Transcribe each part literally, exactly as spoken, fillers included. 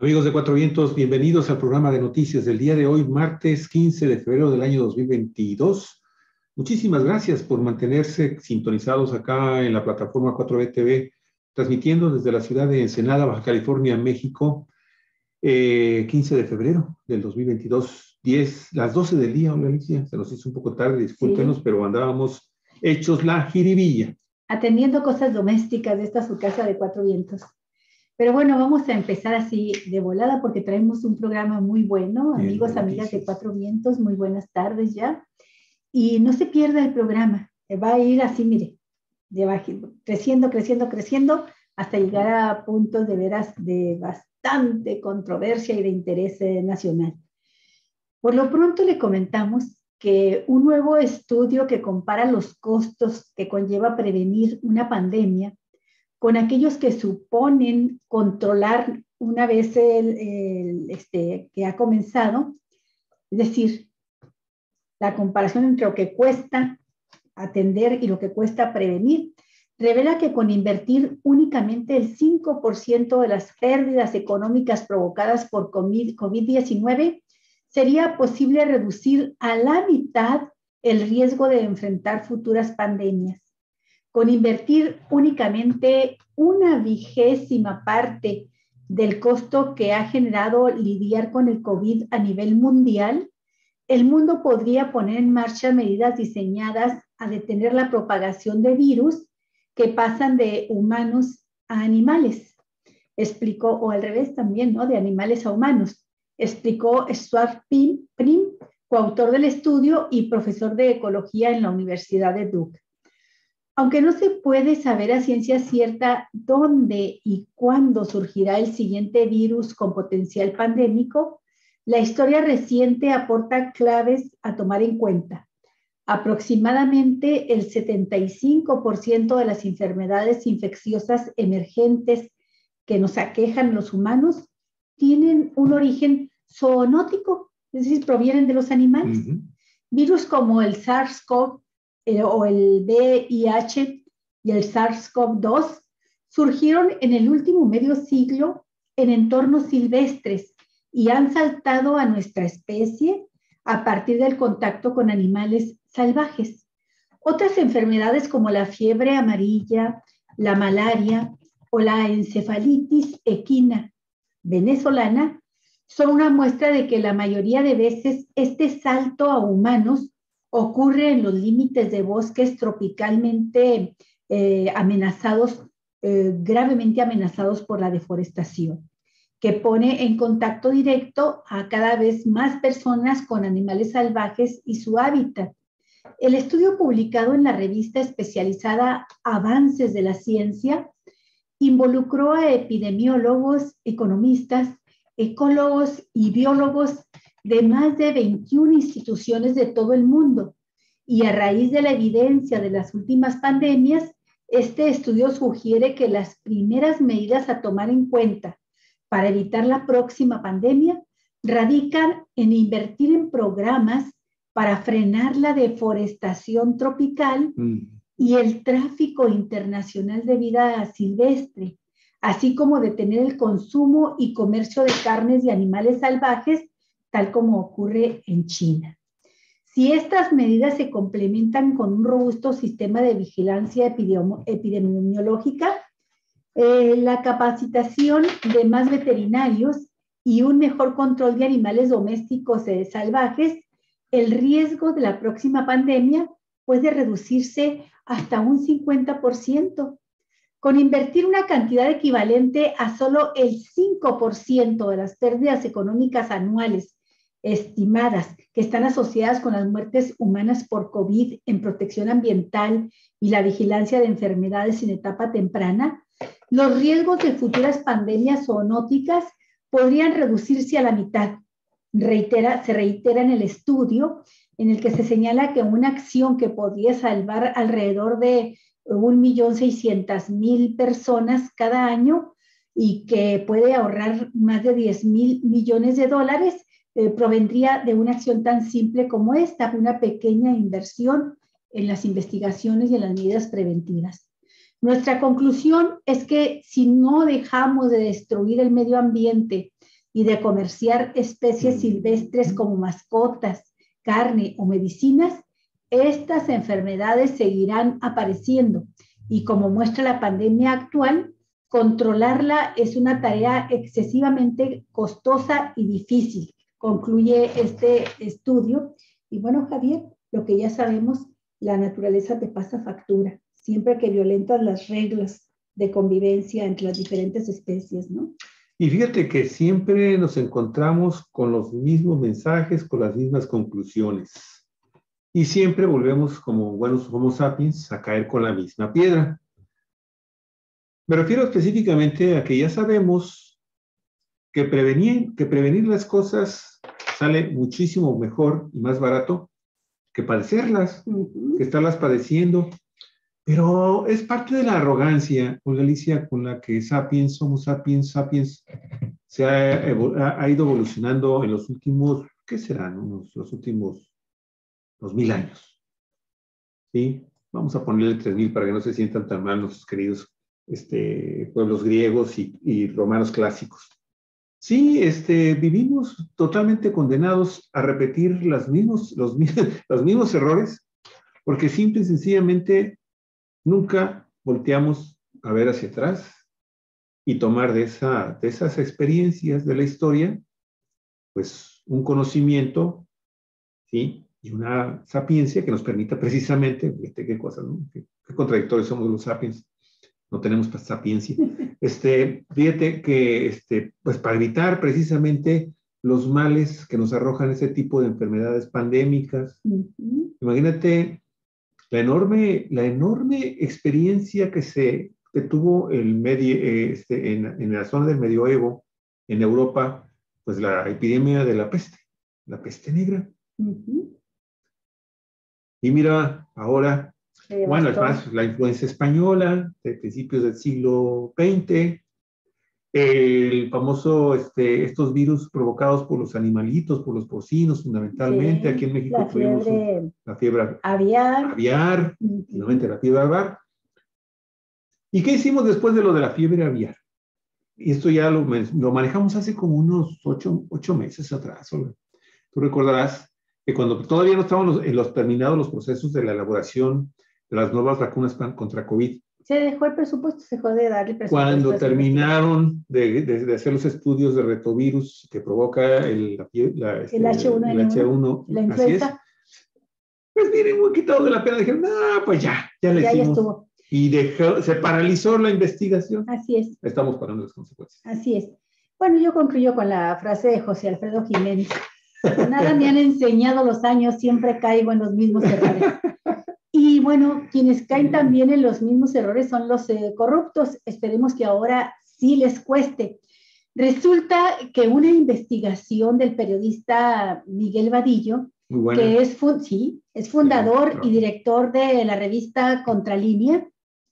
Amigos de Cuatro Vientos, bienvenidos al programa de noticias del día de hoy, martes quince de febrero del año dos mil veintidós. Muchísimas gracias por mantenerse sintonizados acá en la plataforma cuatro B T V, transmitiendo desde la ciudad de Ensenada, Baja California, México, eh, quince de febrero del dos mil veintidós, diez, las doce del día. Hola Alicia, se nos hizo un poco tarde, discúlpenos, sí, pero andábamos hechos la jiribilla. Atendiendo cosas domésticas de esta su casa de Cuatro Vientos. Pero bueno, vamos a empezar así de volada porque traemos un programa muy bueno. Bien, amigos, amigas de Cuatro Vientos, muy buenas tardes ya. Y no se pierda el programa, va a ir así, mire, de bajo, creciendo, creciendo, creciendo, hasta llegar a puntos de veras de bastante controversia y de interés nacional. Por lo pronto le comentamos que un nuevo estudio que compara los costos que conlleva prevenir una pandemia con aquellos que suponen controlar una vez el, el, este, que ha comenzado, es decir, la comparación entre lo que cuesta atender y lo que cuesta prevenir, revela que con invertir únicamente el cinco por ciento de las pérdidas económicas provocadas por COVID diecinueve, sería posible reducir a la mitad el riesgo de enfrentar futuras pandemias. Con invertir únicamente una vigésima parte del costo que ha generado lidiar con el COVID a nivel mundial, el mundo podría poner en marcha medidas diseñadas a detener la propagación de virus que pasan de humanos a animales. Explicó, o al revés también, ¿no? De animales a humanos. Explicó Stuart Prim, coautor del estudio y profesor de ecología en la Universidad de Duke. Aunque no se puede saber a ciencia cierta dónde y cuándo surgirá el siguiente virus con potencial pandémico, la historia reciente aporta claves a tomar en cuenta. Aproximadamente el setenta y cinco por ciento de las enfermedades infecciosas emergentes que nos aquejan los humanos tienen un origen zoonótico, es decir, provienen de los animales. Uh-huh. Virus como el SARS-CoV o el V I H y el SARS-CoV dos surgieron en el último medio siglo en entornos silvestres y han saltado a nuestra especie a partir del contacto con animales salvajes. Otras enfermedades como la fiebre amarilla, la malaria o la encefalitis equina venezolana son una muestra de que la mayoría de veces este salto a humanos ocurre en los límites de bosques tropicalmente eh, amenazados, eh, gravemente amenazados por la deforestación, que pone en contacto directo a cada vez más personas con animales salvajes y su hábitat. El estudio publicado en la revista especializada Avances de la Ciencia involucró a epidemiólogos, economistas, ecólogos y biólogos de más de veintiuna instituciones de todo el mundo. Y a raíz de la evidencia de las últimas pandemias, este estudio sugiere que las primeras medidas a tomar en cuenta para evitar la próxima pandemia radican en invertir en programas para frenar la deforestación tropical mm. y el tráfico internacional de vida silvestre, así como detener el consumo y comercio de carnes y animales salvajes, tal como ocurre en China. Si estas medidas se complementan con un robusto sistema de vigilancia epidemiológica, eh, la capacitación de más veterinarios y un mejor control de animales domésticos y salvajes, el riesgo de la próxima pandemia puede reducirse hasta un cincuenta por ciento. Con invertir una cantidad equivalente a solo el cinco por ciento de las pérdidas económicas anuales estimadas que están asociadas con las muertes humanas por COVID en protección ambiental y la vigilancia de enfermedades en etapa temprana, los riesgos de futuras pandemias zoonóticas podrían reducirse a la mitad. Reitera, se reitera en el estudio en el que se señala que una acción que podría salvar alrededor de un millón seiscientas mil personas cada año y que puede ahorrar más de diez mil millones de dólares, eh, provendría de una acción tan simple como esta, una pequeña inversión en las investigaciones y en las medidas preventivas. Nuestra conclusión es que si no dejamos de destruir el medio ambiente y de comerciar especies silvestres como mascotas, carne o medicinas, estas enfermedades seguirán apareciendo y como muestra la pandemia actual, controlarla es una tarea excesivamente costosa y difícil, concluye este estudio. Y bueno, Javier, lo que ya sabemos, la naturaleza te pasa factura, siempre que violentas las reglas de convivencia entre las diferentes especies, ¿no? Y fíjate que siempre nos encontramos con los mismos mensajes, con las mismas conclusiones. Y siempre volvemos, como buenos Homo sapiens, a caer con la misma piedra. Me refiero específicamente a que ya sabemos que prevenir, que prevenir las cosas sale muchísimo mejor y más barato que padecerlas, uh-huh. que estarlas padeciendo. Pero es parte de la arrogancia, Olga Alicia, con la que Sapiens, Homo sapiens, Sapiens, se ha, ha ido evolucionando en los últimos, ¿qué serán? Unos, los últimos dos mil años. ¿Sí? Vamos a ponerle tres mil para que no se sientan tan mal nuestros queridos este, pueblos griegos y, y romanos clásicos. Sí, este, vivimos totalmente condenados a repetir las mismos, los, los mismos errores, porque simple y sencillamente nunca volteamos a ver hacia atrás y tomar de, esa, de esas experiencias de la historia, pues un conocimiento, ¿sí? Y una sapiencia que nos permita precisamente, fíjate qué cosa, ¿no? Qué, qué contradictorios somos los sapiens, no tenemos sapiencia. Este, fíjate que, este, pues para evitar precisamente los males que nos arrojan ese tipo de enfermedades pandémicas, uh-huh. Imagínate la enorme, la enorme experiencia que se que tuvo el medio, este, en, en la zona del medioevo, en Europa, pues la epidemia de la peste, la peste negra. Uh-huh. Y mira, ahora, bueno, es más, la influenza española de principios del siglo veinte, el famoso, este, estos virus provocados por los animalitos, por los porcinos, fundamentalmente. Sí, aquí en México la tuvimos fiebre, un, la fiebre aviar, aviar uh-huh. finalmente la fiebre aviar. ¿Y qué hicimos después de lo de la fiebre aviar? Y esto ya lo, lo manejamos hace como unos ocho, ocho meses atrás. ¿Olga? Tú recordarás que cuando todavía no estaban los, en los terminados los procesos de la elaboración de las nuevas vacunas contra COVID. Se dejó el presupuesto, se dejó de dar el presupuesto. Cuando terminaron de, de, de hacer los estudios de retrovirus que provoca el, la, la, este, el hache uno ene uno, el hache uno, la influenza. Pues miren, muy quitado de la pena, dijeron, no, pues ya, ya le ya, hicimos. Ya estuvo. Y dejó, se paralizó la investigación. Así es. Estamos parando las consecuencias. Así es. Bueno, yo concluyo con la frase de José Alfredo Jiménez. Nada me han enseñado los años, siempre caigo en los mismos errores. Y bueno, quienes caen también en los mismos errores son los eh, corruptos. Esperemos que ahora sí les cueste. Resulta que una investigación del periodista Miguel Vadillo, que es, sí, es fundador sí, claro. y director de la revista Contralínea,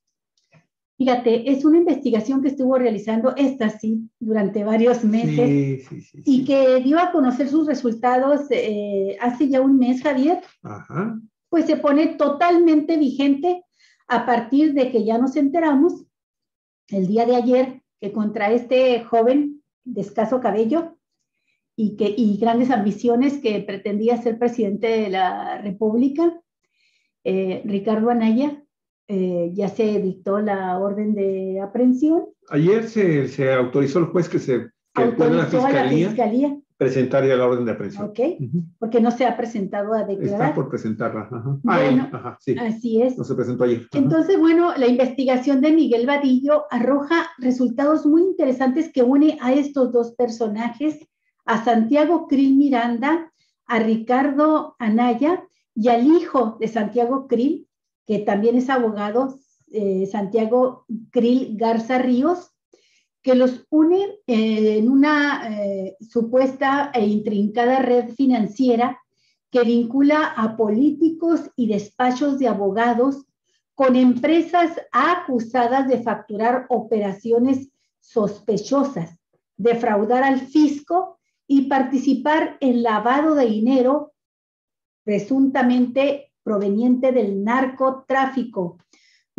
fíjate, es una investigación que estuvo realizando, esta sí, durante varios meses, sí, sí, sí, y sí. que dio a conocer sus resultados eh, hace ya un mes, Javier. Ajá. Pues se pone totalmente vigente a partir de que ya nos enteramos el día de ayer que contra este joven de escaso cabello y, que, y grandes ambiciones que pretendía ser presidente de la República, eh, Ricardo Anaya, eh, ya se dictó la orden de aprehensión. Ayer se, se autorizó el juez que se que autorizó la fiscalía, a la fiscalía presentar ya la orden de aprehensión. Ok, uh-huh. Porque no se ha presentado a declarar. Está por presentarla. Ajá. Bueno, Ahí, ajá, sí. Así es. No se presentó ayer. Ajá. Entonces, bueno, la investigación de Miguel Vadillo arroja resultados muy interesantes que une a estos dos personajes, a Santiago Krill Miranda, a Ricardo Anaya y al hijo de Santiago Krill, que también es abogado, eh, Santiago Krill Garza Ríos, que los une eh, en una eh, supuesta e intrincada red financiera que vincula a políticos y despachos de abogados con empresas acusadas de facturar operaciones sospechosas, defraudar al fisco y participar en lavado de dinero presuntamente proveniente del narcotráfico,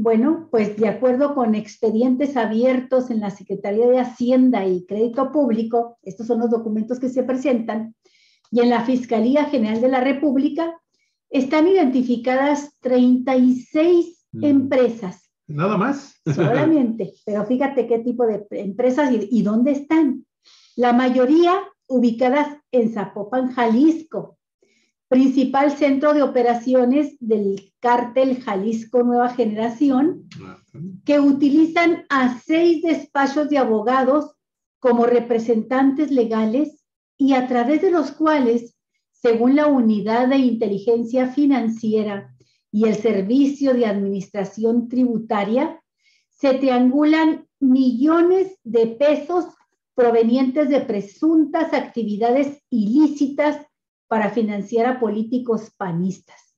Bueno, pues de acuerdo con expedientes abiertos en la Secretaría de Hacienda y Crédito Público, estos son los documentos que se presentan, y en la Fiscalía General de la República, están identificadas treinta y seis mm. empresas. ¿Nada más? Solamente, pero fíjate qué tipo de empresas y, y dónde están. La mayoría ubicadas en Zapopan, Jalisco, principal centro de operaciones del cártel Jalisco Nueva Generación, que utilizan a seis despachos de abogados como representantes legales y a través de los cuales, según la Unidad de Inteligencia Financiera y el Servicio de Administración Tributaria, se triangulan millones de pesos provenientes de presuntas actividades ilícitas para financiar a políticos panistas.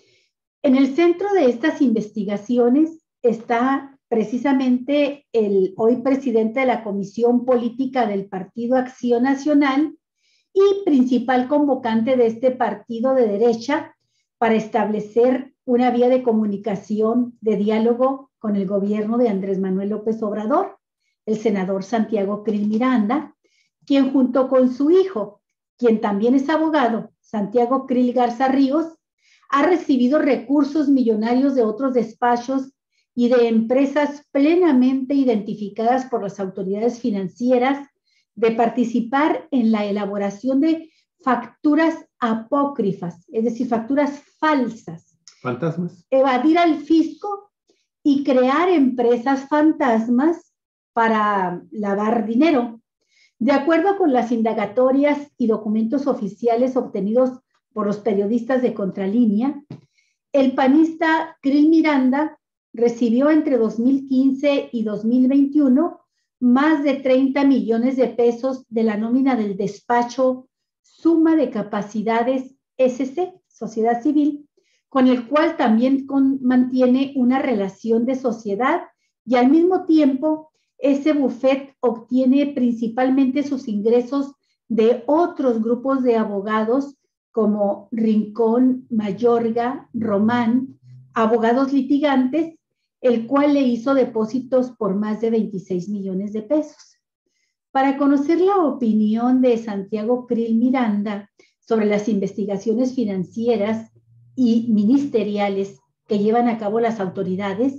En el centro de estas investigaciones está precisamente el hoy presidente de la Comisión Política del Partido Acción Nacional y principal convocante de este partido de derecha para establecer una vía de comunicación, de diálogo con el gobierno de Andrés Manuel López Obrador, el senador Santiago Krill Miranda, quien junto con su hijo, quien también es abogado, Santiago Krill Garza Ríos, ha recibido recursos millonarios de otros despachos y de empresas plenamente identificadas por las autoridades financieras de participar en la elaboración de facturas apócrifas, es decir, facturas falsas. Fantasmas. Evadir al fisco y crear empresas fantasmas para lavar dinero. De acuerdo con las indagatorias y documentos oficiales obtenidos por los periodistas de Contralínea, el panista Krill Miranda recibió entre dos mil quince y dos mil veintiuno más de treinta millones de pesos de la nómina del despacho Suma de Capacidades S C, Sociedad Civil, con el cual también con, mantiene una relación de sociedad y al mismo tiempo ese bufet obtiene principalmente sus ingresos de otros grupos de abogados como Rincón, Mayorga, Román, abogados litigantes, el cual le hizo depósitos por más de veintiséis millones de pesos. Para conocer la opinión de Santiago Krill Miranda sobre las investigaciones financieras y ministeriales que llevan a cabo las autoridades,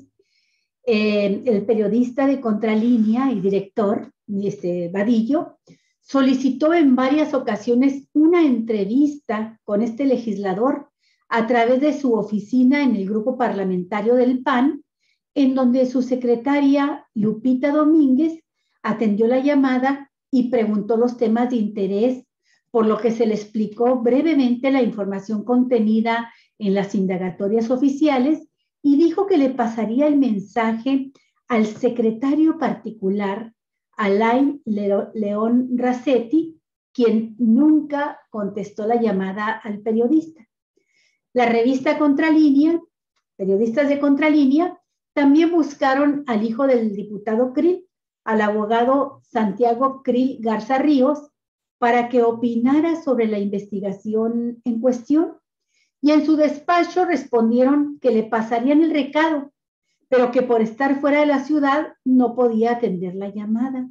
eh, el periodista de Contralínea y director, este, Vadillo, solicitó en varias ocasiones una entrevista con este legislador a través de su oficina en el grupo parlamentario del P A N, en donde su secretaria Lupita Domínguez atendió la llamada y preguntó los temas de interés, por lo que se le explicó brevemente la información contenida en las indagatorias oficiales y dijo que le pasaría el mensaje al secretario particular, Alain León Racetti, quien nunca contestó la llamada al periodista. La revista Contralínea, periodistas de Contralínea, también buscaron al hijo del diputado Krill, al abogado Santiago Krill Garza Ríos, para que opinara sobre la investigación en cuestión, y en su despacho respondieron que le pasarían el recado, pero que por estar fuera de la ciudad no podía atender la llamada.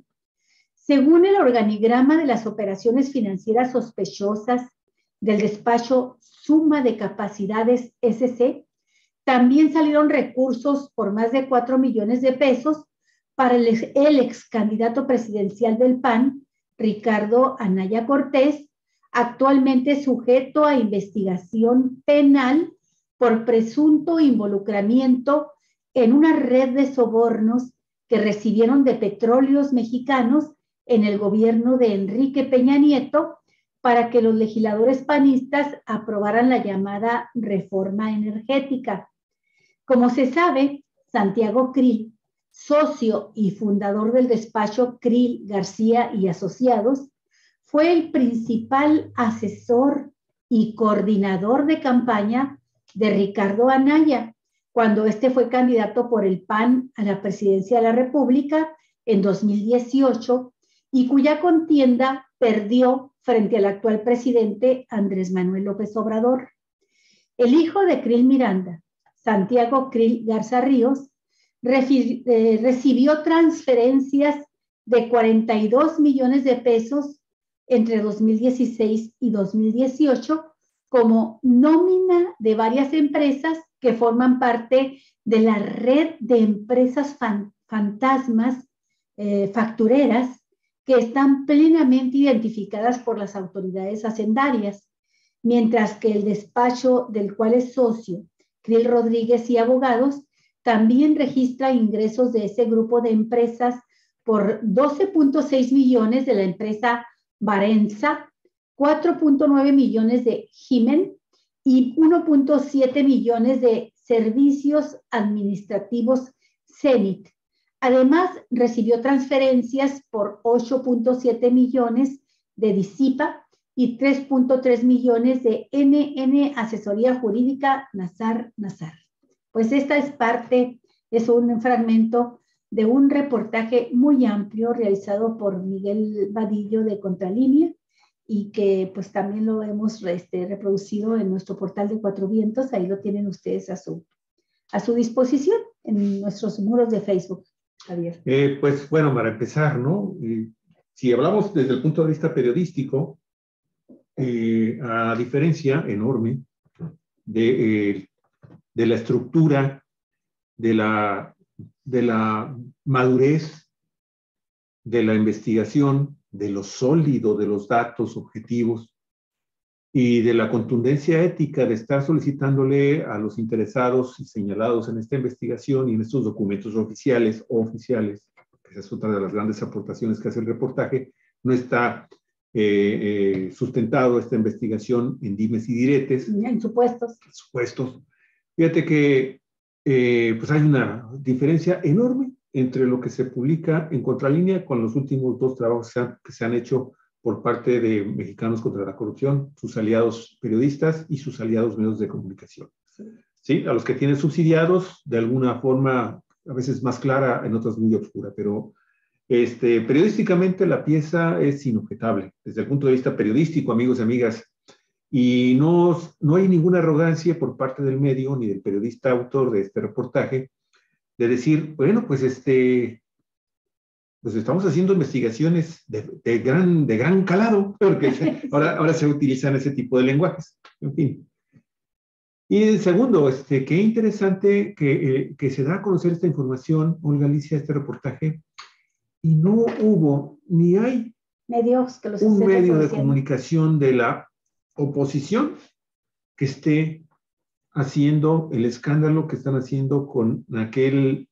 Según el organigrama de las operaciones financieras sospechosas del despacho Suma de Capacidades S C, también salieron recursos por más de cuatro millones de pesos para el ex, el ex candidato presidencial del P A N, Ricardo Anaya Cortés, actualmente sujeto a investigación penal por presunto involucramiento en una red de sobornos que recibieron de Petróleos Mexicanos en el gobierno de Enrique Peña Nieto para que los legisladores panistas aprobaran la llamada reforma energética. Como se sabe, Santiago Krill, socio y fundador del despacho Krill, García y Asociados, fue el principal asesor y coordinador de campaña de Ricardo Anaya, cuando este fue candidato por el P A N a la presidencia de la República en dos mil dieciocho y cuya contienda perdió frente al actual presidente Andrés Manuel López Obrador. El hijo de Krill Miranda, Santiago Krill Garza Ríos, eh, recibió transferencias de cuarenta y dos millones de pesos entre dos mil dieciséis y dos mil dieciocho como nómina de varias empresas que forman parte de la red de empresas fan, fantasmas eh, factureras que están plenamente identificadas por las autoridades hacendarias, mientras que el despacho del cual es socio, Krill Rodríguez y Abogados, también registra ingresos de ese grupo de empresas por doce punto seis millones de la empresa Barenza, cuatro punto nueve millones de Jimen y uno punto siete millones de servicios administrativos Zenit. Además, recibió transferencias por ocho punto siete millones de Disipa y tres punto tres millones de N N Asesoría Jurídica Nazar Nazar. Pues esta es parte, es un fragmento de un reportaje muy amplio realizado por Miguel Vadillo de Contralínea y que pues también lo hemos este, reproducido en nuestro portal de Cuatro Vientos. Ahí lo tienen ustedes a su, a su disposición en nuestros muros de Facebook, Javier. Eh, pues bueno, para empezar, ¿no? Eh, si hablamos desde el punto de vista periodístico, eh, a diferencia enorme de, eh, de la estructura, de la de la madurez de la investigación, de lo sólido de los datos objetivos y de la contundencia ética de estar solicitándole a los interesados y señalados en esta investigación y en estos documentos oficiales o oficiales, esa es otra de las grandes aportaciones que hace el reportaje, no está eh, eh, sustentado esta investigación en dimes y diretes. En supuestos. En supuestos. Fíjate que Eh, pues hay una diferencia enorme entre lo que se publica en Contralínea con los últimos dos trabajos que se han, que se han hecho por parte de Mexicanos contra la Corrupción, sus aliados periodistas y sus aliados medios de comunicación. ¿Sí? A los que tienen subsidiados de alguna forma, a veces más clara, en otras muy oscura, pero este, periodísticamente la pieza es inobjetable. Desde el punto de vista periodístico, amigos y amigas, y no, no hay ninguna arrogancia por parte del medio ni del periodista autor de este reportaje de decir, bueno, pues, este, pues estamos haciendo investigaciones de, de, gran, de gran calado, porque ahora, ahora se utilizan ese tipo de lenguajes. En fin. Y segundo, este, qué interesante que, eh, que se da a conocer esta información, Olga Alicia, este reportaje, y no hubo ni hay medios que los un medio de comunicación de la oposición que esté haciendo el escándalo que están haciendo con aquel,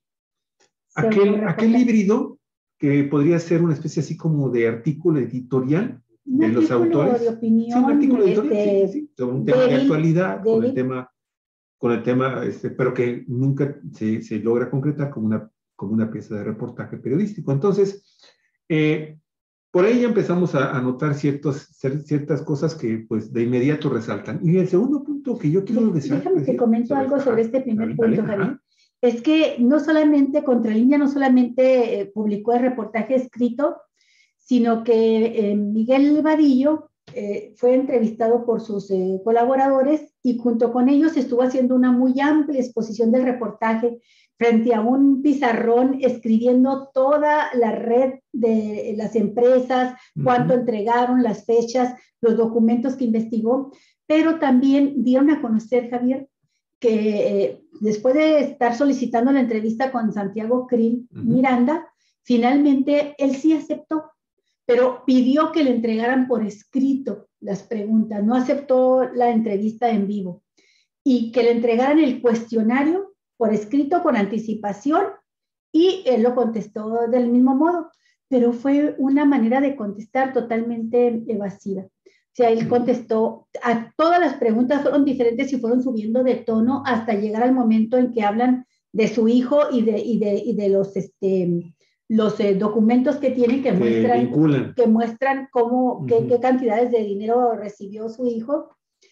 aquel, aquel híbrido que podría ser una especie así como de artículo editorial un de los autores. De opinión, sí, un artículo editorial, este, sí, sí, sobre un tema de, de actualidad, de con el tema, con el tema este, pero que nunca se, se logra concretar como una, como una pieza de reportaje periodístico. Entonces, eh, por ahí ya empezamos a, a notar ciertos, ciertas cosas que pues de inmediato resaltan. Y el segundo punto que yo quiero decir... Déjame que comento sobre, algo sobre este primer dale, punto, dale, Javier. Es que no solamente Contralínea, no solamente eh, publicó el reportaje escrito, sino que eh, Miguel Vadillo eh, fue entrevistado por sus eh, colaboradores y junto con ellos estuvo haciendo una muy amplia exposición del reportaje frente a un pizarrón escribiendo toda la red de las empresas, uh-huh. cuánto entregaron, las fechas, los documentos que investigó, pero también dieron a conocer, Javier, que eh, después de estar solicitando la entrevista con Santiago Krill uh-huh. Miranda, finalmente él sí aceptó, pero pidió que le entregaran por escrito las preguntas, no aceptó la entrevista en vivo, y que le entregaran el cuestionario por escrito con anticipación, y él lo contestó del mismo modo, pero fue una manera de contestar totalmente evasiva. O sea, él contestó, a todas las preguntas fueron diferentes y fueron subiendo de tono hasta llegar al momento en que hablan de su hijo y de, y de, y de los, este, los eh, documentos que tienen que, que muestran, vinculan. que muestran cómo, uh-huh. qué, qué cantidades de dinero recibió su hijo.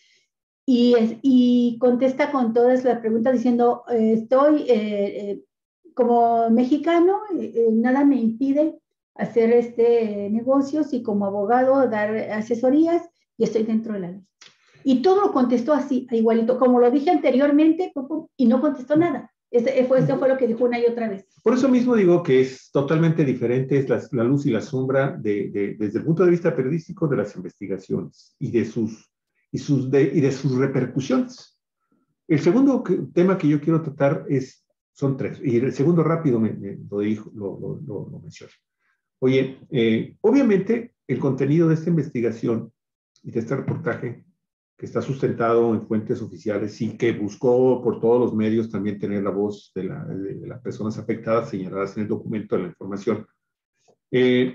Y, y contesta con todas las preguntas diciendo, eh, estoy eh, eh, como mexicano, eh, nada me impide hacer este negocios y como abogado dar asesorías y estoy dentro de la ley. Y todo lo contestó así, igualito, como lo dije anteriormente, y no contestó nada. Ese fue, eso fue lo que dijo una y otra vez. Por eso mismo digo que es totalmente diferente, es la, la luz y la sombra de, de, desde el punto de vista periodístico de las investigaciones y de sus, y sus, de, y de sus repercusiones. El segundo que, tema que yo quiero tratar es, son tres, y el segundo rápido me, me, lo, dijo, lo, lo, lo, lo menciono. Oye, eh, obviamente el contenido de esta investigación y de este reportaje que está sustentado en fuentes oficiales y que buscó por todos los medios también tener la voz de, la, de, de las personas afectadas señaladas en el documento de la información. Eh,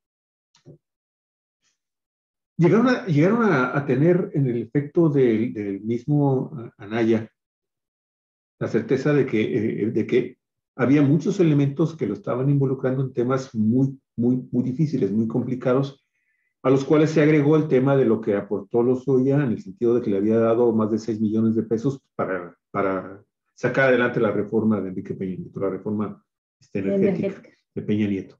llegaron a, llegaron a, a tener en el efecto del, del mismo Anaya la certeza de que, eh, de que había muchos elementos que lo estaban involucrando en temas muy, muy, muy difíciles, muy complicados, a los cuales se agregó el tema de lo que aportó Lozoya, en el sentido de que le había dado más de seis millones de pesos para, para sacar adelante la reforma de Enrique Peña Nieto, la reforma este, energética, energética de Peña Nieto.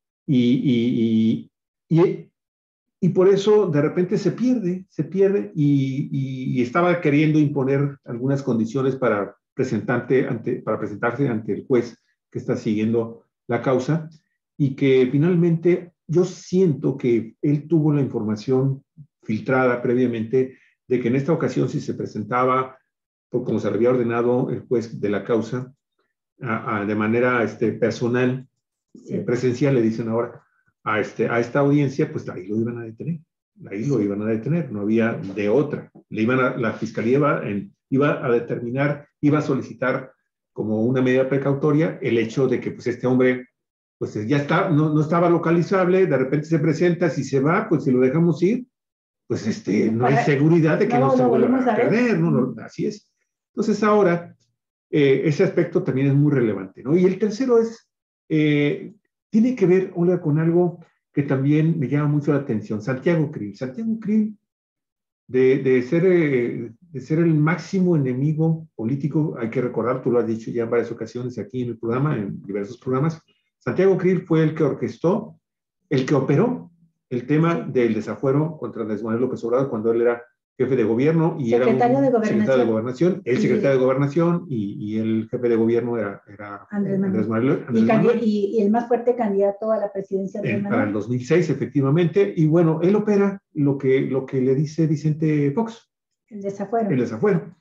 Y, y, y, y, y por eso de repente se pierde, se pierde, y, y, y estaba queriendo imponer algunas condiciones para, presentante ante, para presentarse ante el juez que está siguiendo la causa, y que finalmente yo siento que él tuvo la información filtrada previamente de que en esta ocasión, si se presentaba, por como se le había ordenado el juez de la causa, a, a, de manera este, personal, sí. eh, presencial, le dicen ahora, a, este, a esta audiencia, pues ahí lo iban a detener, ahí sí. lo iban a detener, no había de otra. Le iban a, la fiscalía iba, en, iba a determinar, iba a solicitar como una medida precautoria el hecho de que pues este hombre pues ya está, no, no estaba localizable, de repente se presenta, si se va, pues si lo dejamos ir, pues este, no hay seguridad de que no, no se vuelva a perder, ¿no? no, así es. Entonces ahora, eh, ese aspecto también es muy relevante, ¿no? Y el tercero es, eh, tiene que ver, Olga, con algo que también me llama mucho la atención, Santiago Krill. Santiago Krill, de, de, ser, eh, de ser el máximo enemigo político, hay que recordar, tú lo has dicho ya en varias ocasiones aquí en el programa, en diversos programas, Santiago Krill fue el que orquestó, el que operó el tema del desafuero contra Andrés Manuel López Obrador cuando él era jefe de gobierno y secretario era un de secretario de gobernación, el secretario de gobernación y, y el jefe de gobierno era, era Andrés Manuel. Andrés Manuel, Andrés y, Manuel. Y, y el más fuerte candidato a la presidencia de eh, para el dos mil seis, efectivamente, y bueno, él opera lo que, lo que le dice Vicente Fox. El desafuero. El desafuero.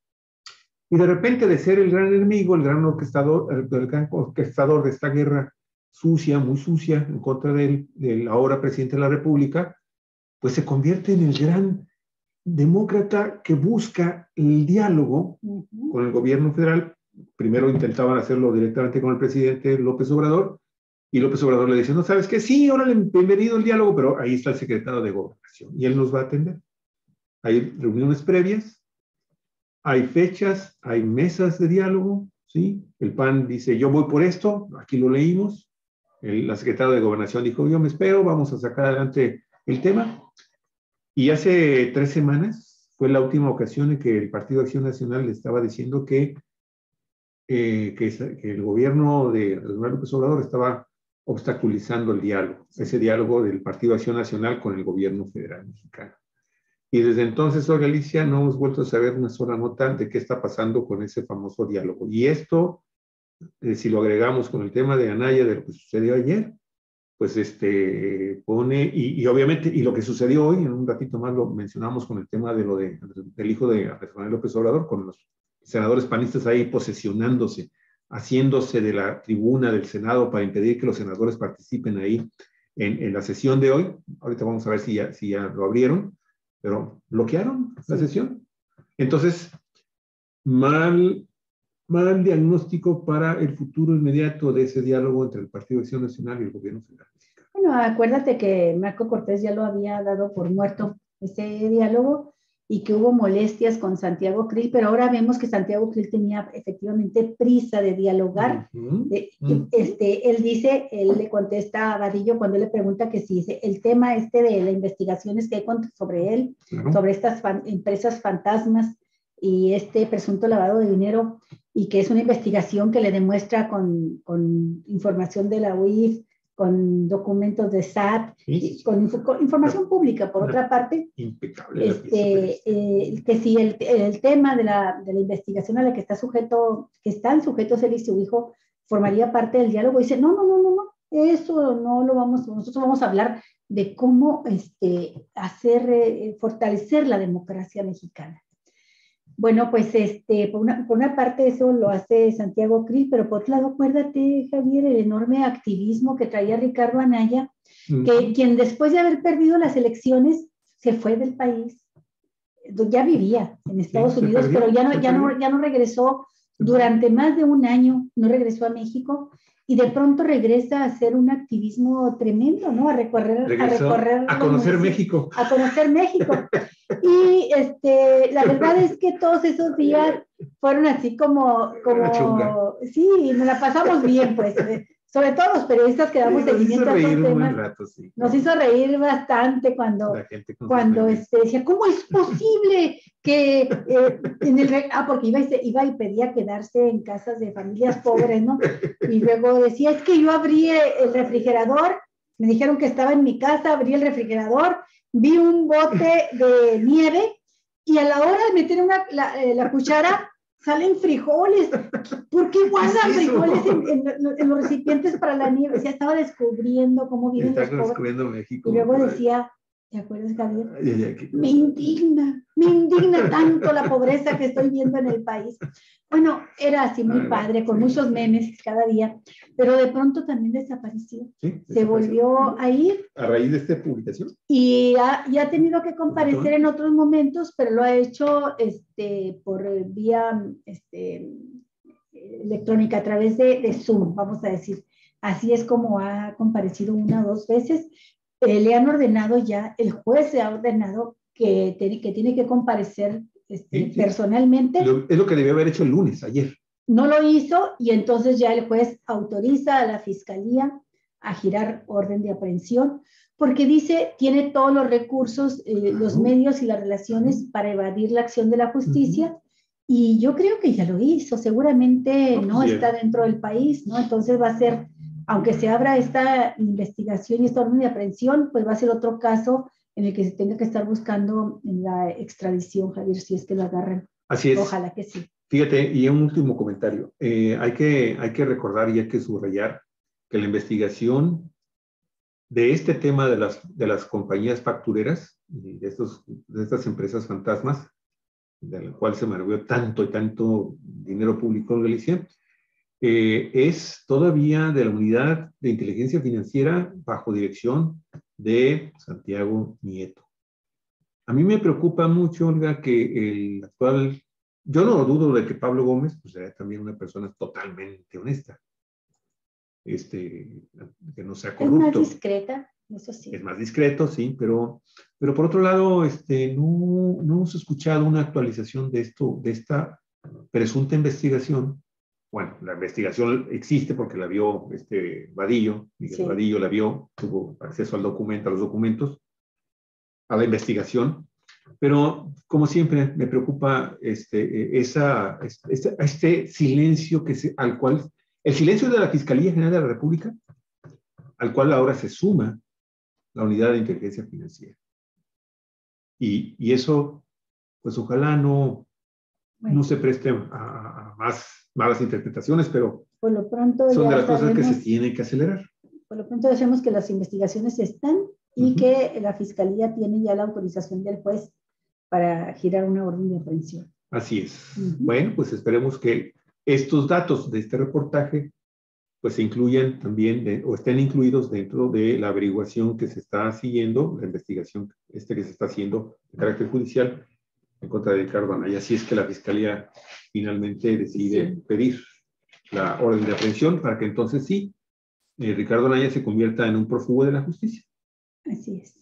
Y de repente, de ser el gran enemigo, el gran orquestador, el, el gran orquestador de esta guerra sucia, muy sucia, en contra del, del ahora presidente de la República, pues se convierte en el gran demócrata que busca el diálogo uh-huh. con el gobierno federal. Primero intentaban hacerlo directamente con el presidente López Obrador, y López Obrador le dice, no, ¿sabes qué? Sí, órale, bienvenido al diálogo, pero ahí está el secretario de Gobernación, y él nos va a atender. Hay reuniones previas, hay fechas, hay mesas de diálogo, ¿sí? El P A N dice, yo voy por esto, aquí lo leímos. El, la secretaria de Gobernación dijo, yo me espero, vamos a sacar adelante el tema. Y hace tres semanas fue la última ocasión en que el Partido Acción Nacional le estaba diciendo que, eh, que, que el gobierno de López Obrador estaba obstaculizando el diálogo, ese diálogo del Partido Acción Nacional con el gobierno federal mexicano. Y desde entonces, Olga Alicia, no hemos vuelto a saber una sola nota de qué está pasando con ese famoso diálogo. Y esto, eh, si lo agregamos con el tema de Anaya, de lo que sucedió ayer, pues este pone, y, y obviamente, y lo que sucedió hoy, en un ratito más lo mencionamos con el tema de lo de, del hijo de Andrés Manuel López Obrador, con los senadores panistas ahí posesionándose, haciéndose de la tribuna del Senado para impedir que los senadores participen ahí en, en la sesión de hoy. Ahorita vamos a ver si ya, si ya lo abrieron, pero bloquearon la sesión. Entonces, mal, mal diagnóstico para el futuro inmediato de ese diálogo entre el Partido de Acción Nacional y el gobierno federal. Bueno, acuérdate que Marco Cortés ya lo había dado por muerto, ese diálogo, y que hubo molestias con Santiago Krill, pero ahora vemos que Santiago Krill tenía efectivamente prisa de dialogar. Uh-huh. de, uh-huh. este, él dice, él le contesta a Vadillo cuando él le pregunta que si el tema este de las investigaciones que hay sobre él, uh-huh. sobre estas fan, empresas fantasmas y este presunto lavado de dinero, y que es una investigación que le demuestra con, con información de la U I F con documentos de S A T, Sí. con, con información pública, por Una otra parte. Impecable. Este, eh, que si el, el tema de la, de la investigación a la que está sujeto, que están sujetos él y su hijo, formaría parte del diálogo, dice, no, no, no, no, no, eso no lo vamos, nosotros vamos a hablar de cómo este, hacer, eh, fortalecer la democracia mexicana. Bueno, pues este, por, una, por una parte eso lo hace Santiago Krill, pero por otro lado, acuérdate, Javier, el enorme activismo que traía Ricardo Anaya, uh-huh. que quien después de haber perdido las elecciones se fue del país, ya vivía en Estados sí, Unidos, pero ya no, ya, no, ya no regresó durante más de un año, no regresó a México, y de pronto regresa a hacer un activismo tremendo, ¿no? A recorrer, Regresó a recorrer. A conocer México. A conocer México. Y este, la verdad es que todos esos días fueron así como, como sí, nos la pasamos bien, pues. Sobre todo los periodistas que damos sí, seguimiento a estos temas. Rato, sí, nos claro. hizo reír bastante cuando, cuando este, decía, ¿cómo es posible que eh, en el ah, porque iba y, se, iba y pedía quedarse en casas de familias pobres, ¿no? Y luego decía, es que yo abrí el refrigerador, me dijeron que estaba en mi casa, abrí el refrigerador, vi un bote de nieve y a la hora de meter una, la, eh, la cuchara salen frijoles. ¿Por qué guardan ¿Es frijoles en, en, en los recipientes para la nieve? O sea, estaba descubriendo cómo viven los pobres. México, y luego por decía, ¿te acuerdas, Javier? Ay, ay, ay, me indigna, me indigna tanto la pobreza que estoy viendo en el país. Bueno, era así muy ay, padre, con sí, muchos memes cada día, pero de pronto también desapareció. Sí, desapareció. Se volvió a ir. A raíz de esta publicación. Y ha, y ha tenido que comparecer en otros momentos, pero lo ha hecho este, por vía este, electrónica, a través de, de Zoom, vamos a decir. Así es como ha comparecido una o dos veces. Eh, le han ordenado ya, el juez le ha ordenado que, te, que tiene que comparecer este, sí, sí. personalmente. Lo, es lo que debió haber hecho el lunes, ayer. No lo hizo y entonces ya el juez autoriza a la fiscalía a girar orden de aprehensión porque dice, tiene todos los recursos, eh, uh-huh. los medios y las relaciones uh-huh. para evadir la acción de la justicia uh-huh. y yo creo que ya lo hizo, seguramente no, no yeah. está dentro del país, ¿no? Entonces va a ser, aunque se abra esta investigación y esta orden de aprehensión, pues va a ser otro caso en el que se tenga que estar buscando la extradición, Javier, si es que lo agarran. Así es. Ojalá que sí. Fíjate, y un último comentario. Eh, hay, que, hay que recordar y hay que subrayar que la investigación de este tema de las, de las compañías factureras, y de, estos, de estas empresas fantasmas, de la cual se movió tanto y tanto dinero público en Galicia, eh, es todavía de la unidad de inteligencia financiera bajo dirección de Santiago Nieto. A mí me preocupa mucho, Olga, que el actual, yo no dudo de que Pablo Gómez pues, sea también una persona totalmente honesta, este, que no sea corrupto. Es más discreta, eso sí. Es más discreto, sí, pero, pero por otro lado, este, no, no hemos escuchado una actualización de esto, de esta presunta investigación. Bueno, la investigación existe porque la vio este Vadillo, Miguel sí. Vadillo la vio, tuvo acceso al documento, a los documentos, a la investigación, pero como siempre me preocupa este, esa, este, este silencio que se, al cual, el silencio de la Fiscalía General de la República, al cual ahora se suma la unidad de inteligencia financiera. Y, y eso, pues ojalá no, bueno. no se preste a, a más malas interpretaciones, pero por lo pronto son ya de las sabemos, cosas que se tienen que acelerar. Por lo pronto decimos que las investigaciones están y uh-huh. que la Fiscalía tiene ya la autorización del juez para girar una orden de aprehensión. Así es. Uh-huh. Bueno, pues esperemos que estos datos de este reportaje pues se incluyan también de, o estén incluidos dentro de la averiguación que se está siguiendo, la investigación este que se está haciendo de carácter judicial en contra de Ricardo Anaya. Así es que la Fiscalía finalmente decide sí. pedir la orden de aprehensión para que entonces sí, eh, Ricardo Anaya se convierta en un prófugo de la justicia. Así es.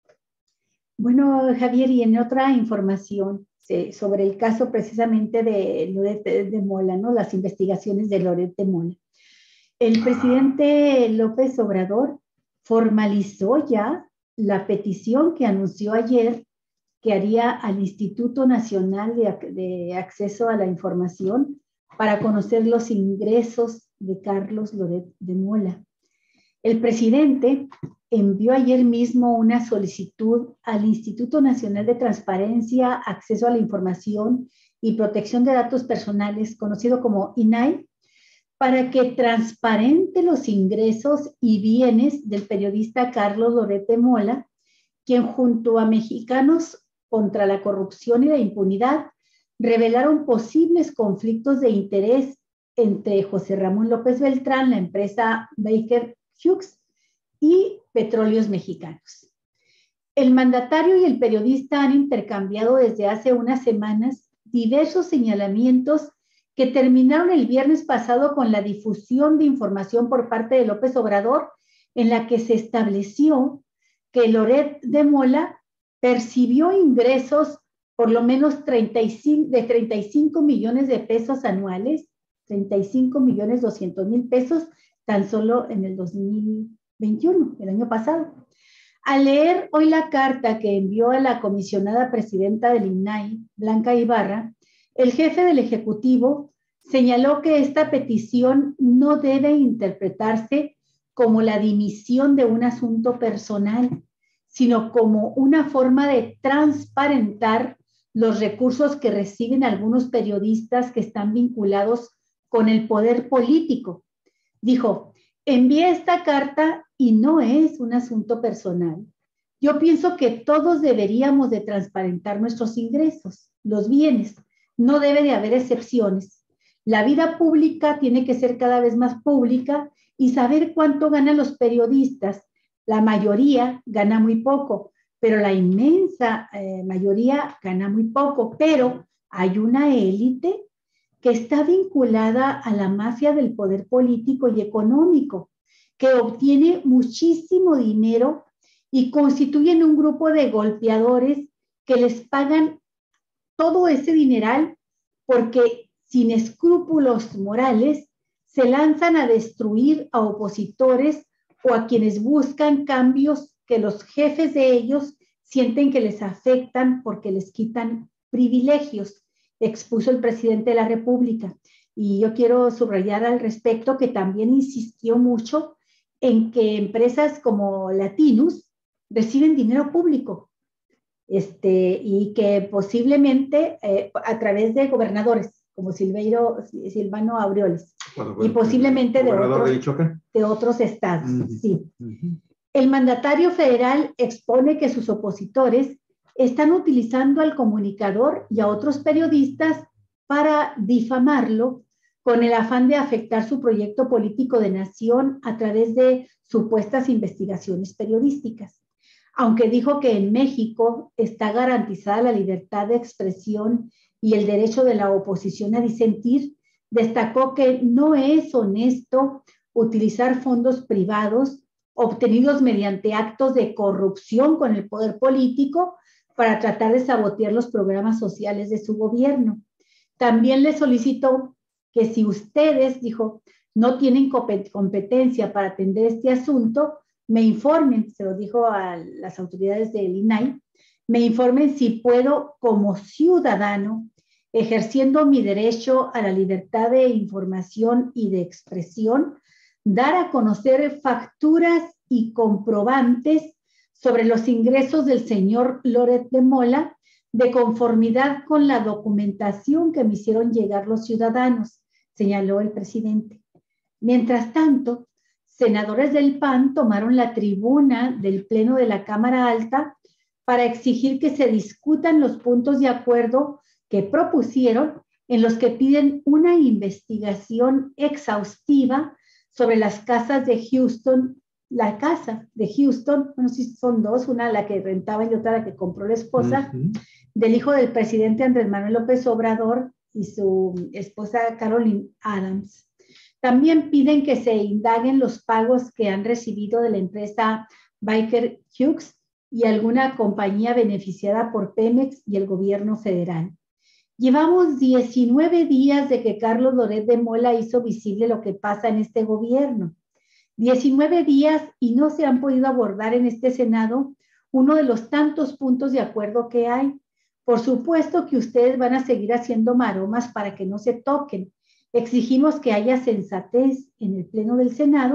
Bueno, Javier, y en otra información sí, sobre el caso precisamente de Loret de Mola, ¿no? Las investigaciones de Loret de Mola. El presidente López Obrador formalizó ya la petición que anunció ayer que haría al Instituto Nacional de, de Acceso a la Información para conocer los ingresos de Carlos Loret de Mola. El presidente envió ayer mismo una solicitud al Instituto Nacional de Transparencia, Acceso a la Información y Protección de Datos Personales, conocido como I N A I, para que transparente los ingresos y bienes del periodista Carlos Loret de Mola, quien junto a Mexicanos contra la Corrupción y la Impunidad revelaron posibles conflictos de interés entre José Ramón López Beltrán, la empresa Baker Hughes y Petróleos Mexicanos. El mandatario y el periodista han intercambiado desde hace unas semanas diversos señalamientos que terminaron el viernes pasado con la difusión de información por parte de López Obrador, en la que se estableció que Loret de Mola percibió ingresos por lo menos treinta y cinco, de treinta y cinco millones de pesos anuales, treinta y cinco millones doscientos mil pesos, tan solo en el dos mil veintiuno, el año pasado. Al leer hoy la carta que envió a la comisionada presidenta del I N A I, Blanca Ibarra, el jefe del Ejecutivo señaló que esta petición no debe interpretarse como la dimisión de un asunto personal, sino como una forma de transparentar los recursos que reciben algunos periodistas que están vinculados con el poder político. Dijo, envié esta carta y no es un asunto personal. Yo pienso que todos deberíamos de transparentar nuestros ingresos, los bienes. No debe de haber excepciones. La vida pública tiene que ser cada vez más pública y saber cuánto ganan los periodistas. La mayoría gana muy poco, pero la inmensa eh, mayoría gana muy poco. Pero hay una élite que está vinculada a la mafia del poder político y económico, que obtiene muchísimo dinero y constituyen un grupo de golpeadores que les pagan todo ese dineral porque sin escrúpulos morales se lanzan a destruir a opositores o a quienes buscan cambios que los jefes de ellos sienten que les afectan porque les quitan privilegios, expuso el presidente de la República. Y yo quiero subrayar al respecto que también insistió mucho en que empresas como Latinus reciben dinero público. Este, y que posiblemente eh, a través de gobernadores como Silveiro, Silvano Aureoles, bueno, bueno, y posiblemente de otros, de, de otros estados. Uh-huh. Sí. Uh-huh. El mandatario federal expone que sus opositores están utilizando al comunicador y a otros periodistas para difamarlo con el afán de afectar su proyecto político de nación a través de supuestas investigaciones periodísticas. Aunque dijo que en México está garantizada la libertad de expresión y el derecho de la oposición a disentir, destacó que no es honesto utilizar fondos privados obtenidos mediante actos de corrupción con el poder político para tratar de sabotear los programas sociales de su gobierno. También le solicitó que si ustedes, dijo, no tienen competencia para atender este asunto, me informen, se lo dijo a las autoridades del I N A I, me informen si puedo como ciudadano, ejerciendo mi derecho a la libertad de información y de expresión, dar a conocer facturas y comprobantes sobre los ingresos del señor Loret de Mola de conformidad con la documentación que me hicieron llegar los ciudadanos, señaló el presidente. Mientras tanto, senadores del P A N tomaron la tribuna del Pleno de la Cámara Alta para exigir que se discutan los puntos de acuerdo que propusieron en los que piden una investigación exhaustiva sobre las casas de Houston, la casa de Houston, bueno, sí son dos, una la que rentaba y otra la que compró la esposa, uh-huh. del hijo del presidente Andrés Manuel López Obrador y su esposa Caroline Adams. También piden que se indaguen los pagos que han recibido de la empresa Baker Hughes y alguna compañía beneficiada por Pemex y el gobierno federal. Llevamos diecinueve días de que Carlos Loret de Mola hizo visible lo que pasa en este gobierno. diecinueve días y no se han podido abordar en este Senado uno de los tantos puntos de acuerdo que hay. Por supuesto que ustedes van a seguir haciendo maromas para que no se toquen. Exigimos que haya sensatez en el Pleno del Senado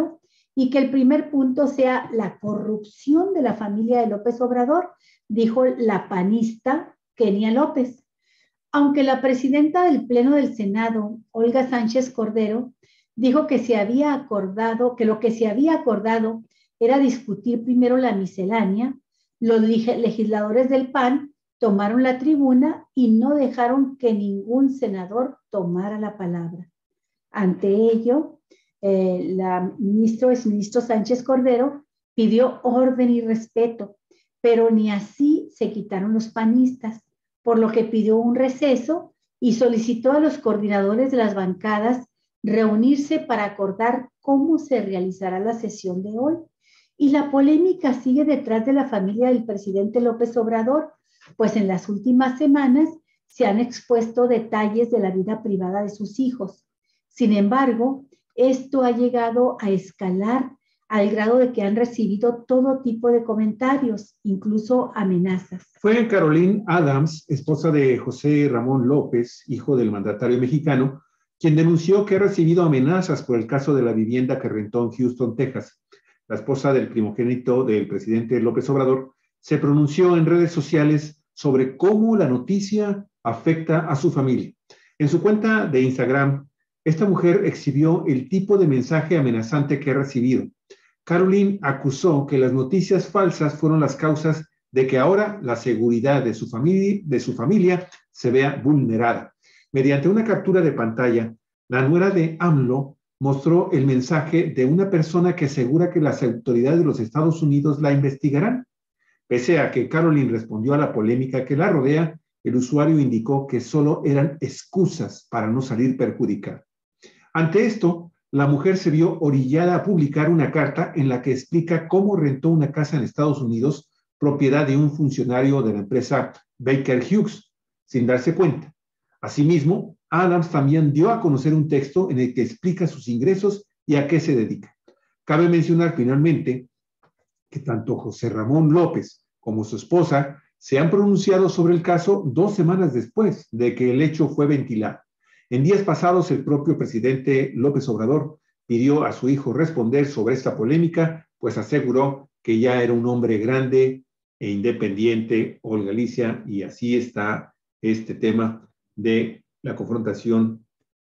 y que el primer punto sea la corrupción de la familia de López Obrador, dijo la panista Kenia López. Aunque la presidenta del Pleno del Senado, Olga Sánchez Cordero, dijo que se había acordado, que lo que se había acordado era discutir primero la miscelánea, los legisladores del P A N tomaron la tribuna y no dejaron que ningún senador tomara la palabra. Ante ello, eh, la ministro, exministro Sánchez Cordero pidió orden y respeto, pero ni así se quitaron los panistas, por lo que pidió un receso y solicitó a los coordinadores de las bancadas reunirse para acordar cómo se realizará la sesión de hoy. Y la polémica sigue detrás de la familia del presidente López Obrador, pues en las últimas semanas se han expuesto detalles de la vida privada de sus hijos. Sin embargo, esto ha llegado a escalar al grado de que han recibido todo tipo de comentarios, incluso amenazas. Fue Caroline Adams, esposa de José Ramón López, hijo del mandatario mexicano, quien denunció que ha recibido amenazas por el caso de la vivienda que rentó en Houston, Texas. La esposa del primogénito del presidente López Obrador se pronunció en redes sociales sobre cómo la noticia afecta a su familia. En su cuenta de Instagram, esta mujer exhibió el tipo de mensaje amenazante que ha recibido. Caroline acusó que las noticias falsas fueron las causas de que ahora la seguridad de su familia, de su familia se vea vulnerada. Mediante una captura de pantalla, la nuera de AMLO mostró el mensaje de una persona que asegura que las autoridades de los Estados Unidos la investigarán. Pese a que Caroline respondió a la polémica que la rodea, el usuario indicó que solo eran excusas para no salir perjudicada. Ante esto, la mujer se vio orillada a publicar una carta en la que explica cómo rentó una casa en Estados Unidos, propiedad de un funcionario de la empresa Baker Hughes, sin darse cuenta. Asimismo, Adams también dio a conocer un texto en el que explica sus ingresos y a qué se dedica. Cabe mencionar finalmente que tanto José Ramón López como su esposa se han pronunciado sobre el caso dos semanas después de que el hecho fue ventilado. En días pasados, el propio presidente López Obrador pidió a su hijo responder sobre esta polémica, pues aseguró que ya era un hombre grande e independiente, Olga Alicia, y así está este tema de la confrontación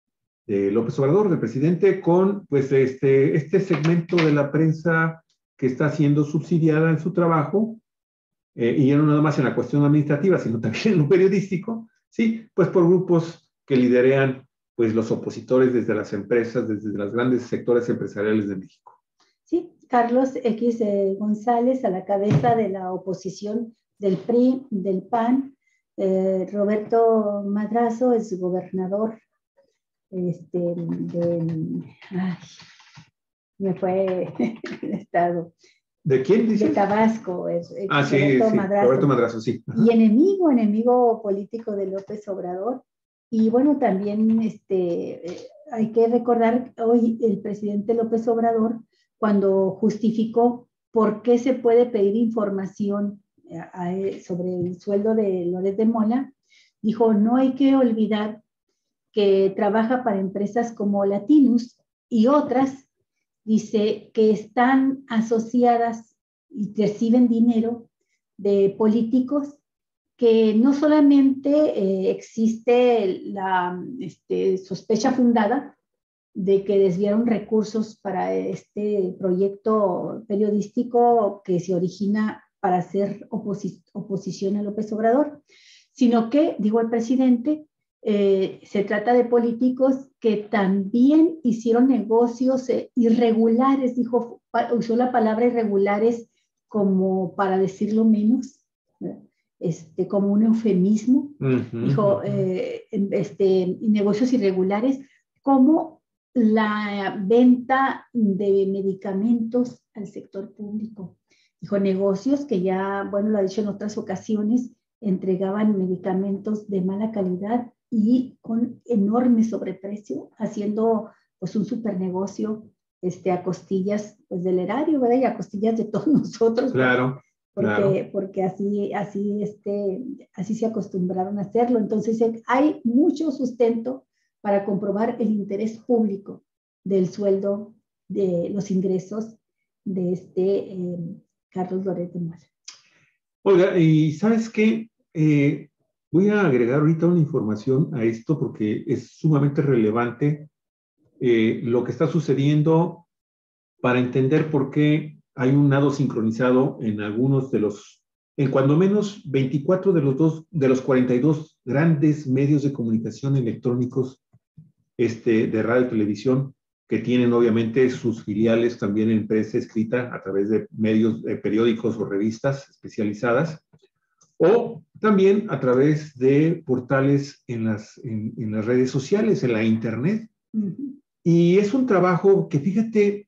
de López Obrador, del presidente, con pues este, este segmento de la prensa que está siendo subsidiada en su trabajo, eh, y ya no nada más en la cuestión administrativa, sino también en lo periodístico, sí, pues por grupos que liderean pues los opositores desde las empresas, desde los grandes sectores empresariales de México. Sí, Carlos X. Eh, González a la cabeza de la oposición del P R I, del P A N, eh, Roberto Madrazo es gobernador este, de, ay, me fue el estado. ¿De quién dices? De Tabasco. Es, es ah, sí, Roberto, sí, Madrazo. Roberto Madrazo, sí. Ajá. Y enemigo, enemigo político de López Obrador. Y bueno, también este, eh, hay que recordar hoy el presidente López Obrador, cuando justificó por qué se puede pedir información a, a, sobre el sueldo de Loret de Mola, dijo, no hay que olvidar que trabaja para empresas como Latinus y otras, dice, que están asociadas y reciben dinero de políticos, que no solamente eh, existe la este, sospecha fundada de que desviaron recursos para este proyecto periodístico que se origina para hacer oposi oposición a López Obrador, sino que, digo el presidente, eh, se trata de políticos que también hicieron negocios eh, irregulares, dijo, usó la palabra irregulares como para decirlo menos, ¿verdad? Este, como un eufemismo, uh-huh, dijo, uh-huh. eh, este, negocios irregulares, como la venta de medicamentos al sector público. Dijo, negocios que ya, bueno, lo ha dicho en otras ocasiones, entregaban medicamentos de mala calidad y con enorme sobreprecio, haciendo pues un super negocio este, a costillas pues, del erario, ¿verdad? Y a costillas de todos nosotros. Claro. Porque, Claro. porque así, así, este, así se acostumbraron a hacerlo. Entonces hay mucho sustento para comprobar el interés público del sueldo de los ingresos de este eh, Carlos Loret de Mola. Olga, ¿y sabes qué? Eh, voy a agregar ahorita una información a esto porque es sumamente relevante eh, lo que está sucediendo para entender por qué hay un nado sincronizado en algunos de los, en cuando menos veinticuatro de los, dos, de los cuarenta y dos grandes medios de comunicación electrónicos este, de radio y televisión, que tienen obviamente sus filiales también en prensa escrita a través de medios, de periódicos o revistas especializadas, o también a través de portales en las, en, en las redes sociales, en la internet. Uh-huh. Y es un trabajo que, fíjate,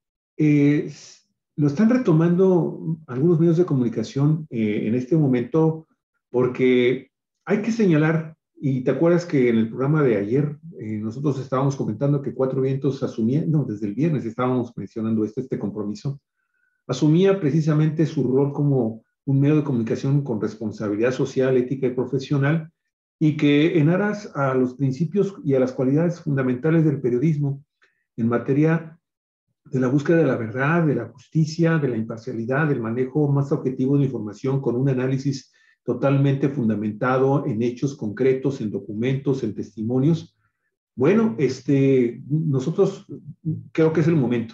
eh, lo están retomando algunos medios de comunicación eh, en este momento, porque hay que señalar, y te acuerdas que en el programa de ayer eh, nosotros estábamos comentando que Cuatro Vientos asumía, no, desde el viernes estábamos mencionando este, este compromiso, asumía precisamente su rol como un medio de comunicación con responsabilidad social, ética y profesional, y que en aras a los principios y a las cualidades fundamentales del periodismo en materia de la búsqueda de la verdad, de la justicia, de la imparcialidad, del manejo más objetivo de la información con un análisis totalmente fundamentado en hechos concretos, en documentos, en testimonios. Bueno, este, nosotros creo que es el momento,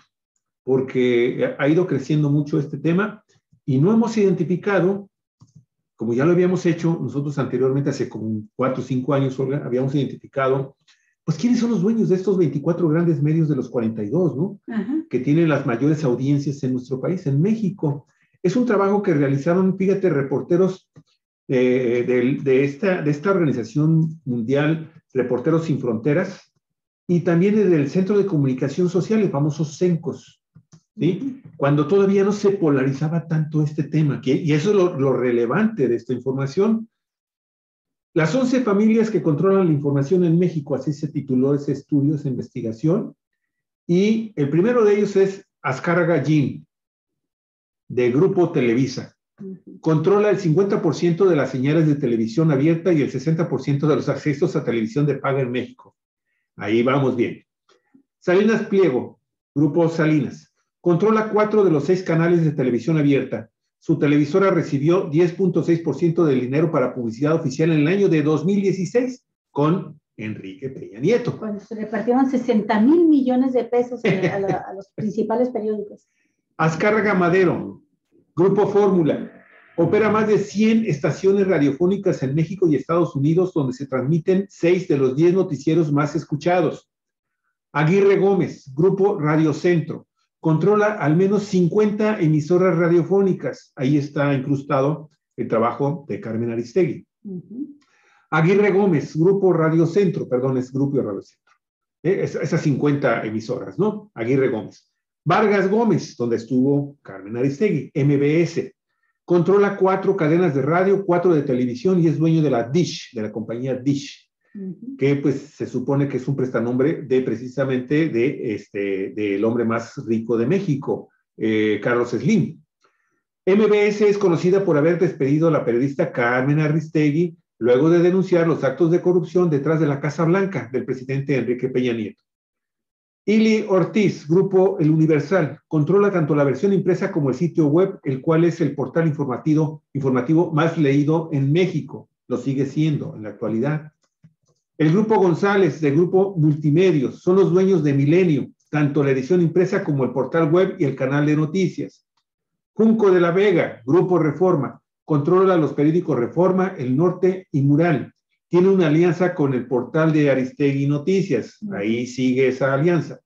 porque ha ido creciendo mucho este tema y no hemos identificado, como ya lo habíamos hecho nosotros anteriormente, hace como cuatro o cinco años, Olga, habíamos identificado, pues, ¿quiénes son los dueños de estos veinticuatro grandes medios de los cuarenta y dos, ¿no? Uh-huh. Que tienen las mayores audiencias en nuestro país, en México. Es un trabajo que realizaron, fíjate, reporteros eh, de, de, esta, de esta organización mundial, Reporteros Sin Fronteras, y también desde el Centro de Comunicación Social, el famoso CENCOS, ¿sí? Cuando todavía no se polarizaba tanto este tema, que, y eso es lo, lo relevante de esta información. Las once familias que controlan la información en México, así se tituló ese estudio, esa investigación, y el primero de ellos es Azcárraga Jim, de Grupo Televisa. Controla el cincuenta por ciento de las señales de televisión abierta y el sesenta por ciento de los accesos a televisión de paga en México. Ahí vamos bien. Salinas Pliego, Grupo Salinas, controla cuatro de los seis canales de televisión abierta. Su televisora recibió diez punto seis por ciento del dinero para publicidad oficial en el año de dos mil dieciséis con Enrique Peña Nieto. Cuando se repartieron sesenta mil millones de pesos a, a, la, a los principales periódicos. Azcárraga Madero, Grupo Fórmula, opera más de cien estaciones radiofónicas en México y Estados Unidos, donde se transmiten seis de los diez noticieros más escuchados. Aguirre Gómez, Grupo Radio Centro, controla al menos cincuenta emisoras radiofónicas. Ahí está incrustado el trabajo de Carmen Aristegui. Uh-huh. Aguirre Gómez, Grupo Radio Centro, perdón, es Grupo Radio Centro. Eh, es, esas cincuenta emisoras, ¿no? Aguirre Gómez. Vargas Gómez, donde estuvo Carmen Aristegui. M B S, controla cuatro cadenas de radio, cuatro de televisión y es dueño de la Dish, de la compañía Dish. Uh-huh. Que pues se supone que es un prestanombre de precisamente de este del hombre más rico de México, eh, Carlos Slim. M B S es conocida por haber despedido a la periodista Carmen Aristegui luego de denunciar los actos de corrupción detrás de la Casa Blanca del presidente Enrique Peña Nieto. Ili Ortiz, Grupo El Universal, controla tanto la versión impresa como el sitio web, el cual es el portal informativo, informativo más leído en México. Lo sigue siendo en la actualidad. El Grupo González, de Grupo Multimedios, son los dueños de Milenio, tanto la edición impresa como el portal web y el canal de noticias. Junco de la Vega, Grupo Reforma, controla los periódicos Reforma, El Norte y Mural. Tiene una alianza con el portal de Aristegui Noticias. Ahí sigue esa alianza.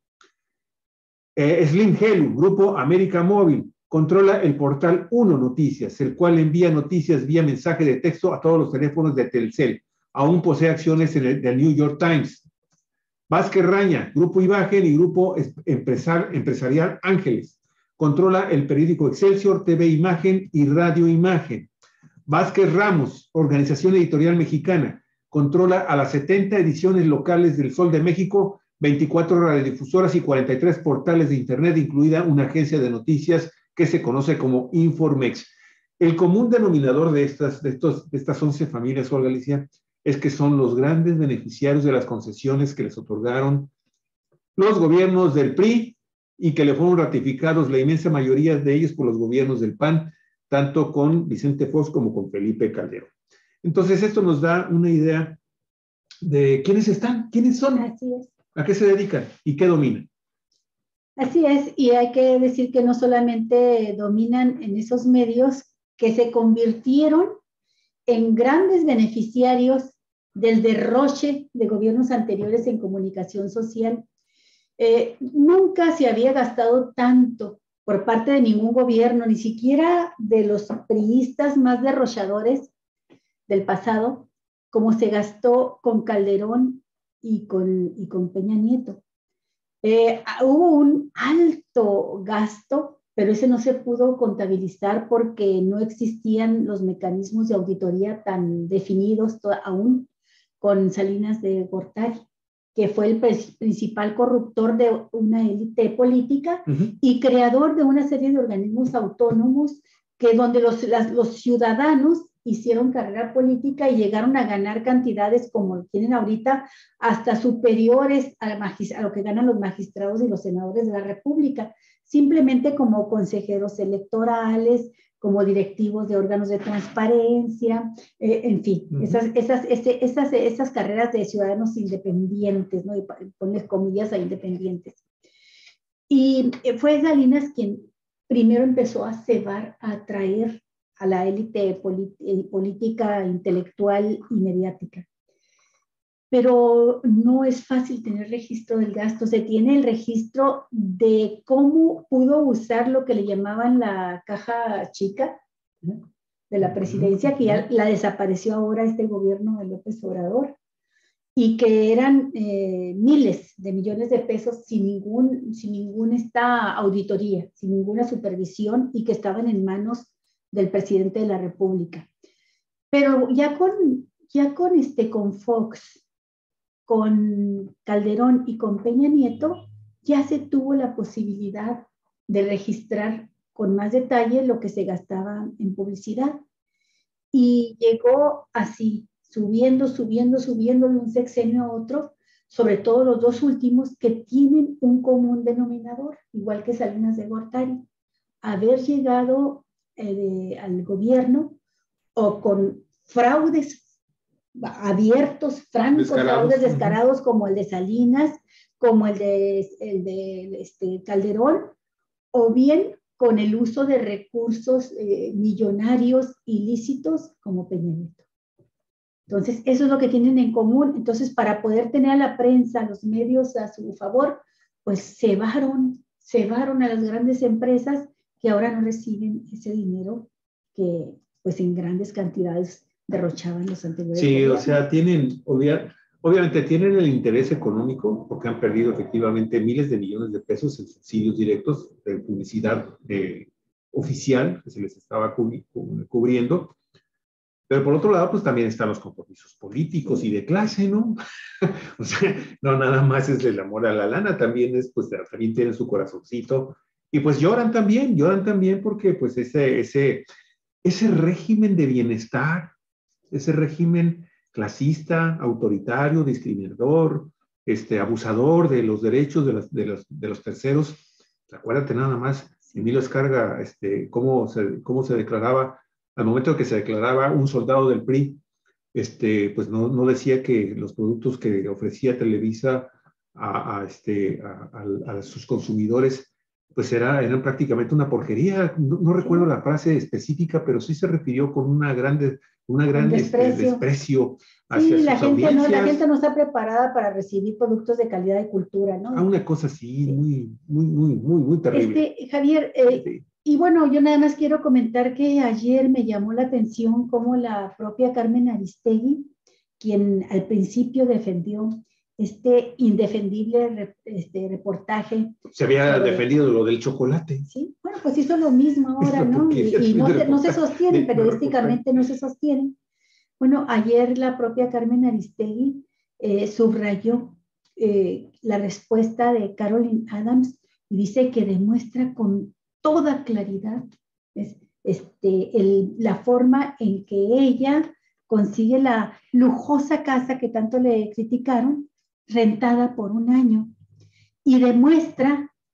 Eh, Slim Helu, Grupo América Móvil, controla el portal Uno Noticias, el cual envía noticias vía mensaje de texto a todos los teléfonos de Telcel. Aún posee acciones en el, el New York Times. Vázquez Raña, Grupo Imagen y Grupo Empresar, Empresarial Ángeles. Controla el periódico Excelsior, T V Imagen y Radio Imagen. Vázquez Ramos, Organización Editorial Mexicana. Controla a las setenta ediciones locales del Sol de México, veinticuatro radiodifusoras y cuarenta y tres portales de Internet, incluida una agencia de noticias que se conoce como Informex. El común denominador de estas, de estos, de estas once familias, Olga Alicia, es que son los grandes beneficiarios de las concesiones que les otorgaron los gobiernos del P R I y que le fueron ratificados la inmensa mayoría de ellos por los gobiernos del P A N, tanto con Vicente Fox como con Felipe Calderón. Entonces, esto nos da una idea de quiénes están, quiénes son, Así es. a qué se dedican y qué dominan. Así es, y hay que decir que no solamente dominan en esos medios, que se convirtieron en grandes beneficiarios del derroche de gobiernos anteriores en comunicación social. Eh, nunca se había gastado tanto por parte de ningún gobierno, ni siquiera de los priistas más derrochadores del pasado, como se gastó con Calderón y con, y con Peña Nieto. Eh, hubo un alto gasto, pero ese no se pudo contabilizar porque no existían los mecanismos de auditoría tan definidos aún con Salinas de Gortari, que fue el principal corruptor de una élite política uh-huh. y creador de una serie de organismos autónomos que donde los, las, los ciudadanos hicieron carrera política y llegaron a ganar cantidades como tienen ahorita, hasta superiores a, a lo que ganan los magistrados y los senadores de la República, simplemente como consejeros electorales, como directivos de órganos de transparencia, eh, en fin, uh-huh. esas, esas, ese, esas, esas carreras de ciudadanos independientes, ¿no? Y pones comillas a independientes. Y fue Salinas quien primero empezó a cebar, a atraer a la élite política, intelectual y mediática. Pero no es fácil tener registro del gasto. Se tiene el registro de cómo pudo usar lo que le llamaban la caja chica, ¿no?, de la presidencia, que ya la desapareció ahora este gobierno de López Obrador, y que eran eh, miles de millones de pesos sin ningún, sin ninguna esta auditoría, sin ninguna supervisión, y que estaban en manos del presidente de la República. Pero ya con, ya con, este, con Fox, con Calderón y con Peña Nieto, ya se tuvo la posibilidad de registrar con más detalle lo que se gastaba en publicidad. Y llegó así, subiendo, subiendo, subiendo de un sexenio a otro, sobre todo los dos últimos que tienen un común denominador, igual que Salinas de Gortari, haber llegado eh, al gobierno o con fraudes abiertos, francos, descarados. fraudes descarados, uh-huh. como el de Salinas, como el de, el de este, Calderón, o bien con el uso de recursos eh, millonarios ilícitos como Peña Nieto. Entonces, eso es lo que tienen en común. Entonces, para poder tener a la prensa, a los medios a su favor, pues cebaron, cebaron a las grandes empresas que ahora no reciben ese dinero que, pues, en grandes cantidades derrochaban los anteriores. Sí, gobiernos. O sea, tienen, obvia, obviamente tienen el interés económico porque han perdido efectivamente miles de millones de pesos en subsidios directos de publicidad eh, oficial que se les estaba cubri cubriendo. Pero por otro lado, pues también están los compromisos políticos y de clase, ¿no? O sea, no nada más es el amor a la lana, también es, pues también tienen su corazoncito. Y pues lloran también, lloran también porque pues ese, ese, ese régimen de bienestar, ese régimen clasista, autoritario, discriminador, este, abusador de los derechos de los, de los, de los terceros. Acuérdate nada más, Emilio Escarga, este, cómo, se, cómo se declaraba, al momento que se declaraba un soldado del P R I, este, pues no, no decía que los productos que ofrecía Televisa a, a, este, a, a, a sus consumidores pues era, eran prácticamente una porquería. No, no recuerdo la frase específica, pero sí se refirió con una grande, una gran desprecio, este, desprecio hacia sí, la sus gente audiencias. No, la gente no está preparada para recibir productos de calidad y cultura, ¿no? Ah, una cosa así, sí. muy, muy, muy, muy, muy terrible. Este, Javier, eh, sí. Y bueno, yo nada más quiero comentar que ayer me llamó la atención cómo la propia Carmen Aristegui, quien al principio defendió este indefendible este, reportaje. Se había sobre, defendido lo del chocolate. Sí, bueno, pues hizo lo mismo ahora, ¿no? Y, y no, se, no se sostiene, periodísticamente no se sostiene. Bueno, ayer la propia Carmen Aristegui eh, subrayó eh, la respuesta de Caroline Adams y dice que demuestra con toda claridad es, este, el, la forma en que ella consigue la lujosa casa que tanto le criticaron, rentada por un año, y demuestra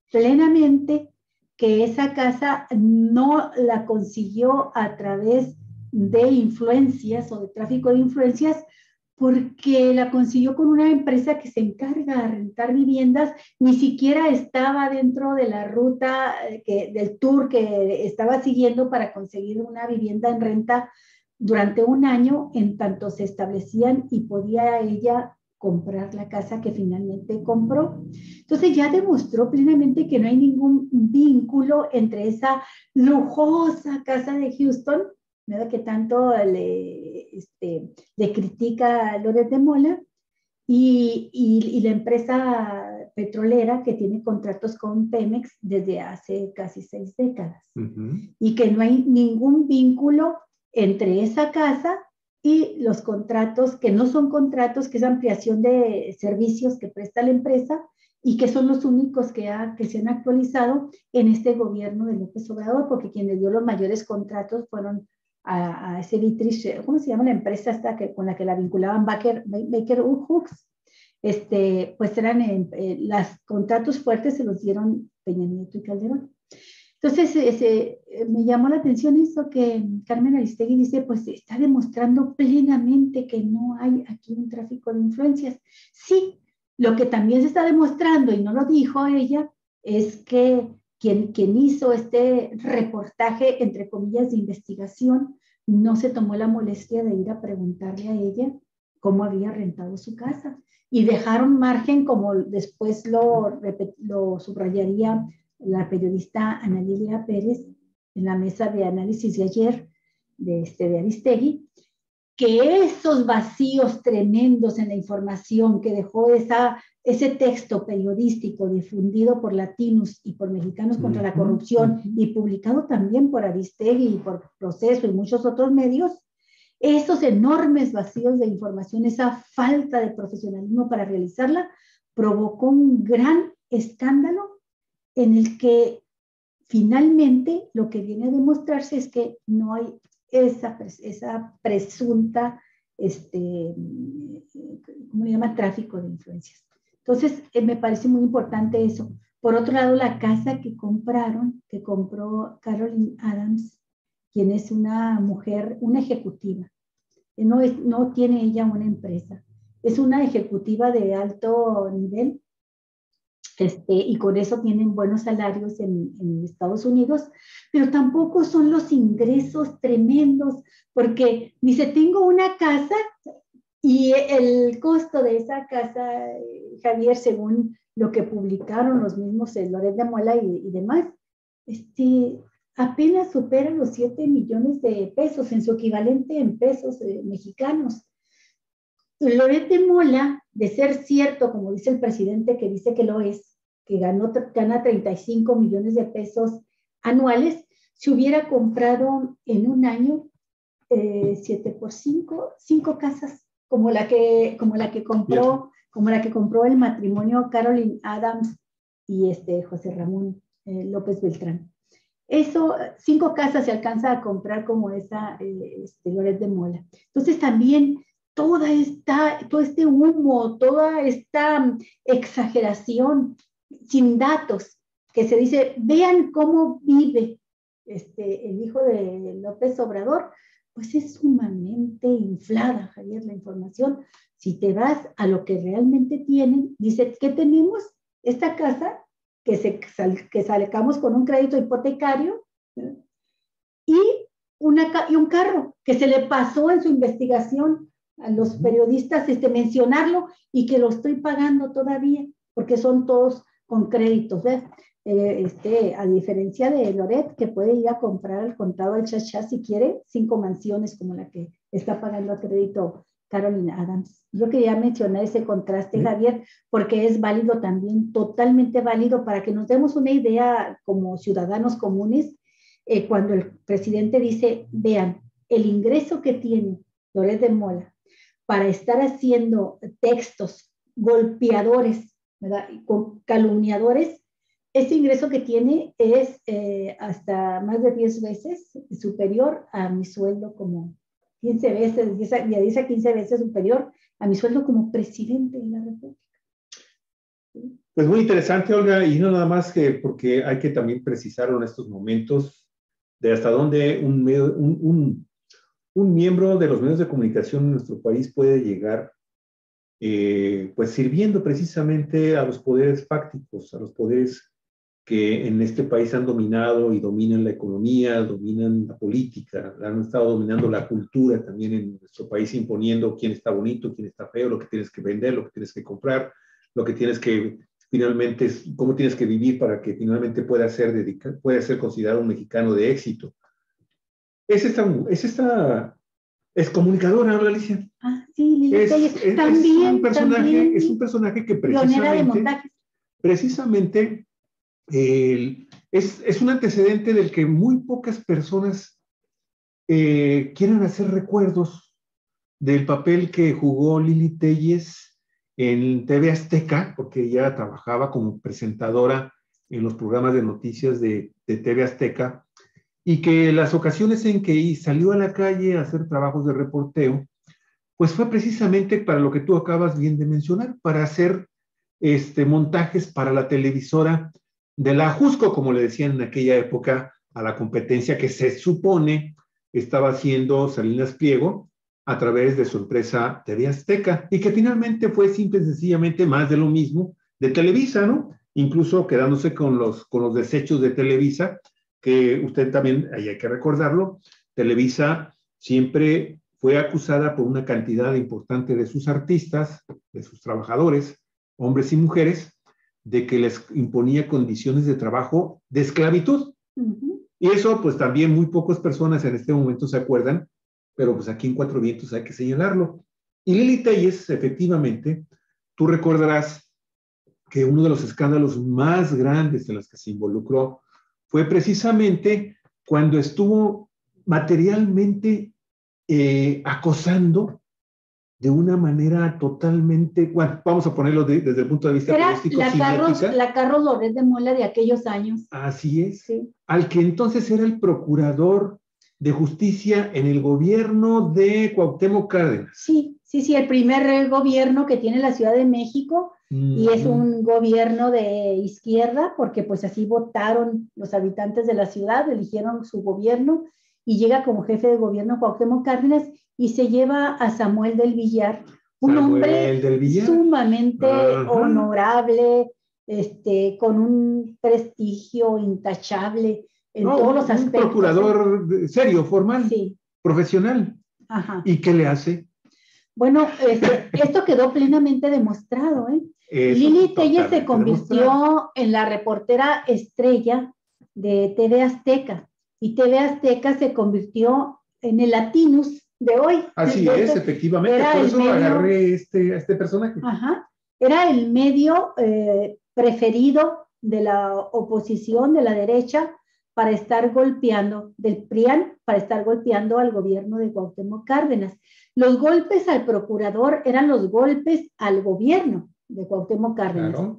plenamente que esa casa no la consiguió a través de influencias o de tráfico de influencias, porque la consiguió con una empresa que se encarga de rentar viviendas, ni siquiera estaba dentro de la ruta que, del tour que estaba siguiendo para conseguir una vivienda en renta durante un año, en tanto se establecían y podía ella comprar la casa que finalmente compró. Entonces ya demostró plenamente que no hay ningún vínculo entre esa lujosa casa de Houston, ¿verdad?, que tanto le, este, le critica a Loret de Mola, y, y, y la empresa petrolera que tiene contratos con Pemex desde hace casi seis décadas. Uh-huh. Y que no hay ningún vínculo entre esa casa y los contratos, que no son contratos, que es ampliación de servicios que presta la empresa y que son los únicos que, ha, que se han actualizado en este gobierno de López Obrador, porque quienes dio los mayores contratos fueron a, a ese Vitrich, ¿cómo se llama la empresa esta que, con la que la vinculaban? Baker, Baker Hughes. Este, pues eran eh, eh, los contratos fuertes se los dieron Peña Nieto y Calderón. Entonces, ese, me llamó la atención eso que Carmen Aristegui dice, pues está demostrando plenamente que no hay aquí un tráfico de influencias. Sí, lo que también se está demostrando, y no lo dijo ella, es que quien, quien hizo este reportaje, entre comillas, de investigación, no se tomó la molestia de ir a preguntarle a ella cómo había rentado su casa. Y dejaron margen, como después lo, lo subrayaría la periodista Ana Lilia Pérez en la mesa de análisis de ayer de, este, de Aristegui, que esos vacíos tremendos en la información que dejó esa, ese texto periodístico difundido por Latinos y por Mexicanos contra la Corrupción uh-huh. y publicado también por Aristegui y por Proceso y muchos otros medios, esos enormes vacíos de información, esa falta de profesionalismo para realizarla, provocó un gran escándalo en el que finalmente lo que viene a demostrarse es que no hay esa, esa presunta, este, ¿cómo le llama? Tráfico de influencias. Entonces, eh, me parece muy importante eso. Por otro lado, la casa que compraron, que compró Caroline Adams, quien es una mujer, una ejecutiva. No, es, no tiene ella una empresa. Es una ejecutiva de alto nivel, este, y con eso tienen buenos salarios en, en Estados Unidos, pero tampoco son los ingresos tremendos, porque dice, tengo una casa y el costo de esa casa, Javier, según lo que publicaron los mismos eh, Loret de Mola y, y demás, este, apenas supera los siete millones de pesos en su equivalente en pesos eh, mexicanos. Loret de Mola, de ser cierto, como dice el presidente, que dice que lo es, que ganó, gana treinta y cinco millones de pesos anuales, se hubiera comprado en un año eh, siete por cinco, cinco casas, como la que, como la que compró, como la que compró el matrimonio Caroline Adams y este José Ramón eh, López Beltrán. Eso, cinco casas se alcanza a comprar como esa eh, este, Loret de Mola. Entonces también toda esta, todo este humo, toda esta exageración sin datos, que se dice, vean cómo vive este, el hijo de López Obrador, pues es sumamente inflada, Javier, la información. Si te vas a lo que realmente tienen, dice, ¿qué tenemos? Esta casa que, se, que sacamos con un crédito hipotecario, ¿sí? y, una, y un carro que se le pasó en su investigación a los periodistas este, mencionarlo y que lo estoy pagando todavía, porque son todos con créditos, ¿ves? Eh, este, a diferencia de Loret, que puede ir a comprar al contado al chachá si quiere, cinco mansiones como la que está pagando a crédito Caroline Adams. Yo quería mencionar ese contraste, Javier, porque es válido también, totalmente válido, para que nos demos una idea como ciudadanos comunes, eh, cuando el presidente dice, vean, el ingreso que tiene Loret de Mola para estar haciendo textos golpeadores, ¿verdad? Con calumniadores, este ingreso que tiene es eh, hasta más de diez veces superior a mi sueldo como quince veces, de diez a quince veces superior a mi sueldo como presidente de la República. ¿Sí? Pues muy interesante, Olga, y no nada más que porque hay que también precisarlo en estos momentos de hasta dónde un, medio, un, un, un miembro de los medios de comunicación en nuestro país puede llegar, eh, pues sirviendo precisamente a los poderes fácticos, a los poderes que en este país han dominado y dominan la economía, dominan la política, han estado dominando la cultura también en nuestro país, imponiendo quién está bonito, quién está feo, lo que tienes que vender, lo que tienes que comprar, lo que tienes que finalmente, cómo tienes que vivir para que finalmente pueda ser, dedica, pueda ser considerado un mexicano de éxito. Es esta, es esta, es comunicadora, ¿no, Alicia? Ah, sí, Lili es, Telles. Es, también, es un personaje, también es un personaje que pionera de precisamente, montajes. precisamente el, es, es un antecedente del que muy pocas personas eh, quieren hacer recuerdos del papel que jugó Lili Telles en T V Azteca, porque ella trabajaba como presentadora en los programas de noticias de, de T V Azteca, y que las ocasiones en que salió a la calle a hacer trabajos de reporteo, pues fue precisamente para lo que tú acabas bien de mencionar, para hacer este, montajes para la televisora de la Jusco, como le decían en aquella época, a la competencia que se supone estaba haciendo Salinas Pliego a través de su empresa T V Azteca, y que finalmente fue simple y sencillamente más de lo mismo de Televisa, ¿no? Incluso quedándose con los, con los desechos de Televisa, que usted también, ahí hay que recordarlo, Televisa siempre fue acusada por una cantidad importante de sus artistas, de sus trabajadores, hombres y mujeres, de que les imponía condiciones de trabajo de esclavitud. Uh-huh. Y eso, pues también muy pocas personas en este momento se acuerdan, pero pues aquí en Cuatro Vientos hay que señalarlo. Y Lili Telles, efectivamente, tú recordarás que uno de los escándalos más grandes en los que se involucró fue precisamente cuando estuvo materialmente eh, acosando de una manera totalmente, bueno, vamos a ponerlo de, desde el punto de vista Era periodístico, la Carlos, la Carlos Loret de Mola de aquellos años. Así es. Sí. Al que entonces era el procurador de justicia en el gobierno de Cuauhtémoc Cárdenas. Sí, sí, sí, el primer gobierno que tiene la Ciudad de México, mm. y es un gobierno de izquierda, porque pues así votaron los habitantes de la ciudad, eligieron su gobierno, y llega como jefe de gobierno Cuauhtémoc Cárdenas, y se lleva a Samuel del Villar, un Samuel hombre del Villar. sumamente Ajá. honorable, este, con un prestigio intachable en no, todos un, los aspectos. Un procurador ¿eh? serio, formal, sí. profesional. Ajá. ¿Y qué le hace? Bueno, este, esto quedó plenamente demostrado, ¿eh? Eso Lili Telles se convirtió demostrado. en la reportera estrella de T V Azteca, y T V Azteca se convirtió en el Latinus de hoy. Así Entonces, es, efectivamente, por eso medio, agarré este, a este personaje. Ajá, era el medio eh, preferido de la oposición, de la derecha, para estar golpeando, del PRIAN, para estar golpeando al gobierno de Cuauhtémoc Cárdenas. Los golpes al procurador eran los golpes al gobierno de Cuauhtémoc Cárdenas. Claro.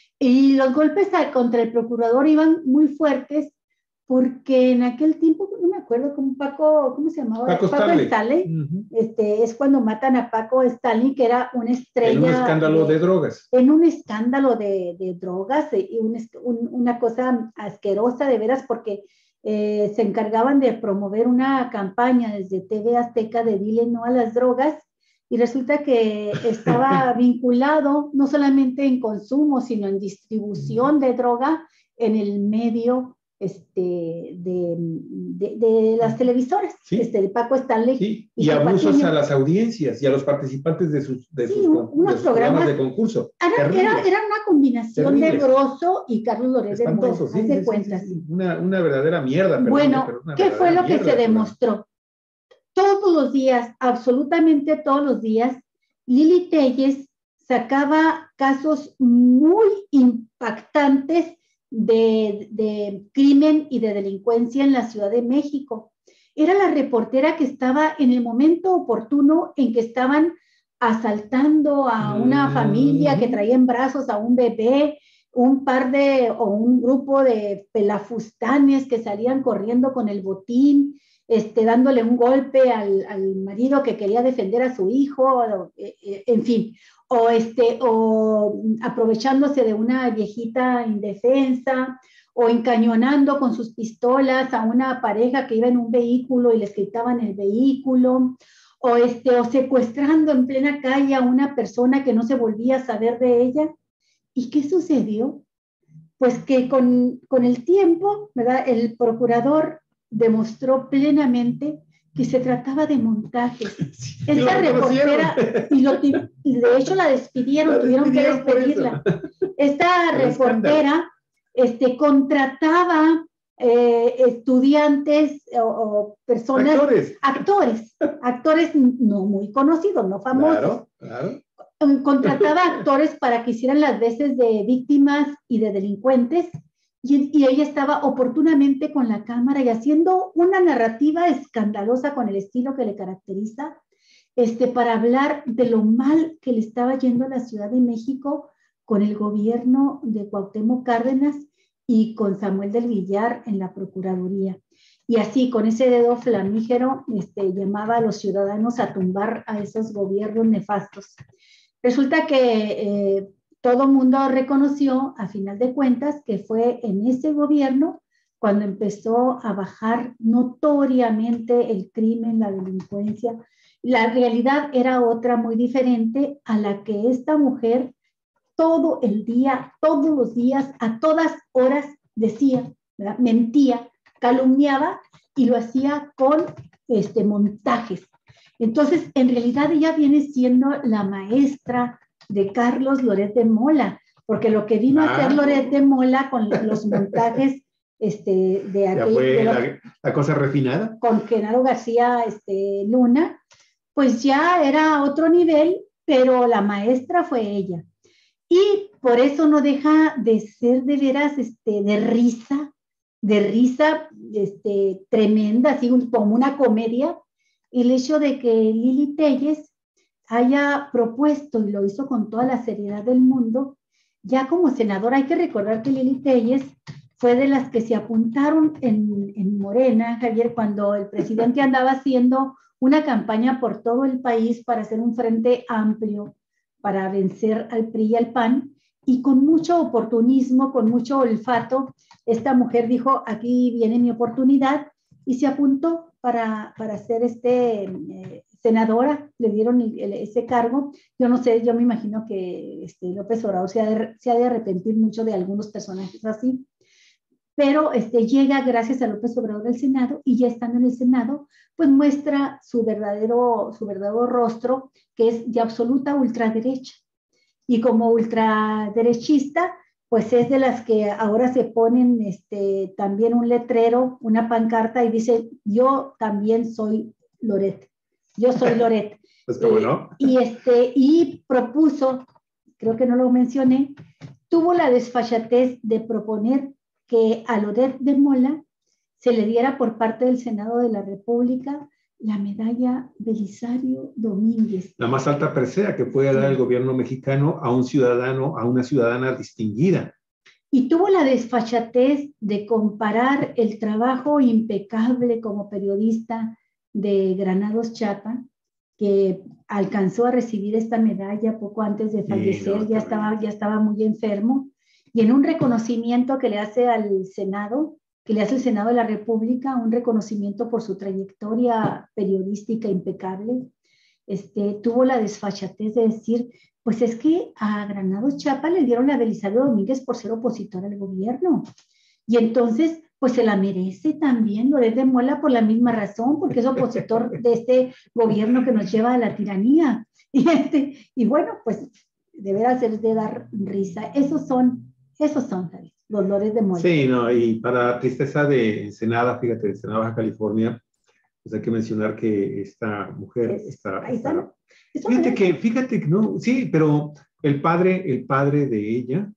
Y los golpes a, contra el procurador iban muy fuertes, porque en aquel tiempo, no me acuerdo, como Paco, ¿cómo se llamaba? Paco, Paco Stanley. Stanley. Uh-huh. Este, es cuando matan a Paco Stanley, que era una estrella. En un escándalo de, de drogas. En un escándalo de, de drogas, y un, un, una cosa asquerosa de veras, porque eh, se encargaban de promover una campaña desde T V Azteca de dile no a las drogas, y resulta que estaba vinculado no solamente en consumo, sino en distribución de droga en el medio este, de, de, de las televisoras, sí. este, de Paco Stanley. Sí. Y, y abusos Patiño. A las audiencias y a los participantes de sus, de sí, sus, unos de sus programas, programas de concurso. Era, era, era una combinación Terribles. de Grosso y Carlos Loret de Mola, sí, haz de sí, cuentas. Sí, sí. Una, una verdadera mierda. Perdón, bueno, pero una ¿qué fue lo que se demostró? Pero... Todos los días, absolutamente todos los días, Lili Telles sacaba casos muy impactantes de, de crimen y de delincuencia en la Ciudad de México. Era la reportera que estaba en el momento oportuno en que estaban asaltando a una mm. familia que traía en brazos a un bebé, un par de, o un grupo de pelafustanes que salían corriendo con el botín, este, dándole un golpe al, al marido que quería defender a su hijo, en fin, o, este, o aprovechándose de una viejita indefensa, o encañonando con sus pistolas a una pareja que iba en un vehículo y les quitaban el vehículo, o, este, o secuestrando en plena calle a una persona que no se volvía a saber de ella. ¿Y qué sucedió? Pues que con, con el tiempo, ¿verdad?, el procurador demostró plenamente que se trataba de montajes. Sí, Esta reportera, y, lo, y de hecho la despidieron, la tuvieron que despedirla. Esta reportera este, contrataba eh, estudiantes o, o personas, actores. actores, actores no muy conocidos, no famosos. Claro, claro. Contrataba actores para que hicieran las veces de víctimas y de delincuentes, y, y ella estaba oportunamente con la cámara y haciendo una narrativa escandalosa con el estilo que le caracteriza, este, para hablar de lo mal que le estaba yendo a la Ciudad de México con el gobierno de Cuauhtémoc Cárdenas y con Samuel del Villar en la Procuraduría. Y así, con ese dedo flamígero, este, llamaba a los ciudadanos a tumbar a esos gobiernos nefastos. Resulta que eh, todo el mundo reconoció, a final de cuentas, que fue en ese gobierno cuando empezó a bajar notoriamente el crimen, la delincuencia. La realidad era otra muy diferente a la que esta mujer todo el día, todos los días, a todas horas decía, ¿verdad?, mentía, calumniaba y lo hacía con este, montajes. Entonces, en realidad ella viene siendo la maestra de Carlos Loret de Mola, porque lo que vino ah, a hacer Loret de Mola con los montajes este, de aquel, ya fue de lo, la, la cosa refinada. Con Genaro García este, Luna, pues ya era otro nivel, pero la maestra fue ella. Y por eso no deja de ser de veras este, de risa, de risa este, tremenda, así como una comedia, el hecho de que Lili Téllez haya propuesto, y lo hizo con toda la seriedad del mundo, ya como senadora. Hay que recordar que Lili Téllez fue de las que se apuntaron en, en Morena, Javier, cuando el presidente andaba haciendo una campaña por todo el país para hacer un frente amplio, para vencer al P R I y al P A N, y con mucho oportunismo, con mucho olfato, esta mujer dijo, aquí viene mi oportunidad, y se apuntó para, para ser este, eh, senadora, le dieron el, el, ese cargo. Yo no sé, yo me imagino que este, López Obrador se ha, de, se ha de arrepentir mucho de algunos personajes así, pero este, llega gracias a López Obrador al Senado, y ya estando en el Senado, pues muestra su verdadero, su verdadero rostro, que es de absoluta ultraderecha. Y como ultraderechista, pues es de las que ahora se ponen este, también un letrero, una pancarta, y dice, yo también soy Loret, yo soy Loret. Pues cómo no. Eh, y, este, y propuso, creo que no lo mencioné, tuvo la desfachatez de proponer que a Loret de Mola se le diera por parte del Senado de la República la medalla Belisario Domínguez. La más alta presea que puede dar el gobierno mexicano a un ciudadano, a una ciudadana distinguida. Y tuvo la desfachatez de comparar el trabajo impecable como periodista de Granados Chapa, que alcanzó a recibir esta medalla poco antes de fallecer, sí, no, ya, estaba, ya estaba muy enfermo, y en un reconocimiento que le hace al Senado, que le hace el Senado de la República, un reconocimiento por su trayectoria periodística impecable, este, tuvo la desfachatez de decir, pues es que a Granados Chapa le dieron la Belisario Domínguez por ser opositor al gobierno, y entonces pues se la merece también Loret de Mola por la misma razón, porque es opositor de este gobierno que nos lleva a la tiranía, y, este, y bueno, pues de veras es de dar risa. Esos son, esos son, ¿sabes?, los Loret de Mola. Sí, no, y para tristeza de Ensenada, fíjate, de Ensenada, Baja California, pues hay que mencionar que esta mujer es, está... está fíjate que, fíjate que no, sí, pero el padre, el padre de ella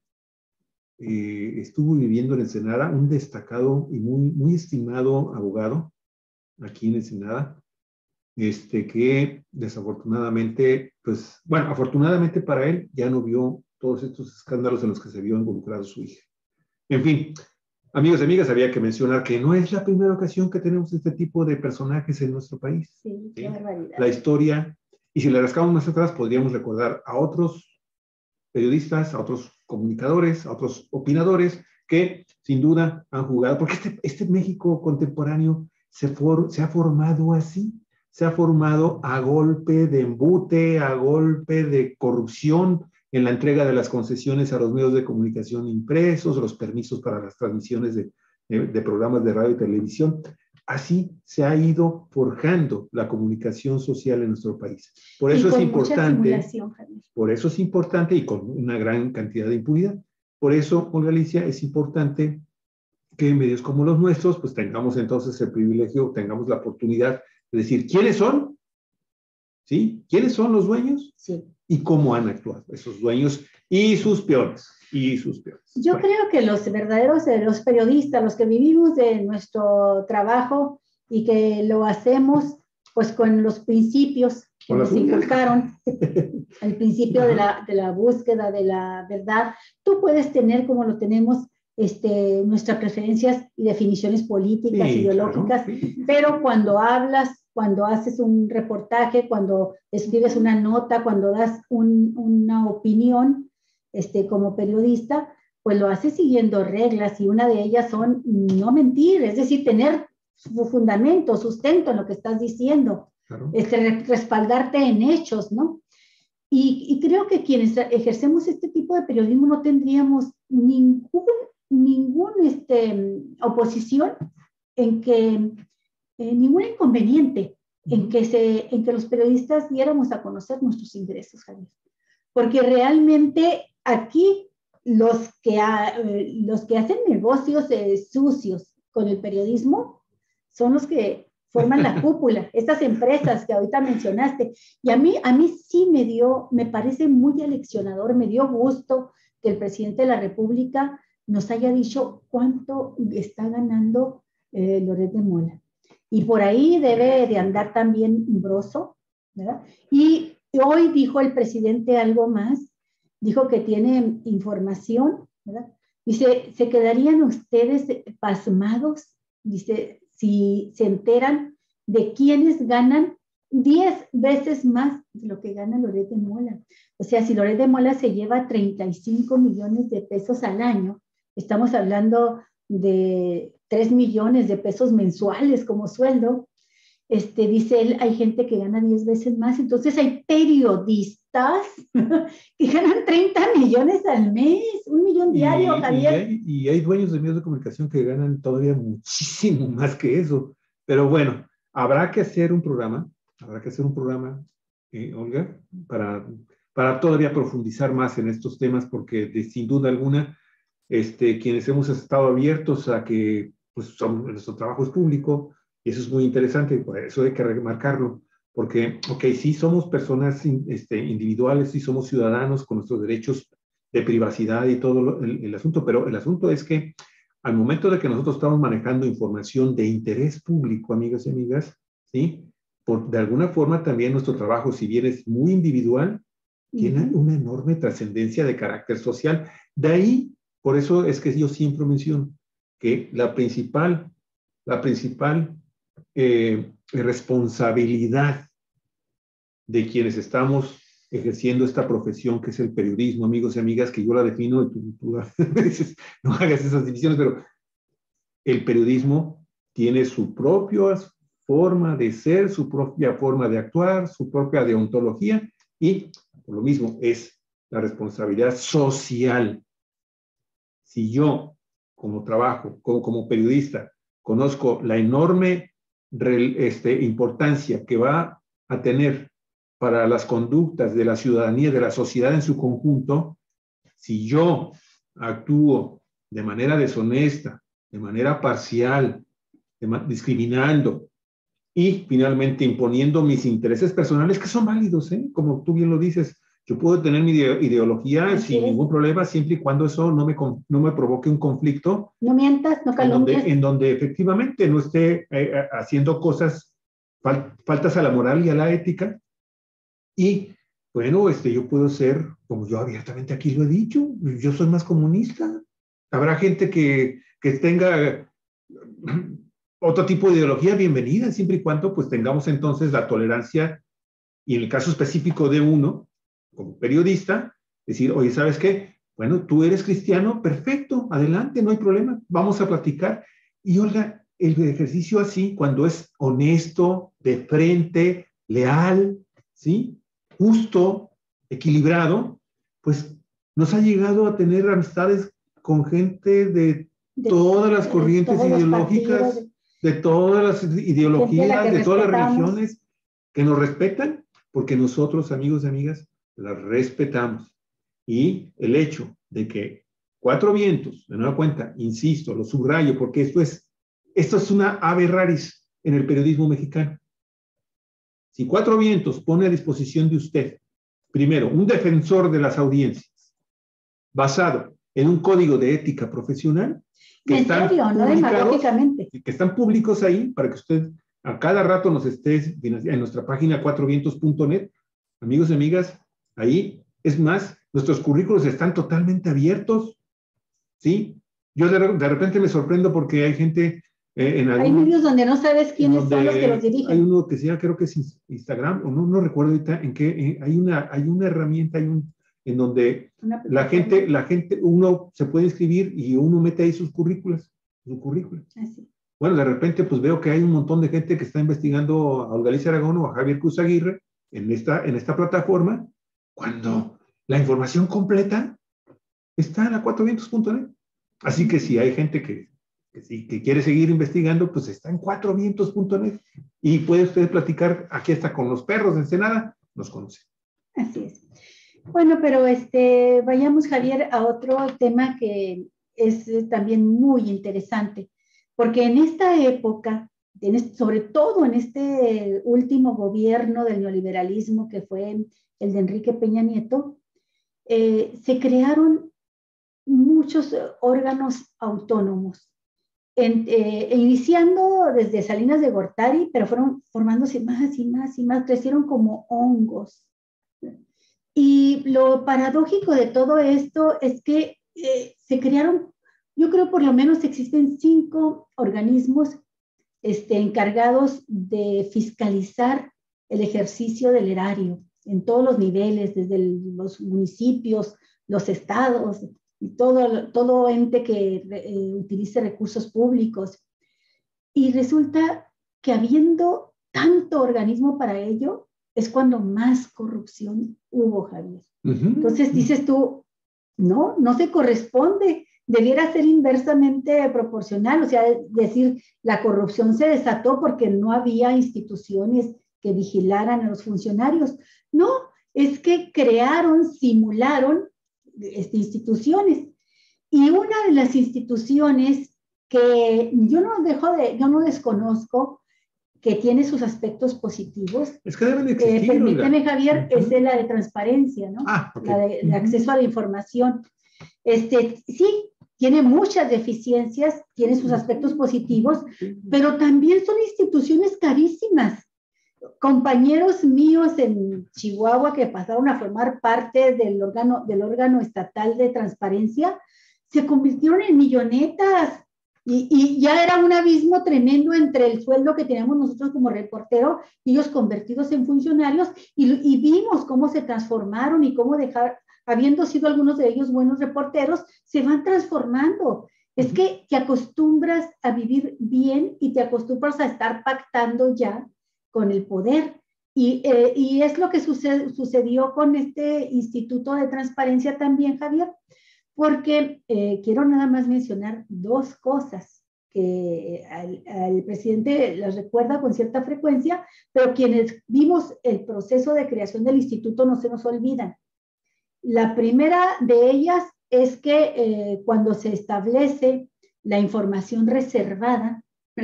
eh, estuvo viviendo en Ensenada, un destacado y muy, muy estimado abogado aquí en Ensenada, este, que desafortunadamente, pues, bueno, afortunadamente para él ya no vio todos estos escándalos en los que se vio involucrado su hija. En fin, Amigos y amigas, había que mencionar que no es la primera ocasión que tenemos este tipo de personajes en nuestro país. Sí, qué ¿sí? barbaridad. La historia, y si le rascamos más atrás, podríamos recordar a otros periodistas, a otros comunicadores, a otros opinadores que sin duda han jugado, porque este, este México contemporáneo se, for, se ha formado así, se ha formado a golpe de embute, a golpe de corrupción en la entrega de las concesiones a los medios de comunicación impresos, los permisos para las transmisiones de, de, de programas de radio y televisión. Así se ha ido forjando la comunicación social en nuestro país. Por eso y con es importante, mucha simulación, Javier. por eso es importante y con una gran cantidad de impunidad. Por eso, Olga Alicia, es importante que en medios como los nuestros, pues tengamos entonces el privilegio, tengamos la oportunidad de decir quiénes son, ¿sí? ¿Quiénes son los dueños? Sí. Y cómo han actuado esos dueños y sus peones, y sus peones. Yo bueno. creo que los verdaderos, los periodistas, los que vivimos de nuestro trabajo y que lo hacemos pues con los principios que nos inculcaron, el principio de la, de la búsqueda de la verdad, tú puedes tener como lo tenemos este, nuestras preferencias y definiciones políticas, sí, ideológicas, claro, sí. Pero cuando hablas, cuando haces un reportaje, cuando escribes una nota, cuando das un, una opinión este, como periodista, pues lo haces siguiendo reglas y una de ellas son no mentir, es decir, tener su fundamento, sustento en lo que estás diciendo, claro. este, respaldarte en hechos, ¿no? Y, y creo que quienes ejercemos este tipo de periodismo no tendríamos ningún, ningún este, oposición en que, eh, ningún inconveniente en que, se, en que los periodistas diéramos a conocer nuestros ingresos, Javier. Porque realmente aquí los que, ha, los que hacen negocios eh, sucios con el periodismo son los que forman la cúpula, estas empresas que ahorita mencionaste. Y a mí, a mí sí me dio, me parece muy aleccionador, me dio gusto que el presidente de la República nos haya dicho cuánto está ganando eh, Loret de Mola. Y por ahí debe de andar también Broso, ¿verdad? Y hoy dijo el presidente algo más, dijo que tiene información, ¿verdad? Dice, ¿se quedarían ustedes pasmados? Dice, si se enteran de quienes ganan diez veces más de lo que gana Loret de Mola. O sea, si Loret de Mola se lleva treinta y cinco millones de pesos al año, estamos hablando de tres millones de pesos mensuales como sueldo, este, dice él, hay gente que gana diez veces más, entonces hay periodistas que ganan treinta millones al mes, un millón diario, y, Javier. Y hay, y hay dueños de medios de comunicación que ganan todavía muchísimo más que eso. Pero bueno, habrá que hacer un programa, habrá que hacer un programa, eh, Olga, para, para todavía profundizar más en estos temas, porque de, sin duda alguna, este, quienes hemos estado abiertos a que pues, son, nuestro trabajo es público, y eso es muy interesante, por eso hay que remarcarlo, porque, ok, sí somos personas este, individuales, sí somos ciudadanos con nuestros derechos de privacidad y todo lo, el, el asunto, pero el asunto es que al momento de que nosotros estamos manejando información de interés público, amigas y amigas, ¿sí? Por, de alguna forma también nuestro trabajo, si bien es muy individual, uh-huh. tiene una enorme trascendencia de carácter social. De ahí, por eso es que yo siempre menciono que la principal, la principal eh, responsabilidad de quienes estamos ejerciendo esta profesión que es el periodismo, amigos y amigas, que yo la defino, y tú, tú dices, no hagas esas divisiones, pero el periodismo tiene su propia forma de ser, su propia forma de actuar, su propia deontología, y por lo mismo es la responsabilidad social. Si yo, como trabajo, como, como periodista, conozco la enorme este, importancia que va a tener para las conductas de la ciudadanía, de la sociedad en su conjunto, si yo actúo de manera deshonesta, de manera parcial, de, discriminando y finalmente imponiendo mis intereses personales, que son válidos, ¿eh? Como tú bien lo dices, yo puedo tener mi ideología Así sin es. ningún problema, siempre y cuando eso no me, no me provoque un conflicto. No mientas, no calumnies. En donde, en donde efectivamente no esté eh, haciendo cosas, fal, faltas a la moral y a la ética. Y bueno, este, yo puedo ser, como yo abiertamente aquí lo he dicho, yo soy más comunista. Habrá gente que que tenga otro tipo de ideología, bienvenida, siempre y cuando pues tengamos entonces la tolerancia, y en el caso específico de uno, como periodista, decir, oye, ¿sabes qué? Bueno, tú eres cristiano, perfecto, adelante, no hay problema, vamos a platicar. Y Olga, el ejercicio así, cuando es honesto, de frente, leal, ¿sí? Justo, equilibrado, pues nos ha llegado a tener amistades con gente de, de todas las corrientes ideológicas, partidos, de todas las ideologías, de todas las religiones, que nos respetan, porque nosotros, amigos y amigas, las respetamos. Y el hecho de que Cuatro Vientos, de nueva cuenta, insisto, lo subrayo, porque esto es, esto es una ave raris en el periodismo mexicano. Si Cuatro Vientos pone a disposición de usted, primero, un defensor de las audiencias, basado en un código de ética profesional, que en están serio, no demagógicamente, que están públicos ahí, para que usted a cada rato nos esté en nuestra página cuatro vientos punto net, amigos y amigas, ahí, es más, nuestros currículos están totalmente abiertos, ¿sí? Yo de, de repente me sorprendo porque hay gente eh, en algunos... Hay medios donde no sabes quiénes son los que los dirigen. Hay uno que se llama, creo que es Instagram, o no, no recuerdo ahorita en qué, eh, hay, una, hay una herramienta, hay un, en donde la gente, la gente, uno se puede inscribir y uno mete ahí sus currículos, su currículum. Así. Bueno, de repente pues veo que hay un montón de gente que está investigando a Olga Alicia Aragón o a Javier Cruz Aguirre en esta, en esta plataforma, cuando la información completa está en la cuatro vientos punto net. Así que si hay gente que, que, sí, que quiere seguir investigando, pues está en cuatro vientos punto net. Y puede usted platicar aquí hasta con los perros de Ensenada, nos conoce. Así es. Bueno, pero este, vayamos, Javier, a otro tema que es también muy interesante, porque en esta época, en este, sobre todo en este último gobierno del neoliberalismo que fue el de Enrique Peña Nieto, eh, se crearon muchos órganos autónomos, en, eh, iniciando desde Salinas de Gortari, pero fueron formándose más y más y más, crecieron como hongos. Y lo paradójico de todo esto es que eh, se crearon, yo creo por lo menos existen cinco organismos este, encargados de fiscalizar el ejercicio del erario en todos los niveles, desde el, los municipios, los estados, y todo, todo ente que eh, utilice recursos públicos. Y resulta que habiendo tanto organismo para ello, es cuando más corrupción hubo, Javier. Uh-huh. Entonces dices tú, no, no se corresponde, debiera ser inversamente proporcional, o sea, decir, la corrupción se desató porque no había instituciones que vigilaran a los funcionarios. No, es que crearon, simularon este, instituciones. Y una de las instituciones que yo no dejo de, yo no desconozco, que tiene sus aspectos positivos. Es que deben de existir. Eh, permíteme, Javier, uh-huh. es la de transparencia, ¿no? Ah, okay. La de, de acceso uh-huh. a la información. Este, sí, tiene muchas deficiencias, tiene sus aspectos positivos, pero también son instituciones carísimas. Compañeros míos en Chihuahua que pasaron a formar parte del órgano, del órgano estatal de transparencia, se convirtieron en millonetas. Y, y ya era un abismo tremendo entre el sueldo que teníamos nosotros como reportero y ellos convertidos en funcionarios, y, y vimos cómo se transformaron y cómo dejar, habiendo sido algunos de ellos buenos reporteros, se van transformando. Es que te acostumbras a vivir bien y te acostumbras a estar pactando ya con el poder. Y, eh, y es lo que suced, sucedió con este Instituto de Transparencia también, Javier, porque eh, quiero nada más mencionar dos cosas que al, al presidente las recuerda con cierta frecuencia, pero quienes vimos el proceso de creación del instituto no se nos olvidan. La primera de ellas es que eh, cuando se establece la información reservada,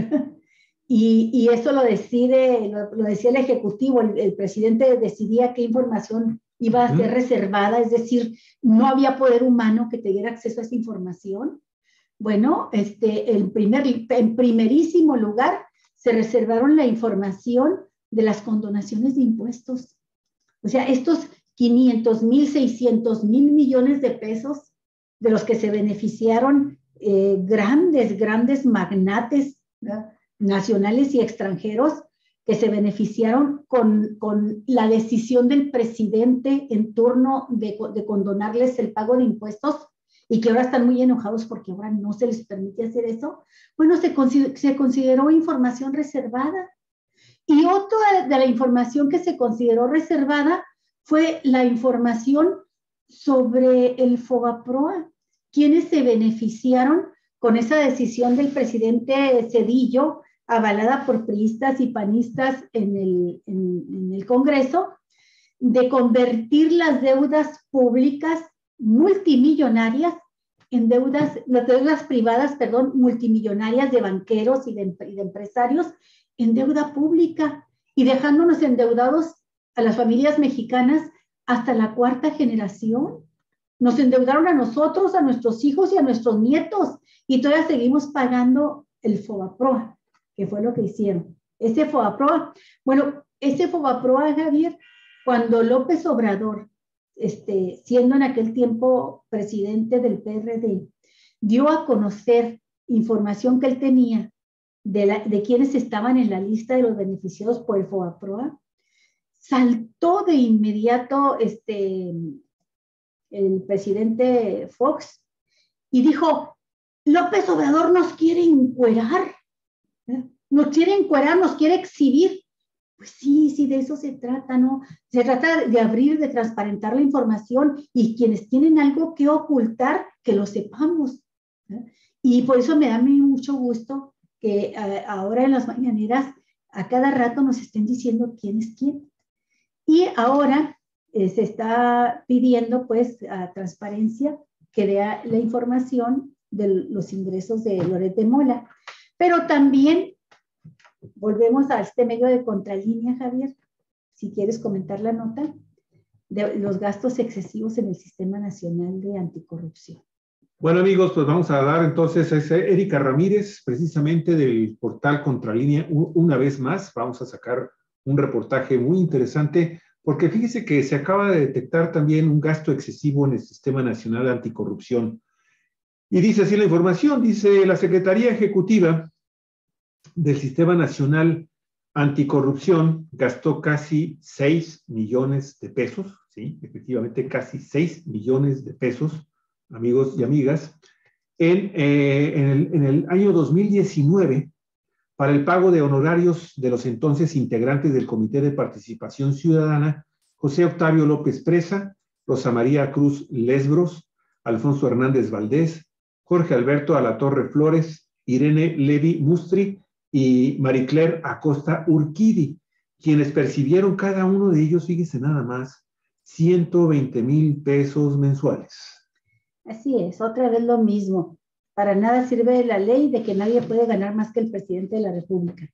y, y eso lo decide, lo, lo decía el Ejecutivo, el, el presidente decidía qué información iba a ser reservada, es decir, no había poder humano que te diera acceso a esa información. Bueno, este, el primer, en primerísimo lugar, se reservaron la información de las condonaciones de impuestos. O sea, estos quinientos mil, seiscientos mil millones de pesos de los que se beneficiaron eh, grandes, grandes magnates, ¿verdad?, nacionales y extranjeros, que se beneficiaron con, con la decisión del presidente en turno de, de condonarles el pago de impuestos, y que ahora están muy enojados porque ahora no se les permite hacer eso. Bueno, se, consider, se consideró información reservada. Y otra de la información que se consideró reservada fue la información sobre el FOBAPROA, quienes se beneficiaron con esa decisión del presidente Zedillo, avalada por priistas y panistas en el, en, en el Congreso, de convertir las deudas públicas multimillonarias en deudas, las deudas privadas, perdón, multimillonarias de banqueros y de, y de empresarios en deuda pública, y dejándonos endeudados a las familias mexicanas hasta la cuarta generación. Nos endeudaron a nosotros, a nuestros hijos y a nuestros nietos, y todavía seguimos pagando el FOBAPROA, que fue lo que hicieron. Ese FOBAPROA, bueno, ese FOBAPROA, Javier, cuando López Obrador, este, siendo en aquel tiempo presidente del P R D, dio a conocer información que él tenía de, la, de quienes estaban en la lista de los beneficiados por el FOBAPROA, saltó de inmediato este, el presidente Fox y dijo: López Obrador nos quiere encuerar, ¿eh? nos quiere encuerar, nos quiere exhibir. Pues sí, sí, de eso se trata, ¿no? Se trata de abrir, de transparentar la información, y quienes tienen algo que ocultar, que lo sepamos, ¿eh? Y por eso me da a mí mucho gusto que eh, ahora en las mañaneras a cada rato nos estén diciendo quién es quién. Y ahora eh, se está pidiendo, pues, a transparencia, que dé la información de los ingresos de Loret de Mola. Pero también volvemos a este medio de contralínea, Javier, si quieres comentar la nota de los gastos excesivos en el Sistema Nacional de Anticorrupción. Bueno, amigos, pues vamos a dar entonces a esa Erika Ramírez, precisamente del portal Contralínea. Una vez más, vamos a sacar un reportaje muy interesante, porque fíjese que se acaba de detectar también un gasto excesivo en el Sistema Nacional de Anticorrupción. Y dice así la información, dice: la Secretaría Ejecutiva del Sistema Nacional Anticorrupción gastó casi seis millones de pesos, sí, efectivamente casi seis millones de pesos, amigos y amigas, en, eh, en, el, en el año dos mil diecinueve para el pago de honorarios de los entonces integrantes del Comité de Participación Ciudadana, José Octavio López Presa, Rosa María Cruz Lesbros, Alfonso Hernández Valdés, Jorge Alberto Alatorre Flores, Irene Levi Mustri y Maricler Acosta Urquidi, quienes percibieron cada uno de ellos, fíjese nada más, ciento veinte mil pesos mensuales. Así es, otra vez lo mismo. Para nada sirve la ley de que nadie puede ganar más que el presidente de la República.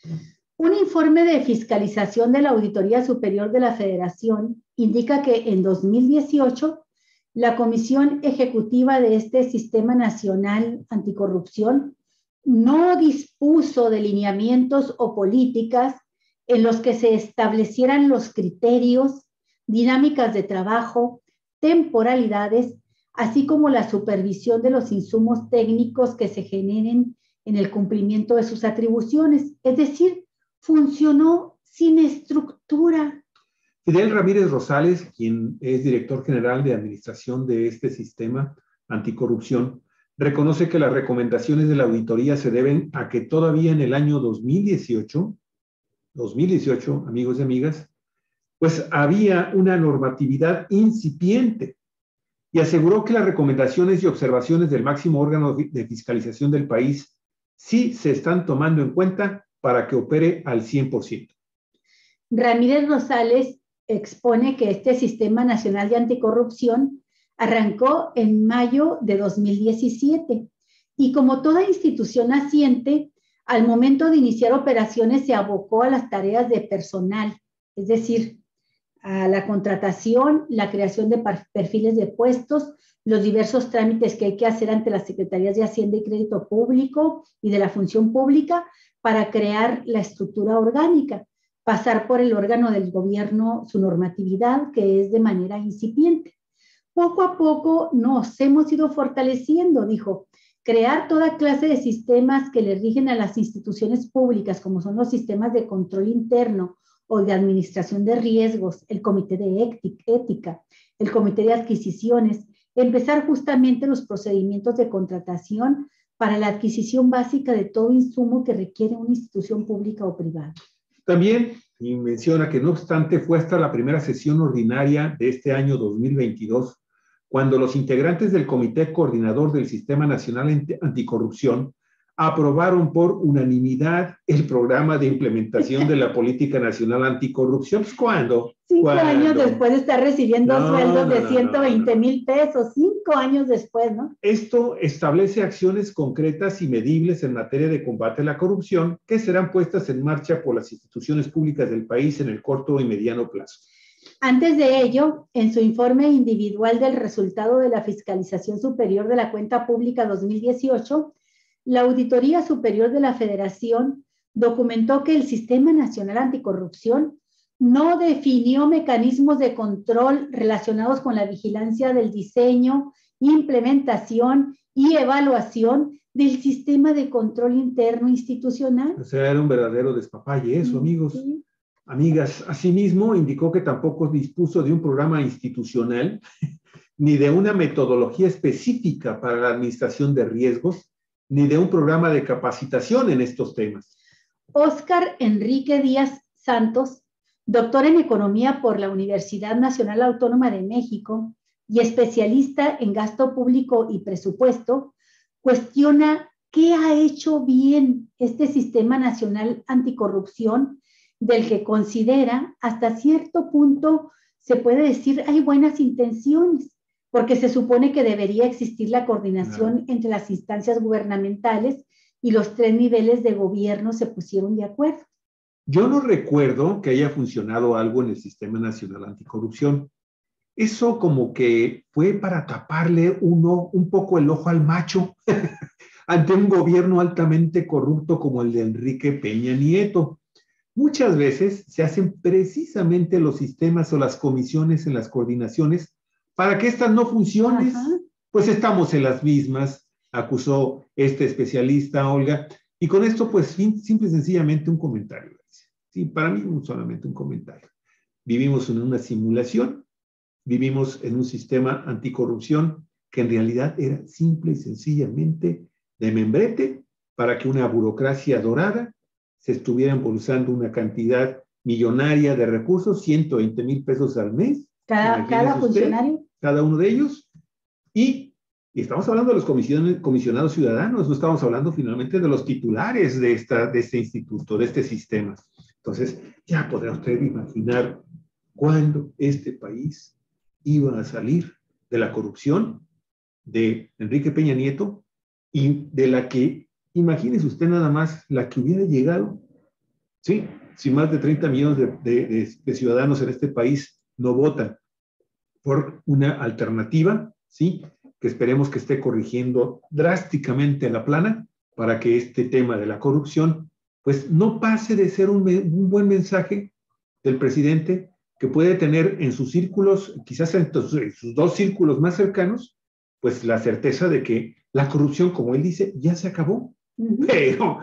Un informe de fiscalización de la Auditoría Superior de la Federación indica que en dos mil dieciocho la Comisión Ejecutiva de este Sistema Nacional Anticorrupción no dispuso de lineamientos o políticas en los que se establecieran los criterios, dinámicas de trabajo, temporalidades, así como la supervisión de los insumos técnicos que se generen en el cumplimiento de sus atribuciones. Es decir, funcionó sin estructura. Fidel Ramírez Rosales, quien es director general de administración de este sistema anticorrupción, reconoce que las recomendaciones de la auditoría se deben a que todavía en el año dos mil dieciocho, dos mil dieciocho, amigos y amigas, pues había una normatividad incipiente, y aseguró que las recomendaciones y observaciones del máximo órgano de fiscalización del país sí se están tomando en cuenta para que opere al cien por ciento. Ramírez Rosales expone que este Sistema Nacional de Anticorrupción arrancó en mayo de dos mil diecisiete y, como toda institución naciente, al momento de iniciar operaciones se abocó a las tareas de personal, es decir, a la contratación, la creación de perfiles de puestos, los diversos trámites que hay que hacer ante las Secretarías de Hacienda y Crédito Público y de la Función Pública para crear la estructura orgánica, pasar por el órgano del gobierno su normatividad, que es de manera incipiente. Poco a poco nos hemos ido fortaleciendo, dijo, crear toda clase de sistemas que le rigen a las instituciones públicas, como son los sistemas de control interno o de administración de riesgos, el comité de ética, el comité de adquisiciones, empezar justamente los procedimientos de contratación para la adquisición básica de todo insumo que requiere una institución pública o privada. También y menciona que no obstante fue hasta la primera sesión ordinaria de este año dos mil veintidós cuando los integrantes del Comité Coordinador del Sistema Nacional Anticorrupción aprobaron por unanimidad el programa de implementación de la Política Nacional Anticorrupción. ¿Cuándo? Cinco ¿Cuándo? años después de estar recibiendo no, sueldos no, de no, ciento veinte no, no. mil pesos, cinco años después, ¿no? Esto establece acciones concretas y medibles en materia de combate a la corrupción que serán puestas en marcha por las instituciones públicas del país en el corto y mediano plazo. Antes de ello, en su informe individual del resultado de la Fiscalización Superior de la Cuenta Pública dos mil dieciocho, la Auditoría Superior de la Federación documentó que el Sistema Nacional Anticorrupción no definió mecanismos de control relacionados con la vigilancia del diseño, implementación y evaluación del sistema de control interno institucional. O sea, era un verdadero despapalle eso, amigos. Sí. Amigas, asimismo indicó que tampoco dispuso de un programa institucional ni de una metodología específica para la administración de riesgos, ni de un programa de capacitación en estos temas. Óscar Enrique Díaz Santos, doctor en Economía por la Universidad Nacional Autónoma de México y especialista en gasto público y presupuesto, cuestiona qué ha hecho bien este Sistema Nacional Anticorrupción, del que considera hasta cierto punto, se puede decir, hay buenas intenciones, porque se supone que debería existir la coordinación no. entre las instancias gubernamentales y los tres niveles de gobierno se pusieron de acuerdo. Yo no recuerdo que haya funcionado algo en el Sistema Nacional Anticorrupción. Eso como que fue para taparle uno un poco el ojo al macho ante un gobierno altamente corrupto como el de Enrique Peña Nieto. Muchas veces se hacen precisamente los sistemas o las comisiones en las coordinaciones para que estas no funcionen. Ajá. Pues estamos en las mismas, acusó este especialista, Olga. Y con esto, pues, simple y sencillamente un comentario. Sí, para mí solamente un comentario. Vivimos en una simulación, vivimos en un sistema anticorrupción que en realidad era simple y sencillamente de membrete para que una burocracia dorada se estuviera embolsando una cantidad millonaria de recursos, ciento veinte mil pesos al mes. Cada, cada usted, funcionario. Cada uno de ellos. Y, y estamos hablando de los comisionados ciudadanos, no estamos hablando finalmente de los titulares de, esta, de este instituto, de este sistema. Entonces, ya podrá usted imaginar cuándo este país iba a salir de la corrupción de Enrique Peña Nieto y de la que, imagínese usted nada más, la que hubiera llegado, ¿sí? Si más de treinta millones de, de, de, de ciudadanos en este país no votan por una alternativa, ¿sí? Que esperemos que esté corrigiendo drásticamente la plana para que este tema de la corrupción pues no pase de ser un, un buen mensaje del presidente que puede tener en sus círculos, quizás en sus dos círculos más cercanos, pues la certeza de que la corrupción, como él dice, ya se acabó. Uh-huh. Pero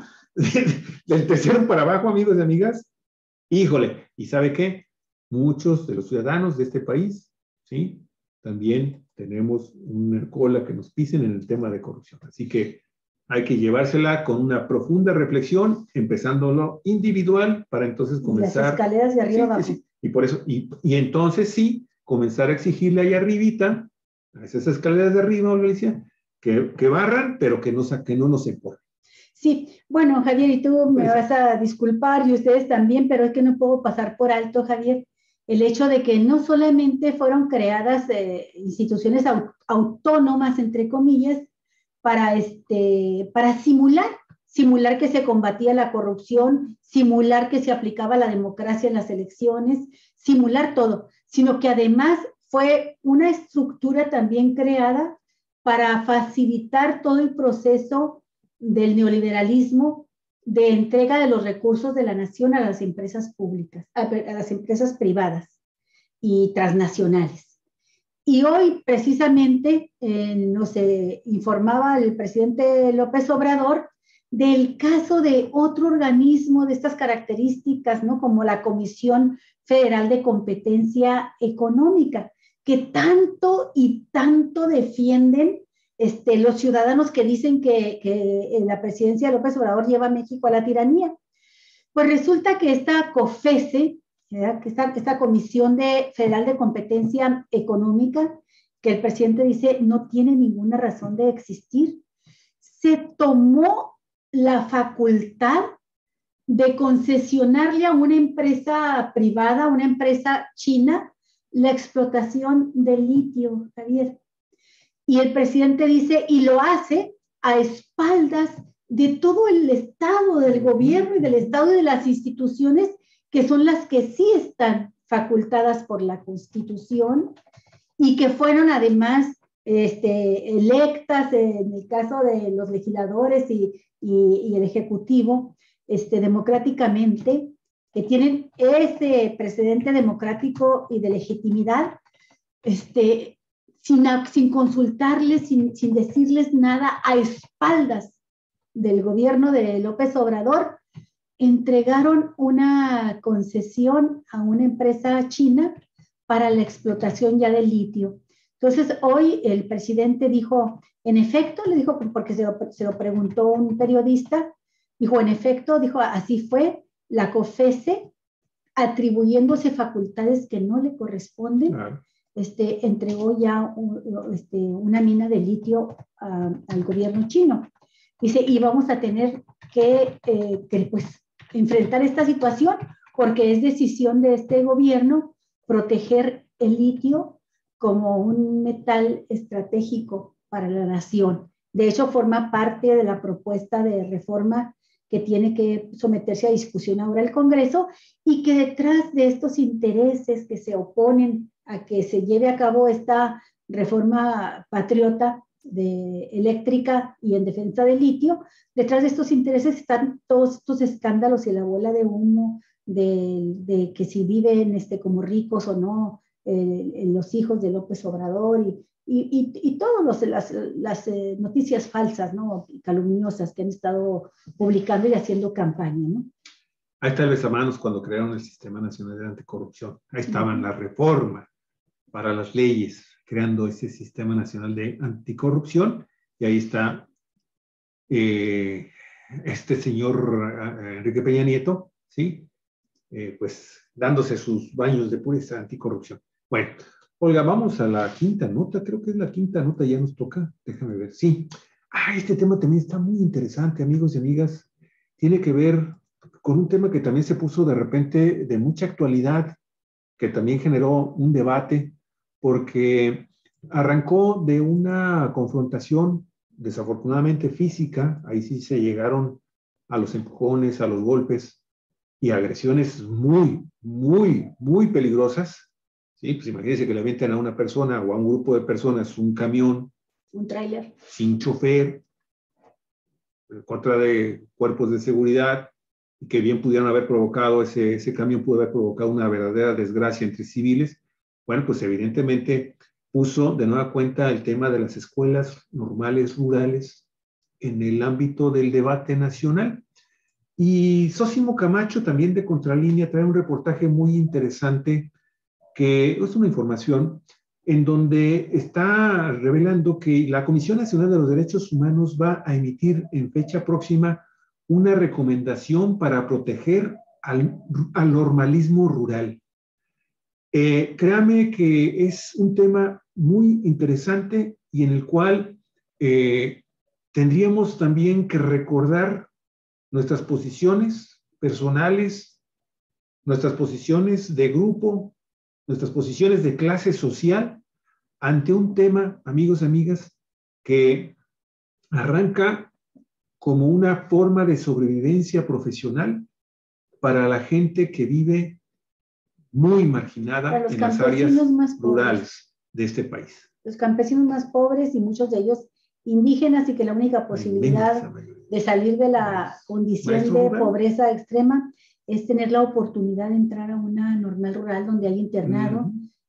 del tercero para abajo, amigos y amigas, híjole, ¿y sabe qué? Muchos de los ciudadanos de este país, ¿sí? También tenemos una cola que nos pisen en el tema de corrupción. Así que hay que llevársela con una profunda reflexión, empezándolo individual, para entonces comenzar... Las escaleras de arriba sí, abajo. Sí, y por eso, y, y entonces sí, comenzar a exigirle ahí arribita, a esas escaleras de arriba, Alicia, que, que barran, pero que no, que no nos empujen. Sí, bueno, Javier, y tú me vas a disculpar, y ustedes también, pero es que no puedo pasar por alto, Javier, el hecho de que no solamente fueron creadas eh, instituciones aut autónomas, entre comillas, para, este, para simular, simular que se combatía la corrupción, simular que se aplicaba la democracia en las elecciones, simular todo, sino que además fue una estructura también creada para facilitar todo el proceso del neoliberalismo de entrega de los recursos de la nación a las empresas públicas, a, a las empresas privadas y transnacionales. y hoy precisamente eh, nos eh, informaba el presidente López Obrador del caso de otro organismo de estas características, ¿no? Como la Comisión Federal de Competencia Económica, que tanto y tanto defienden este, los ciudadanos que dicen que, que la presidencia de López Obrador lleva a México a la tiranía. Pues resulta que esta COFESE, que esta, esta Comisión de, Federal de Competencia Económica, que el presidente dice no tiene ninguna razón de existir, se tomó la facultad de concesionarle a una empresa privada, una empresa china, la explotación de litio, Javier. Y el presidente dice, y lo hace a espaldas de todo el Estado, del gobierno y del Estado y de las instituciones que son las que sí están facultadas por la Constitución y que fueron además este, electas en el caso de los legisladores y, y, y el Ejecutivo este, democráticamente, que tienen ese precedente democrático y de legitimidad, este, sin, sin consultarles, sin, sin decirles nada, a espaldas del gobierno de López Obrador, entregaron una concesión a una empresa china para la explotación ya del litio. Entonces, hoy el presidente dijo, en efecto, le dijo, porque se lo, se lo preguntó un periodista, dijo, en efecto, dijo, así fue, la COFESE, atribuyéndose facultades que no le corresponden, claro. este, entregó ya un, este, una mina de litio a, al gobierno chino. Dice, y vamos a tener que, eh, que pues, enfrentar esta situación porque es decisión de este gobierno proteger el litio como un metal estratégico para la nación. De hecho, forma parte de la propuesta de reforma que tiene que someterse a discusión ahora el Congreso y que detrás de estos intereses que se oponen a que se lleve a cabo esta reforma patriota de eléctrica y en defensa del litio, detrás de estos intereses están todos estos escándalos y la bola de humo de, de que si viven este, como ricos o no eh, los hijos de López Obrador y, y, y, y todas las, las eh, noticias falsas, ¿no? Calumniosas que han estado publicando y haciendo campaña, ¿no? Ahí está el besamanos cuando crearon el Sistema Nacional de Anticorrupción. Ahí estaban uh-huh. la reforma para las leyes, creando ese Sistema Nacional de Anticorrupción, y ahí está eh, este señor eh, Enrique Peña Nieto, ¿sí? Eh, pues dándose sus baños de pureza anticorrupción. Bueno, Olga, vamos a la quinta nota, creo que es la quinta nota, ya nos toca, déjame ver, sí. Ah, este tema también está muy interesante, amigos y amigas, tiene que ver con un tema que también se puso de repente de mucha actualidad, que también generó un debate, porque arrancó de una confrontación desafortunadamente física, ahí sí se llegaron a los empujones, a los golpes y agresiones muy, muy, muy peligrosas, ¿sí? Pues imagínense que le avientan a una persona o a un grupo de personas un camión, un tráiler, sin chofer, en contra de cuerpos de seguridad, que bien pudieron haber provocado, ese, ese camión pudo haber provocado una verdadera desgracia entre civiles. Bueno, pues evidentemente puso de nueva cuenta el tema de las escuelas normales rurales en el ámbito del debate nacional. Y Sósimo Camacho, también de Contralínea, trae un reportaje muy interesante que es una información en donde está revelando que la Comisión Nacional de los Derechos Humanos va a emitir en fecha próxima una recomendación para proteger al, al normalismo rural. Eh, créame que es un tema muy interesante y en el cual eh, tendríamos también que recordar nuestras posiciones personales, nuestras posiciones de grupo, nuestras posiciones de clase social ante un tema, amigos y amigas, que arranca como una forma de sobrevivencia profesional para la gente que vive muy marginada en las áreas rurales de este país. Los campesinos más pobres y muchos de ellos indígenas y que la única posibilidad de salir de la condición de pobreza extrema es tener la oportunidad de entrar a una normal rural donde hay internado, uh-huh.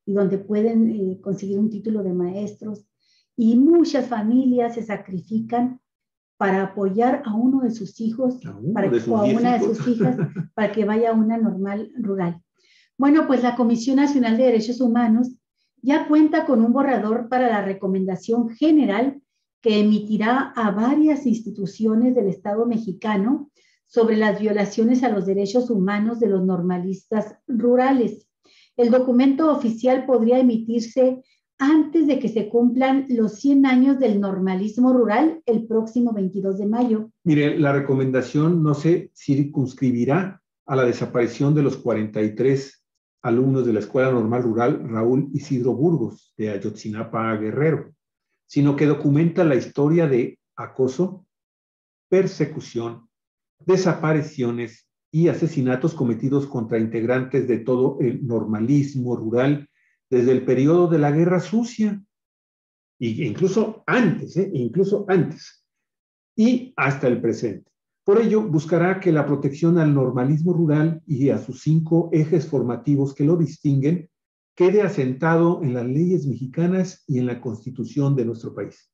y donde pueden eh, conseguir un título de maestros. Y muchas familias se sacrifican para apoyar a uno de sus hijos a uno para, de sus o a una hijos. de sus hijas para que vaya a una normal rural. Bueno, pues la Comisión Nacional de Derechos Humanos ya cuenta con un borrador para la recomendación general que emitirá a varias instituciones del Estado mexicano sobre las violaciones a los derechos humanos de los normalistas rurales. El documento oficial podría emitirse antes de que se cumplan los cien años del normalismo rural el próximo veintidós de mayo. Mire, la recomendación no se circunscribirá a la desaparición de los cuarenta y tres alumnos de la Escuela Normal Rural Raúl Isidro Burgos de Ayotzinapa, Guerrero, sino que documenta la historia de acoso, persecución, desapariciones y asesinatos cometidos contra integrantes de todo el normalismo rural desde el periodo de la Guerra Sucia, e incluso antes, ¿eh? incluso antes, y hasta el presente. Por ello, buscará que la protección al normalismo rural y a sus cinco ejes formativos que lo distinguen quede asentado en las leyes mexicanas y en la Constitución de nuestro país.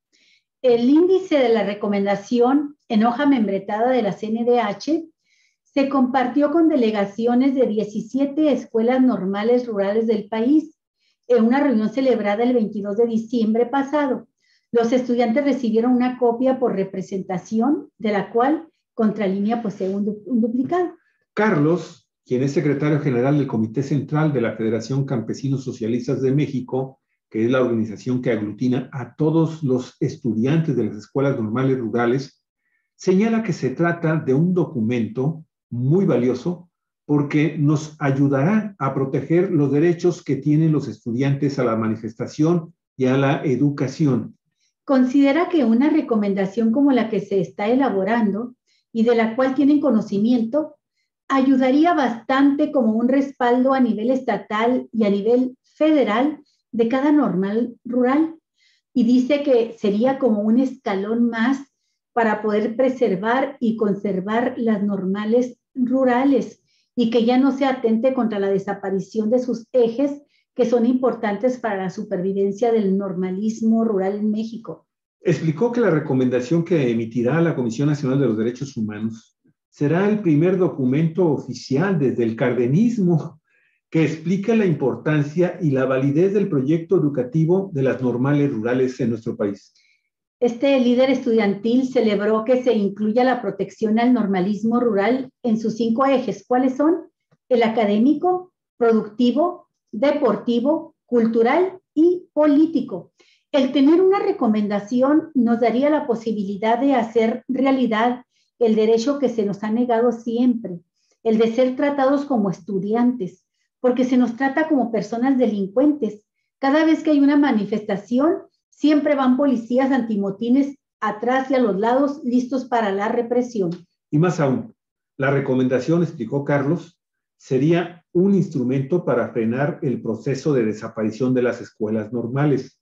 El índice de la recomendación en hoja membretada de la C N D H se compartió con delegaciones de diecisiete escuelas normales rurales del país en una reunión celebrada el veintidós de diciembre pasado. Los estudiantes recibieron una copia por representación, de la cual Contralínea posee un, du un duplicado. Carlos, quien es secretario general del Comité Central de la Federación Campesinos Socialistas de México, que es la organización que aglutina a todos los estudiantes de las escuelas normales rurales, señala que se trata de un documento muy valioso porque nos ayudará a proteger los derechos que tienen los estudiantes a la manifestación y a la educación. Considera que una recomendación como la que se está elaborando y de la cual tienen conocimiento ayudaría bastante como un respaldo a nivel estatal y a nivel federal de cada normal rural, y dice que sería como un escalón más para poder preservar y conservar las normales rurales y que ya no se atente contra la desaparición de sus ejes que son importantes para la supervivencia del normalismo rural en México. Explicó que la recomendación que emitirá la Comisión Nacional de los Derechos Humanos será el primer documento oficial desde el cardenismo que explica la importancia y la validez del proyecto educativo de las normales rurales en nuestro país. Este líder estudiantil celebró que se incluya la protección al normalismo rural en sus cinco ejes. ¿Cuáles son? El académico, productivo, deportivo, cultural y político. El tener una recomendación nos daría la posibilidad de hacer realidad el derecho que se nos ha negado siempre, el de ser tratados como estudiantes, porque se nos trata como personas delincuentes. Cada vez que hay una manifestación, siempre van policías antimotines atrás y a los lados listos para la represión. Y más aún, la recomendación, explicó Carlos, sería un instrumento para frenar el proceso de desaparición de las escuelas normales.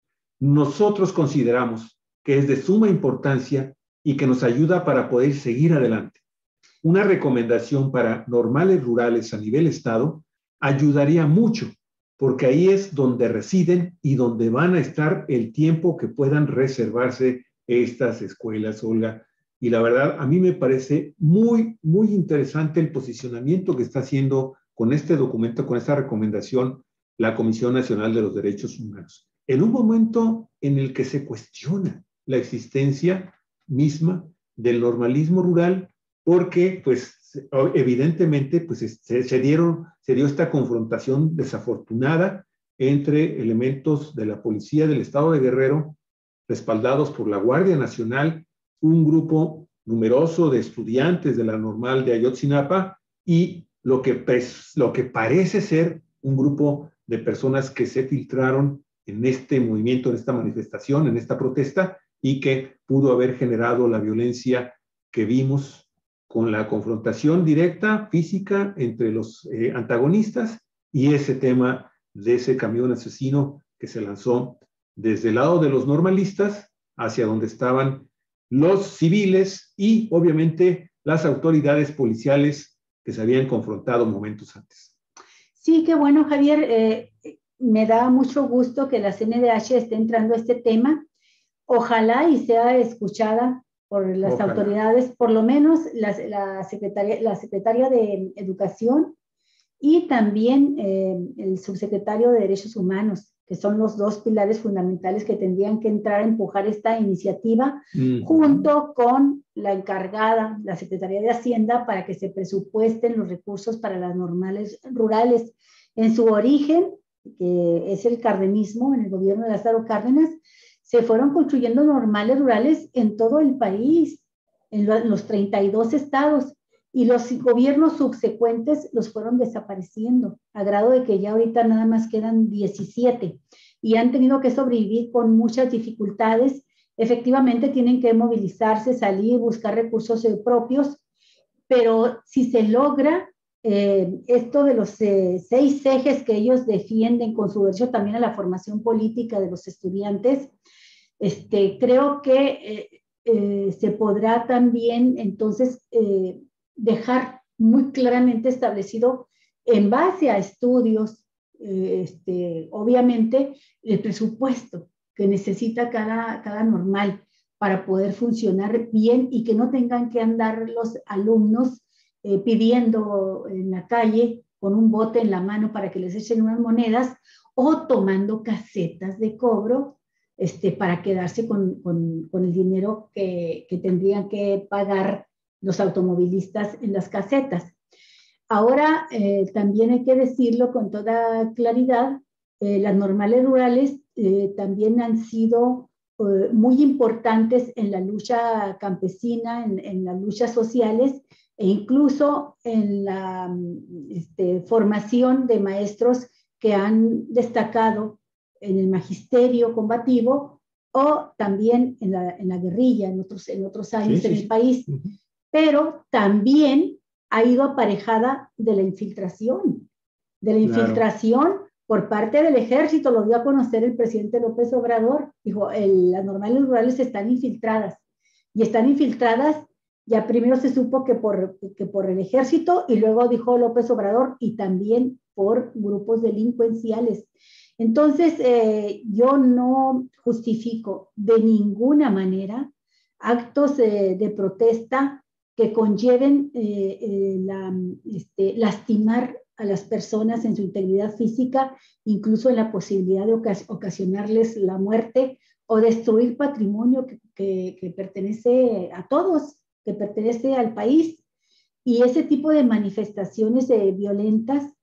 Nosotros consideramos que es de suma importancia y que nos ayuda para poder seguir adelante. Una recomendación para normales rurales a nivel estado ayudaría mucho, porque ahí es donde residen y donde van a estar el tiempo que puedan reservarse estas escuelas, Olga. Y la verdad, a mí me parece muy, muy interesante el posicionamiento que está haciendo con este documento, con esta recomendación, la Comisión Nacional de los Derechos Humanos. En un momento en el que se cuestiona la existencia misma del normalismo rural, porque, pues, evidentemente, pues, se, se, dieron, se dio esta confrontación desafortunada entre elementos de la policía del estado de Guerrero, respaldados por la Guardia Nacional, un grupo numeroso de estudiantes de la normal de Ayotzinapa y lo que, pues, lo que parece ser un grupo de personas que se filtraron en este movimiento, en esta manifestación, en esta protesta, y que pudo haber generado la violencia que vimos con la confrontación directa, física, entre los eh, antagonistas y ese tema de ese camión asesino que se lanzó desde el lado de los normalistas hacia donde estaban los civiles y, obviamente, las autoridades policiales que se habían confrontado momentos antes. Sí, qué bueno, Javier. Eh, me da mucho gusto que la C N D H esté entrando a este tema. Ojalá y sea escuchada por las Ojalá. autoridades, por lo menos la, la, secretaria, la secretaria de Educación y también eh, el subsecretario de Derechos Humanos, que son los dos pilares fundamentales que tendrían que entrar a empujar esta iniciativa, uh-huh. junto con la encargada, la Secretaría de Hacienda, para que se presupuesten los recursos para las normales rurales. En su origen, que es el cardenismo, en el gobierno de Lázaro Cárdenas, se fueron construyendo normales rurales en todo el país, en los treinta y dos estados, y los gobiernos subsecuentes los fueron desapareciendo, a grado de que ya ahorita nada más quedan diecisiete, y han tenido que sobrevivir con muchas dificultades. Efectivamente tienen que movilizarse, salir, buscar recursos propios, pero si se logra eh, esto de los eh, seis ejes que ellos defienden con su derecho también a la formación política de los estudiantes, este, creo que eh, eh, se podrá también entonces eh, dejar muy claramente establecido en base a estudios, eh, este, obviamente, el presupuesto que necesita cada, cada normal para poder funcionar bien y que no tengan que andar los alumnos eh, pidiendo en la calle con un bote en la mano para que les echen unas monedas o tomando casetas de cobro este, para quedarse con, con, con el dinero que, que tendrían que pagar los automovilistas en las casetas. Ahora, eh, también hay que decirlo con toda claridad, eh, las normales rurales eh, también han sido eh, muy importantes en la lucha campesina, en, en las luchas sociales e incluso en la este, formación de maestros que han destacado en el magisterio combativo o también en la, en la guerrilla en otros, en otros años sí, sí, en el país. Uh-huh. Pero también ha ido aparejada de la infiltración, de la infiltración claro. por parte del ejército, lo dio a conocer el presidente López Obrador, dijo, el, las normales rurales están infiltradas, y están infiltradas, ya primero se supo que por, que por el ejército, y luego dijo López Obrador, y también por grupos delincuenciales. Entonces, eh, yo no justifico de ninguna manera actos eh, de protesta que conlleven eh, eh, la, este, lastimar a las personas en su integridad física, incluso en la posibilidad de ocas ocasionarles la muerte o destruir patrimonio que, que, que pertenece a todos, que pertenece al país. Y ese tipo de manifestaciones eh, violentas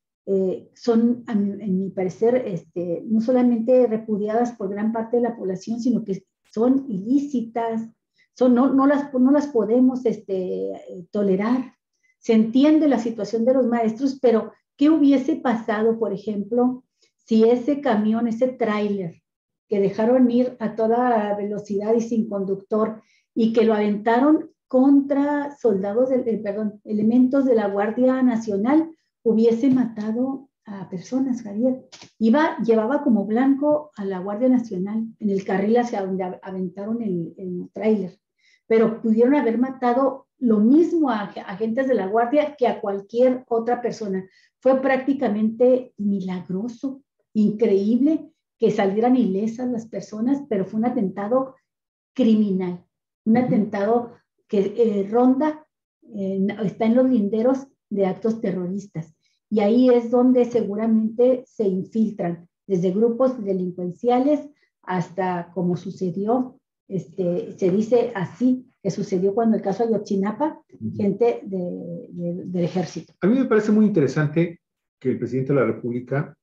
eh, son, a mi, en mi parecer, este, no solamente repudiadas por gran parte de la población, sino que son ilícitas, son, no, no, las, no las podemos este, tolerar. Se entiende la situación de los maestros, pero ¿qué hubiese pasado, por ejemplo, si ese camión, ese tráiler que dejaron ir a toda velocidad y sin conductor y que lo aventaron contra soldados, de, eh, perdón, elementos de la Guardia Nacional, hubiese matado a personas, Javier? Iba, llevaba como blanco a la Guardia Nacional en el carril hacia donde aventaron el, el tráiler, pero pudieron haber matado lo mismo a agentes de la Guardia que a cualquier otra persona. Fue prácticamente milagroso, increíble que salieran ilesas las personas, pero fue un atentado criminal, un atentado que eh, ronda, eh, está en los linderos de actos terroristas. Y ahí es donde seguramente se infiltran, desde grupos delincuenciales hasta, como sucedió, este, se dice así, que sucedió cuando el caso de Ayotzinapa, uh-huh. gente de, de, del ejército. A mí me parece muy interesante que el presidente de la República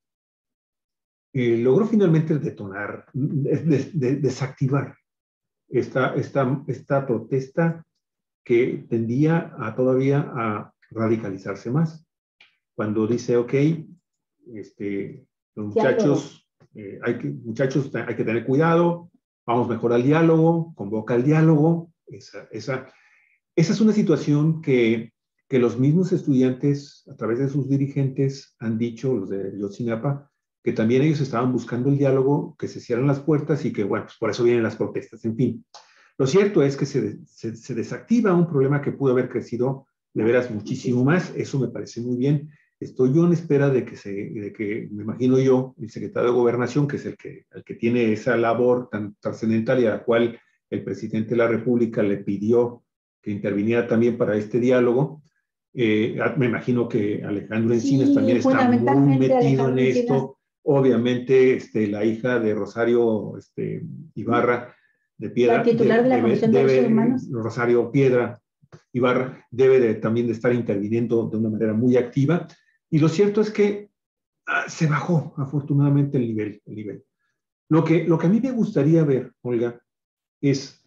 eh, logró finalmente detonar, de, de, desactivar esta, esta, esta protesta que tendía a todavía a radicalizarse más. Cuando dice, ok, este, los muchachos, eh, hay que, muchachos, hay que tener cuidado, vamos mejor al diálogo, convoca al diálogo. Esa, esa, esa es una situación que, que los mismos estudiantes, a través de sus dirigentes, han dicho, los de Ayotzinapa, que también ellos estaban buscando el diálogo, que se cierran las puertas y que, bueno, pues por eso vienen las protestas, en fin. Lo cierto es que se, se, se desactiva un problema que pudo haber crecido de veras muchísimo más, eso me parece muy bien. estoy yo en espera de que, se, de que me imagino yo, el secretario de Gobernación, que es el que, el que tiene esa labor tan trascendental y a la cual el presidente de la República le pidió que interviniera también para este diálogo. Eh, me imagino que Alejandro Encinas Sí, también está muy metido Alejandro en Encinas. esto. Obviamente, este, la hija de Rosario este, Ibarra de Piedra, la titular de, de la debe, Comisión de debe, Derechos Humanos. Rosario Piedra Ibarra debe de, también de estar interviniendo de una manera muy activa. Y lo cierto es que ah, se bajó afortunadamente el nivel. El nivel. Lo, que, lo que a mí me gustaría ver, Olga, es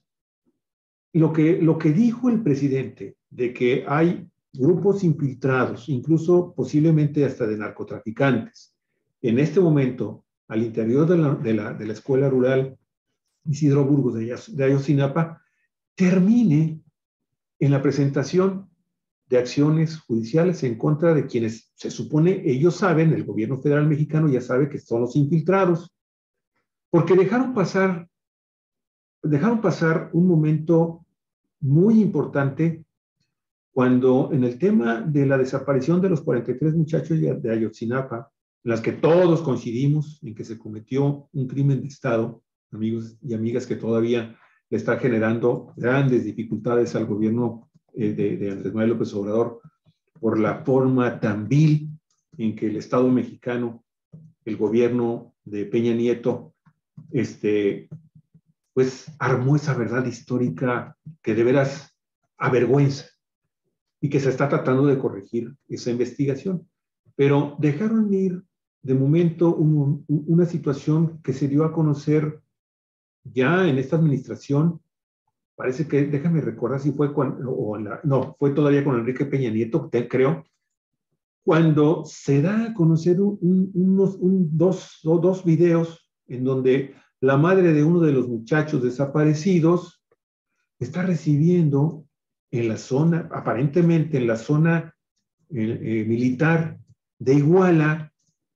lo que, lo que dijo el presidente de que hay grupos infiltrados, incluso posiblemente hasta de narcotraficantes, en este momento al interior de la, de la, de la escuela rural Isidro Burgos de, de Ayotzinapa, termine en la presentación de acciones judiciales en contra de quienes se supone ellos saben, el gobierno federal mexicano ya sabe que son los infiltrados, porque dejaron pasar, dejaron pasar un momento muy importante cuando en el tema de la desaparición de los cuarenta y tres muchachos de Ayotzinapa, en las que todos coincidimos en que se cometió un crimen de Estado, amigos y amigas, que todavía le está generando grandes dificultades al gobierno eh, de, de Andrés Manuel López Obrador por la forma tan vil en que el Estado mexicano, el gobierno de Peña Nieto, este, pues armó esa verdad histórica que de veras avergüenza y que se está tratando de corregir esa investigación. Pero dejaron ir de momento un, una situación que se dio a conocer ya en esta administración. Parece que, déjame recordar si fue cuando, o la, no, fue todavía con Enrique Peña Nieto, te, creo, cuando se da a conocer un, unos, un, dos, o dos videos en donde la madre de uno de los muchachos desaparecidos está recibiendo en la zona, aparentemente en la zona eh, eh, militar de Iguala,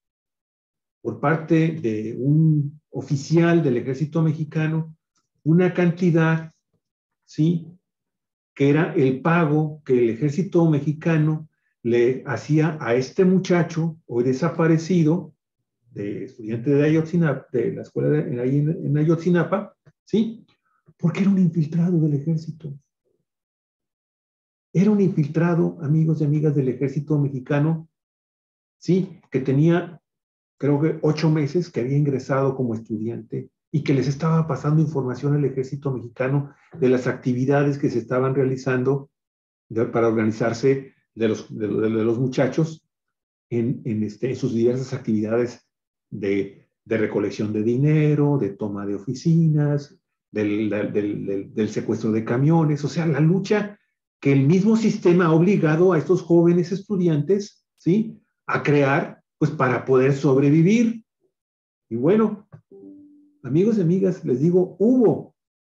por parte de un oficial del ejército mexicano, una cantidad, ¿sí?, que era el pago que el ejército mexicano le hacía a este muchacho hoy desaparecido, de estudiante de Ayotzinapa, de la escuela de, en, en Ayotzinapa, ¿sí?, porque era un infiltrado del ejército. Era un infiltrado, amigos y amigas del ejército mexicano, sí, que tenía, creo que ocho meses, que había ingresado como estudiante y que les estaba pasando información al ejército mexicano de las actividades que se estaban realizando de, para organizarse de los, de, de, de los muchachos en, en, este, en sus diversas actividades de, de recolección de dinero, de toma de oficinas, del, del, del, del secuestro de camiones, o sea, la lucha que el mismo sistema ha obligado a estos jóvenes estudiantes, ¿sí?, a crear, pues para poder sobrevivir. Y bueno, amigos y amigas, les digo, hubo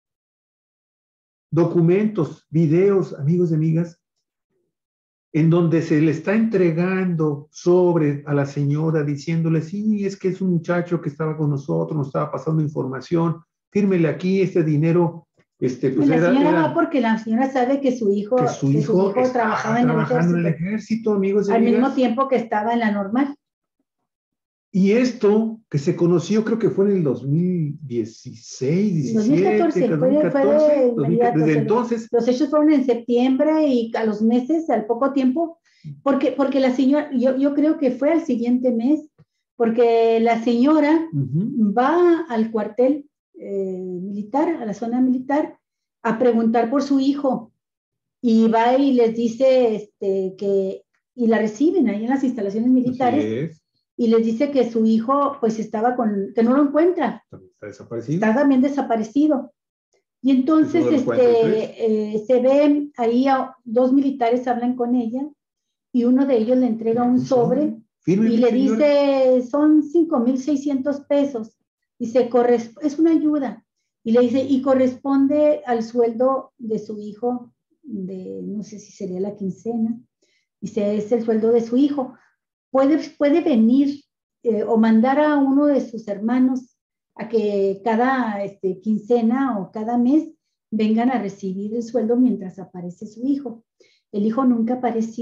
documentos, videos, amigos y amigas, en donde se le está entregando sobre a la señora diciéndole, sí, es que es un muchacho que estaba con nosotros, nos estaba pasando información, fírmele aquí este dinero. Este, pues la era, señora era, va porque la señora sabe que su hijo, que su que hijo, su hijo trabajaba en el ejército, en el ejército, amigos y al amigas. mismo tiempo que estaba en la normal. Y esto que se conoció, creo que fue en el dos mil dieciséis, diecisiete, dos mil catorce, dos mil catorce, fue de dos mil, desde entonces. Los hechos fueron en septiembre y a los meses, al poco tiempo, porque, porque la señora, yo, yo creo que fue al siguiente mes, porque la señora uh-huh. va al cuartel eh, militar, a la zona militar, a preguntar por su hijo, y va y les dice este, que, y la reciben ahí en las instalaciones militares, y les dice que su hijo pues estaba con, que no lo encuentra. Está desaparecido. Está también desaparecido. Y entonces este, eh, se ven ahí a, dos militares hablan con ella y uno de ellos le entrega un sobre Firme, y le señora. dice, son cinco mil seiscientos pesos. Dice, es una ayuda. Y le dice, y corresponde al sueldo de su hijo, de no sé si sería la quincena. Dice, es el sueldo de su hijo. Puede, puede venir eh, o mandar a uno de sus hermanos a que cada este, quincena o cada mes vengan a recibir el sueldo mientras aparece su hijo. El hijo nunca apareció.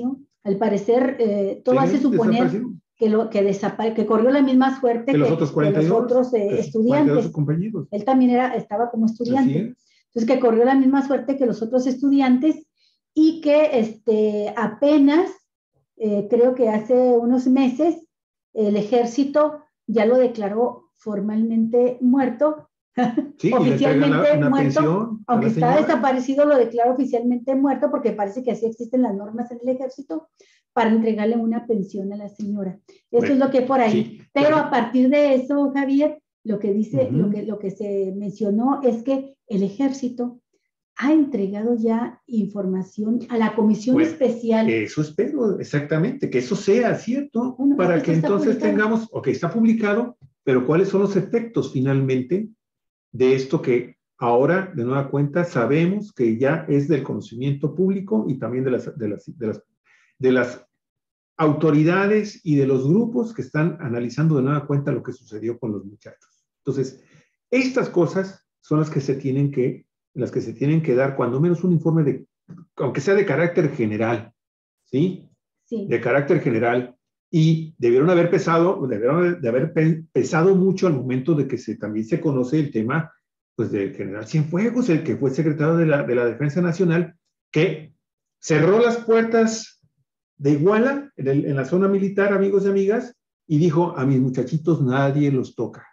Al parecer, eh, todo Sí, hace suponer que, lo, que, que corrió la misma suerte que los que, otros, cuarenta y dos, que los otros eh, estudiantes. compañeros. Él también era, estaba como estudiante. Entonces, que corrió la misma suerte que los otros estudiantes y que este, apenas, eh, creo que hace unos meses, el ejército ya lo declaró formalmente muerto. Sí, oficialmente una, una muerto, aunque está desaparecido, lo declaró oficialmente muerto porque parece que así existen las normas en el ejército para entregarle una pensión a la señora. Eso bueno, es lo que por ahí. Sí, pero sí. A partir de eso, Javier, lo que dice, uh-huh. lo, que, lo que se mencionó es que el ejército ha entregado ya información a la comisión bueno, especial. Eso espero, exactamente, que eso sea cierto, bueno, para que entonces publicado. tengamos, ok, está publicado, pero ¿cuáles son los efectos finalmente de esto que ahora, de nueva cuenta, sabemos que ya es del conocimiento público y también de las, de las, de las, de las autoridades y de los grupos que están analizando de nueva cuenta lo que sucedió con los muchachos? Entonces, estas cosas son las que se tienen que, las que se tienen que dar, cuando menos un informe de, aunque sea de carácter general, ¿sí? Sí. De carácter general, y debieron haber pesado, debieron de haber pesado mucho al momento de que se, también se conoce el tema, pues, del general Cienfuegos, el que fue secretario de la, de la Defensa Nacional, que cerró las puertas de Iguala, en, el, en la zona militar, amigos y amigas, y dijo, a mis muchachitos nadie los toca.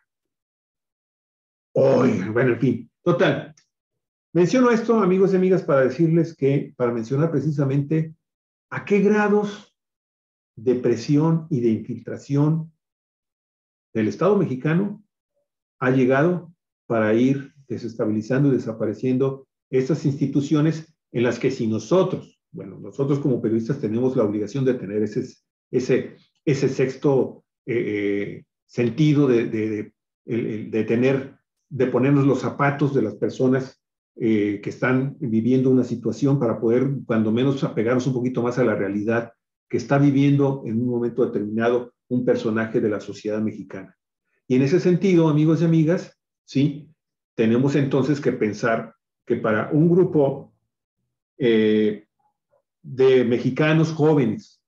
Oye, bueno, en fin, total. Menciono esto, amigos y amigas, para decirles que, para mencionar precisamente a qué grados de presión y de infiltración del Estado mexicano ha llegado para ir desestabilizando y desapareciendo estas instituciones en las que si nosotros, bueno, nosotros como periodistas tenemos la obligación de tener ese, ese, ese sexto eh, sentido de, de, de, de, de tener, de ponernos los zapatos de las personas eh, que están viviendo una situación para poder, cuando menos, apegarnos un poquito más a la realidad que está viviendo en un momento determinado un personaje de la sociedad mexicana. Y en ese sentido, amigos y amigas, sí, tenemos entonces que pensar que para un grupo eh, de mexicanos jóvenes,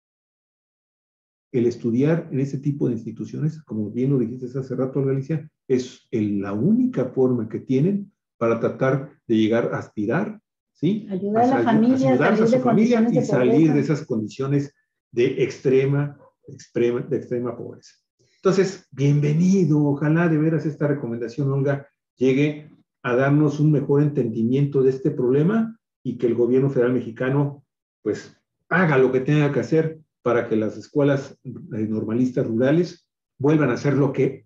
el estudiar en ese tipo de instituciones, como bien lo dijiste hace rato, Galicia, es el, la única forma que tienen para tratar de llegar a aspirar, ¿sí? Ayudar a, la familia, ayudar a su familia y de salir de esas condiciones de extrema, extrema, de extrema pobreza. Entonces, bienvenido, ojalá de veras esta recomendación, Olga, llegue a darnos un mejor entendimiento de este problema y que el gobierno federal mexicano, pues, haga lo que tenga que hacer para que las escuelas normalistas rurales vuelvan a ser lo que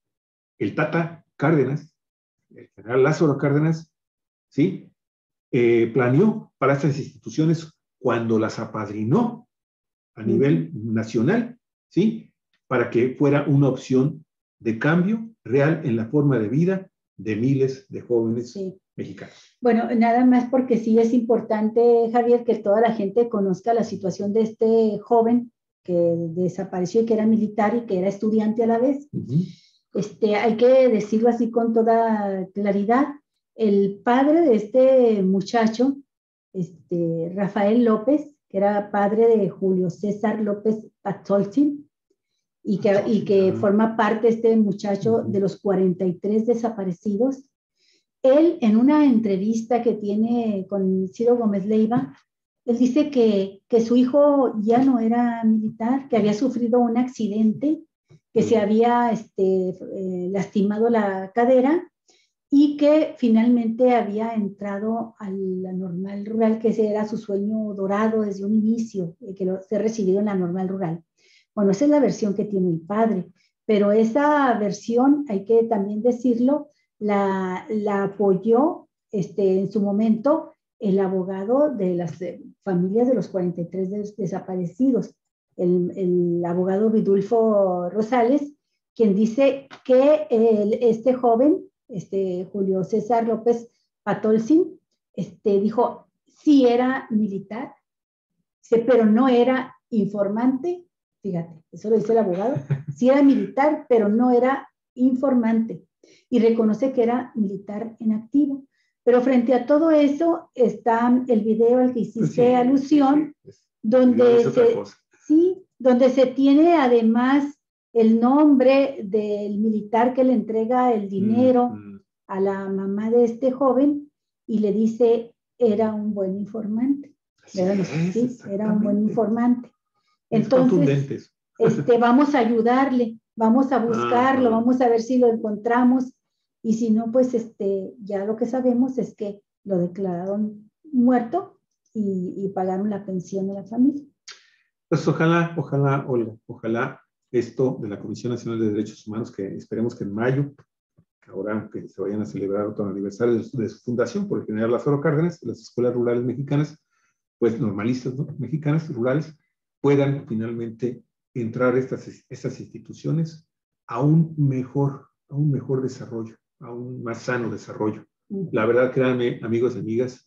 el Tata Cárdenas, el general Lázaro Cárdenas, ¿sí? Eh, planeó para estas instituciones cuando las apadrinó a nivel nacional, ¿sí? Para que fuera una opción de cambio real en la forma de vida de miles de jóvenes sí. mexicanos. Bueno, nada más porque sí es importante, Javier, que toda la gente conozca la situación de este joven que desapareció y que era militar y que era estudiante a la vez. Uh-huh. Este, hay que decirlo así con toda claridad. El padre de este muchacho, este, Rafael López, que era padre de Julio César López Patzoltzin, y que, y que forma parte este muchacho de los cuarenta y tres desaparecidos. Él, en una entrevista que tiene con Ciro Gómez Leiva, él dice que, que su hijo ya no era militar, que había sufrido un accidente, que se había este, eh, lastimado la cadera y que finalmente había entrado a la normal rural, que ese era su sueño dorado desde un inicio, que lo, ser recibido en la normal rural. Bueno, esa es la versión que tiene el padre, pero esa versión, hay que también decirlo, la, la apoyó este, en su momento el abogado de las eh, familias de los cuarenta y tres des, desaparecidos, el, el abogado Vidulfo Rosales, quien dice que el, este joven, este Julio César López Patzoltzin, este, dijo, sí era militar, pero no era informante. Fíjate, eso lo dice el abogado. Sí era militar, pero no era informante. Y reconoce que era militar en activo. Pero frente a todo eso está el video al que hiciste sí, alusión, sí, sí. donde se, sí, donde se tiene además el nombre del militar que le entrega el dinero mm, mm. a la mamá de este joven y le dice, era un buen informante. Así es, sí, era un buen informante. Es Entonces, este, vamos a ayudarle, vamos a buscarlo, ah, vamos a ver si lo encontramos y si no, pues este, ya lo que sabemos es que lo declararon muerto y, y pagaron la pensión a la familia. Pues ojalá, ojalá, Olga, ojalá esto de la Comisión Nacional de Derechos Humanos, que esperemos que en mayo, ahora que se vayan a celebrar otro aniversario de su, de su fundación por el general Lázaro Cárdenas, las escuelas rurales mexicanas, pues normalistas, ¿no? Mexicanas, rurales, puedan finalmente entrar estas, estas instituciones a un mejor, a un mejor desarrollo, a un más sano desarrollo. La verdad, créanme, amigos y amigas,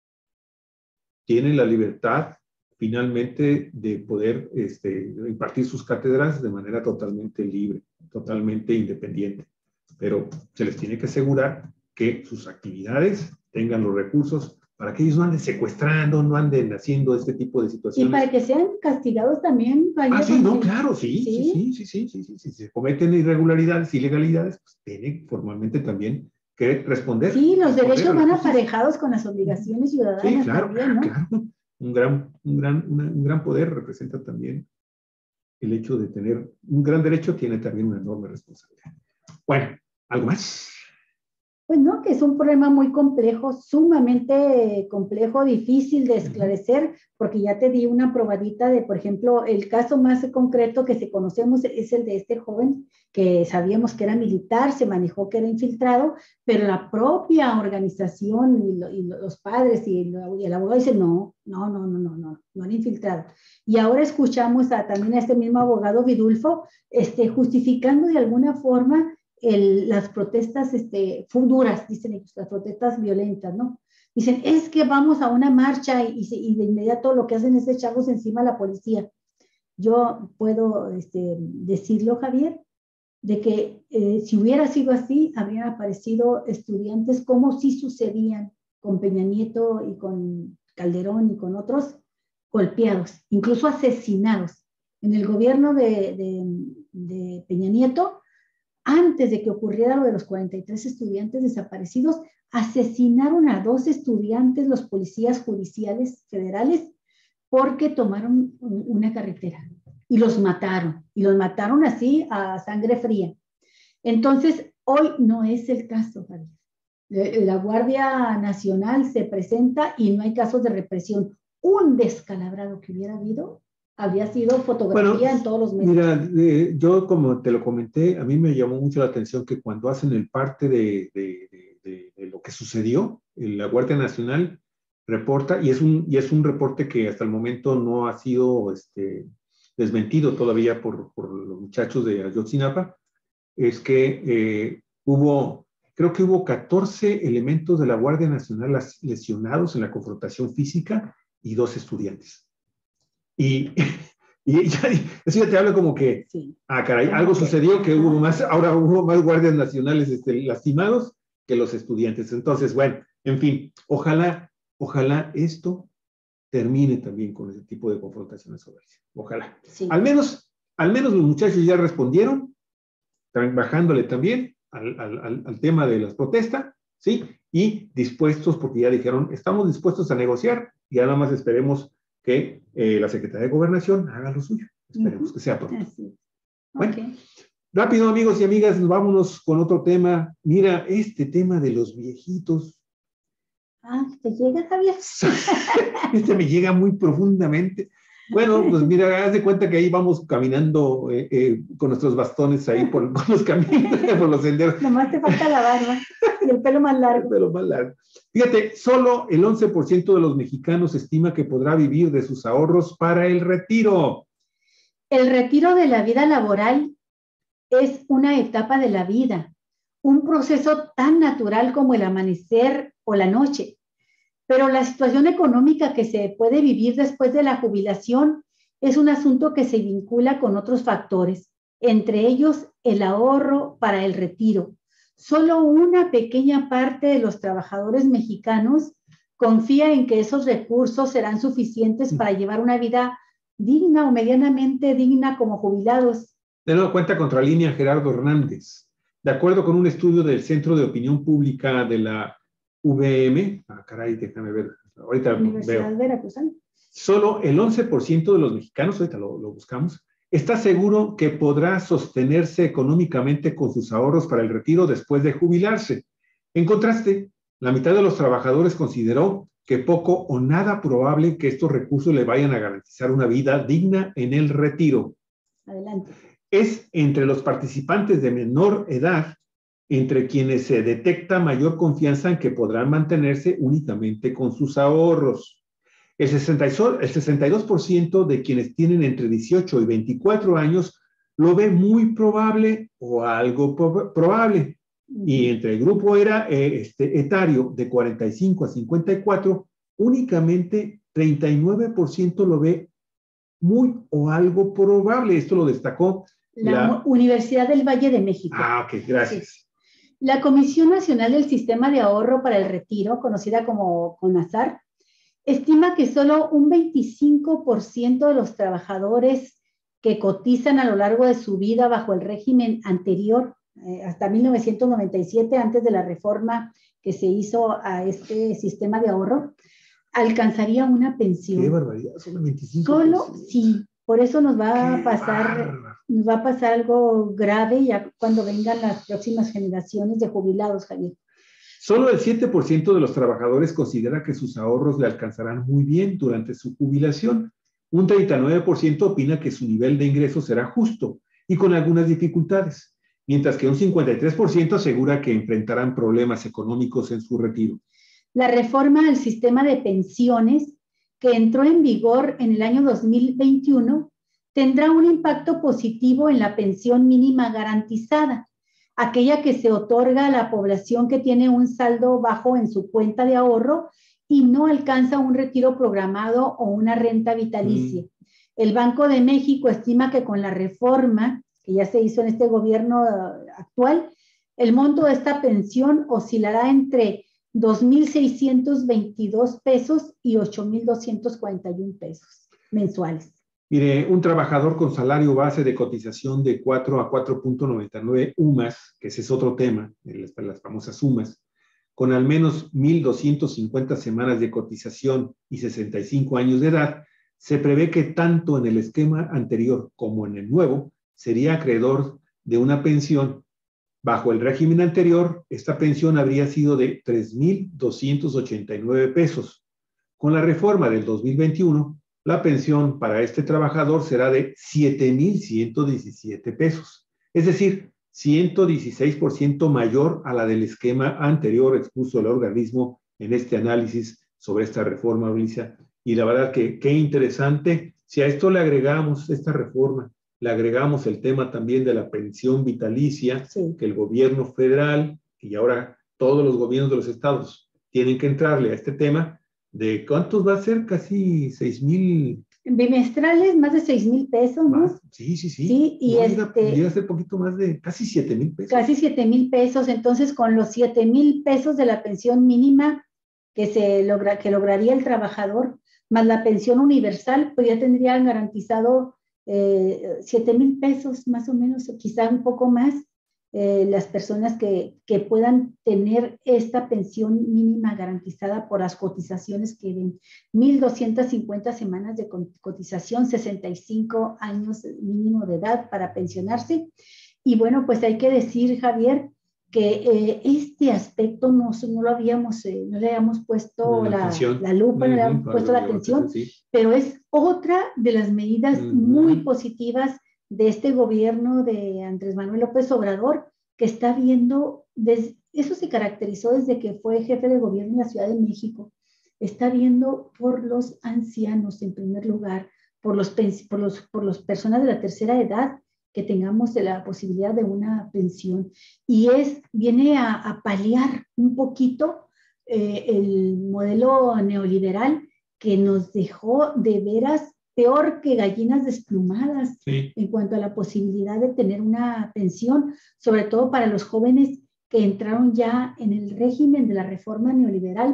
tienen la libertad finalmente de poder este, impartir sus cátedras de manera totalmente libre, totalmente independiente, pero se les tiene que asegurar que sus actividades tengan los recursos para que ellos no anden secuestrando, no anden haciendo este tipo de situaciones. Y para que sean castigados también. Ah, sí, no, claro, sí, sí, sí, sí, sí, sí, sí, si se cometen irregularidades, ilegalidades, pues tienen formalmente también que responder. Sí, los responder derechos van aparejados con las obligaciones ciudadanas. Sí, claro, también, ¿no? claro. Un gran, un, gran, una, un gran poder representa también el hecho de tener un gran derecho, tiene también una enorme responsabilidad. Bueno, ¿algo más? Pues no, que es un problema muy complejo, sumamente complejo, difícil de esclarecer, porque ya te di una probadita de, por ejemplo, el caso más concreto que se conocemos es el de este joven, que sabíamos que era militar, se manejó que era infiltrado, pero la propia organización y, lo, y los padres y, lo, y el abogado dicen, no, no, no, no, no, no, no era infiltrado. Y ahora escuchamos a, también a este mismo abogado Vidulfo, este, justificando de alguna forma El, las protestas este, duras, dicen ellos, las protestas violentas, ¿no? Dicen, es que vamos a una marcha y, y de inmediato lo que hacen es echarlos encima a la policía. Yo puedo este, decirlo, Javier, de que eh, si hubiera sido así, habrían aparecido estudiantes como si sucedían con Peña Nieto y con Calderón y con otros, golpeados, incluso asesinados. En el gobierno de, de, de Peña Nieto, antes de que ocurriera lo de los cuarenta y tres estudiantes desaparecidos, asesinaron a dos estudiantes los policías judiciales federales porque tomaron una carretera y los mataron, y los mataron así a sangre fría. Entonces, hoy no es el caso, Javier. La Guardia Nacional se presenta y no hay casos de represión. Un descalabrado que hubiera habido habría sido fotografía bueno, en todos los medios. Mira, eh, yo como te lo comenté, a mí me llamó mucho la atención que cuando hacen el parte de, de, de, de, de lo que sucedió, la Guardia Nacional reporta, y es, un, y es un reporte que hasta el momento no ha sido este, desmentido todavía por, por los muchachos de Ayotzinapa, es que eh, hubo, creo que hubo catorce elementos de la Guardia Nacional lesionados en la confrontación física y dos estudiantes. Y, y ya, eso ya te habla como que, sí. ah, caray, algo okay. sucedió que hubo más, ahora hubo más guardias nacionales este, lastimados que los estudiantes. Entonces, bueno, en fin, ojalá, ojalá esto termine también con ese tipo de confrontaciones sobre eso. Ojalá. Sí. Al menos, al menos los muchachos ya respondieron, bajándole también al, al, al tema de las protestas, ¿sí? Y dispuestos, porque ya dijeron, estamos dispuestos a negociar, y ya nada más esperemos que eh, la Secretaría de Gobernación haga lo suyo. Esperemos uh-huh. que sea pronto. Sí. Bueno, okay. rápido, amigos y amigas, vámonos con otro tema. Mira, este tema de los viejitos. Ah, ¿te llega, Javier? Este me llega muy profundamente. Bueno, pues mira, haz de cuenta que ahí vamos caminando eh, eh, con nuestros bastones ahí por, por los caminos, por los senderos. Nomás te falta la barba y el pelo más largo. El pelo más largo. Fíjate, solo el once por ciento de los mexicanos estima que podrá vivir de sus ahorros para el retiro. El retiro de la vida laboral es una etapa de la vida, un proceso tan natural como el amanecer o la noche. Pero la situación económica que se puede vivir después de la jubilación es un asunto que se vincula con otros factores, entre ellos el ahorro para el retiro. Solo una pequeña parte de los trabajadores mexicanos confía en que esos recursos serán suficientes para llevar una vida digna o medianamente digna como jubilados. De nuevo cuenta Contralínea Gerardo Hernández. De acuerdo con un estudio del Centro de Opinión Pública de la U V M, ah, caray, déjame ver, ahorita Universidad veo. Veracruzana. Solo el once por ciento de los mexicanos, ahorita lo, lo buscamos, está seguro que podrá sostenerse económicamente con sus ahorros para el retiro después de jubilarse. En contraste, la mitad de los trabajadores consideró que poco o nada probable que estos recursos le vayan a garantizar una vida digna en el retiro. Adelante. Es entre los participantes de menor edad entre quienes se detecta mayor confianza en que podrán mantenerse únicamente con sus ahorros. El sesenta y dos por ciento de quienes tienen entre dieciocho y veinticuatro años lo ve muy probable o algo probable. Y entre el grupo era, eh, este, etario de cuarenta y cinco a cincuenta y cuatro, únicamente treinta y nueve por ciento lo ve muy o algo probable. Esto lo destacó la, la Universidad del Valle de México. Ah, ok, gracias. Sí. La Comisión Nacional del Sistema de Ahorro para el Retiro, conocida como CONASAR, estima que solo un veinticinco por ciento de los trabajadores que cotizan a lo largo de su vida bajo el régimen anterior, eh, hasta mil novecientos noventa y siete, antes de la reforma que se hizo a este sistema de ahorro, alcanzaría una pensión. ¡Qué barbaridad! Solo veinticinco por ciento. Solo sí. Por eso nos va a pasar, nos va a pasar algo grave ya cuando vengan las próximas generaciones de jubilados, Javier. Solo el siete por ciento de los trabajadores considera que sus ahorros le alcanzarán muy bien durante su jubilación. Un treinta y nueve por ciento opina que su nivel de ingresos será justo y con algunas dificultades, mientras que un cincuenta y tres por ciento asegura que enfrentarán problemas económicos en su retiro. La reforma al sistema de pensiones, que entró en vigor en el año dos mil veintiuno, tendrá un impacto positivo en la pensión mínima garantizada, aquella que se otorga a la población que tiene un saldo bajo en su cuenta de ahorro y no alcanza un retiro programado o una renta vitalicia. Mm. El Banco de México estima que con la reforma que ya se hizo en este gobierno actual, el monto de esta pensión oscilará entre dos mil seiscientos veintidós pesos y ocho mil doscientos cuarenta y uno pesos mensuales. Mire, un trabajador con salario base de cotización de cuatro a cuatro punto noventa y nueve U M A S, que ese es otro tema, las, las famosas U M A S, con al menos mil doscientas cincuenta semanas de cotización y sesenta y cinco años de edad, se prevé que tanto en el esquema anterior como en el nuevo sería acreedor de una pensión. Bajo el régimen anterior, esta pensión habría sido de tres mil doscientos ochenta y nueve pesos. Con la reforma del dos mil veintiuno, la pensión para este trabajador será de siete mil ciento diecisiete pesos, es decir, ciento dieciséis por ciento mayor a la del esquema anterior, expuso el organismo en este análisis sobre esta reforma, Alicia. Y la verdad que qué interesante, si a esto le agregamos esta reforma, le agregamos el tema también de la pensión vitalicia, sí, que el gobierno federal y ahora todos los gobiernos de los estados tienen que entrarle a este tema. ¿De cuántos va a ser? Casi seis mil. Bimestrales, más de seis mil pesos, ¿no? Más, sí, sí, sí. Sí, y no, este. Llega a ser poquito más de casi siete mil pesos. Casi siete mil pesos. Entonces, con los siete mil pesos de la pensión mínima que, se logra, que lograría el trabajador, más la pensión universal, pues ya tendrían garantizado eh, siete mil pesos, más o menos, o quizá un poco más. Eh, las personas que, que puedan tener esta pensión mínima garantizada por las cotizaciones que den. mil doscientas cincuenta semanas de cotización, sesenta y cinco años mínimo de edad para pensionarse. Y bueno, pues hay que decir, Javier, que eh, este aspecto no, no lo habíamos, eh, no le habíamos puesto la, la lupa, uh-huh, no le habíamos puesto la atención, sí, pero es otra de las medidas uh-huh. muy positivas de este gobierno de Andrés Manuel López Obrador, que está viendo, desde, eso se caracterizó desde que fue jefe de gobierno en la Ciudad de México, está viendo por los ancianos en primer lugar, por los, por los, por las personas de la tercera edad, que tengamos de la posibilidad de una pensión. Y es, viene a, a paliar un poquito eh, el modelo neoliberal que nos dejó de veras peor que gallinas desplumadas, sí, en cuanto a la posibilidad de tener una pensión, sobre todo para los jóvenes que entraron ya en el régimen de la reforma neoliberal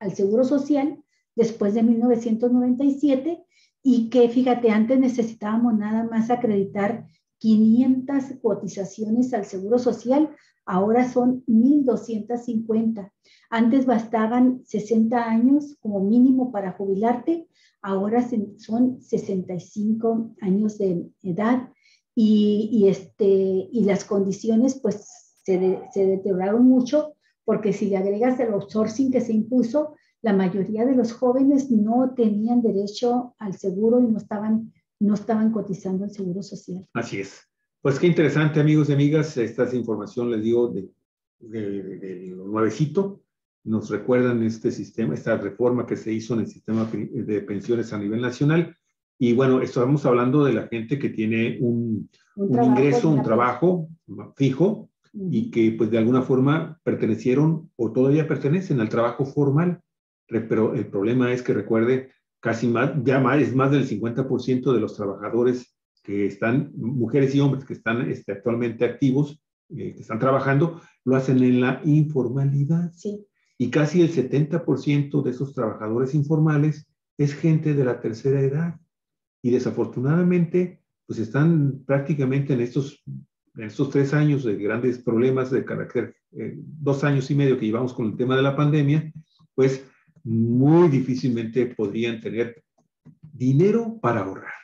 al Seguro Social después de mil novecientos noventa y siete y que, fíjate, antes necesitábamos nada más acreditar quinientas cotizaciones al Seguro Social, ahora son mil doscientas cincuenta. Antes bastaban sesenta años como mínimo para jubilarte, ahora son sesenta y cinco años de edad y, y, este, y las condiciones pues se, de, se deterioraron mucho porque si le agregas el outsourcing que se impuso, la mayoría de los jóvenes no tenían derecho al seguro y no estaban, no estaban cotizando al Seguro Social. Así es. Pues qué interesante, amigos y amigas, esta información, les digo, de, de, de, de lo nuevecito. Nos recuerdan este sistema, esta reforma que se hizo en el sistema de pensiones a nivel nacional. Y bueno, estamos hablando de la gente que tiene un, un, un ingreso, un trabajo fijo, uh-huh. y que pues de alguna forma pertenecieron o todavía pertenecen al trabajo formal. Pero el problema es que, recuerde, casi más, ya más, es más del cincuenta por ciento de los trabajadores que están, mujeres y hombres que están este, actualmente activos, eh, que están trabajando, lo hacen en la informalidad. Sí. Y casi el setenta por ciento de esos trabajadores informales es gente de la tercera edad. Y desafortunadamente, pues están prácticamente en estos, en estos tres años de grandes problemas de carácter, eh, dos años y medio que llevamos con el tema de la pandemia, pues muy difícilmente podrían tener dinero para ahorrar.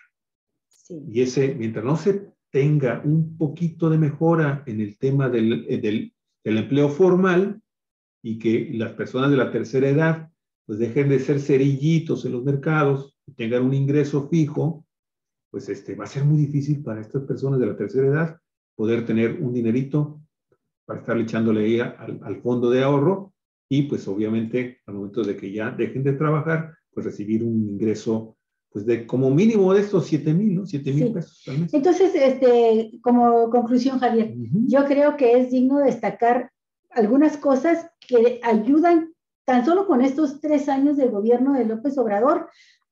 Sí. Y ese, mientras no se tenga un poquito de mejora en el tema del, del, del empleo formal y que las personas de la tercera edad pues dejen de ser cerillitos en los mercados y tengan un ingreso fijo, pues este, va a ser muy difícil para estas personas de la tercera edad poder tener un dinerito para estar echándole ahí al, al fondo de ahorro y pues obviamente al momento de que ya dejen de trabajar, pues recibir un ingreso pues de como mínimo de estos siete mil, ¿no? siete mil sí. pesos al mes. Entonces, este, como conclusión, Javier, uh-huh. yo creo que es digno destacar algunas cosas que ayudan tan solo con estos tres años de gobierno de López Obrador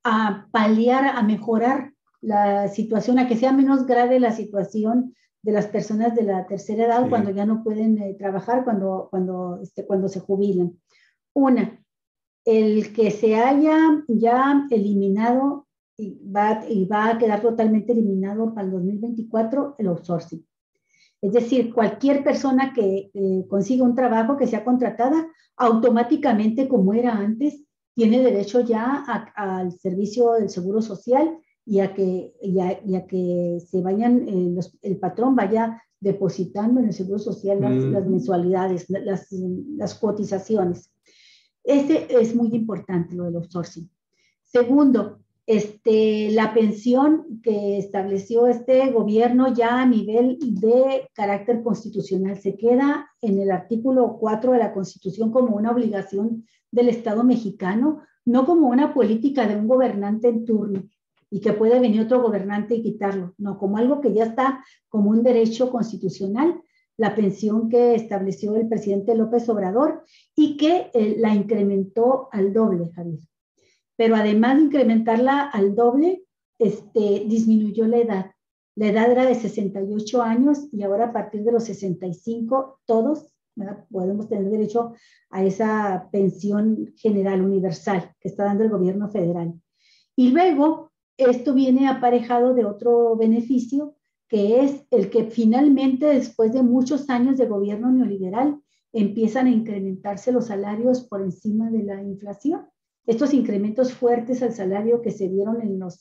a paliar, a mejorar la situación, a que sea menos grave la situación de las personas de la tercera edad sí. cuando ya no pueden eh, trabajar, cuando, cuando, este, cuando se jubilan. Una, el que se haya ya eliminado y va, y va a quedar totalmente eliminado para el dos mil veinticuatro el outsourcing. Es decir, cualquier persona que eh, consiga un trabajo, que sea contratada, automáticamente, como era antes, tiene derecho ya a, al servicio del Seguro Social y a que, y a, y a que se vayan, eh, los, el patrón vaya depositando en el Seguro Social las, mm. las mensualidades, las, las cotizaciones. Ese es muy importante, lo del outsourcing. Segundo, este, la pensión que estableció este gobierno ya a nivel de carácter constitucional se queda en el artículo cuatro de la Constitución como una obligación del Estado mexicano, no como una política de un gobernante en turno y que puede venir otro gobernante y quitarlo, no, como algo que ya está como un derecho constitucional, la pensión que estableció el presidente López Obrador y que eh, la incrementó al doble, Javier. Pero además de incrementarla al doble, este, disminuyó la edad. La edad era de sesenta y ocho años y ahora a partir de los sesenta y cinco todos, ¿verdad?, podemos tener derecho a esa pensión general universal que está dando el gobierno federal. Y luego esto viene aparejado de otro beneficio, que es el que finalmente después de muchos años de gobierno neoliberal empiezan a incrementarse los salarios por encima de la inflación. Estos incrementos fuertes al salario que se dieron en los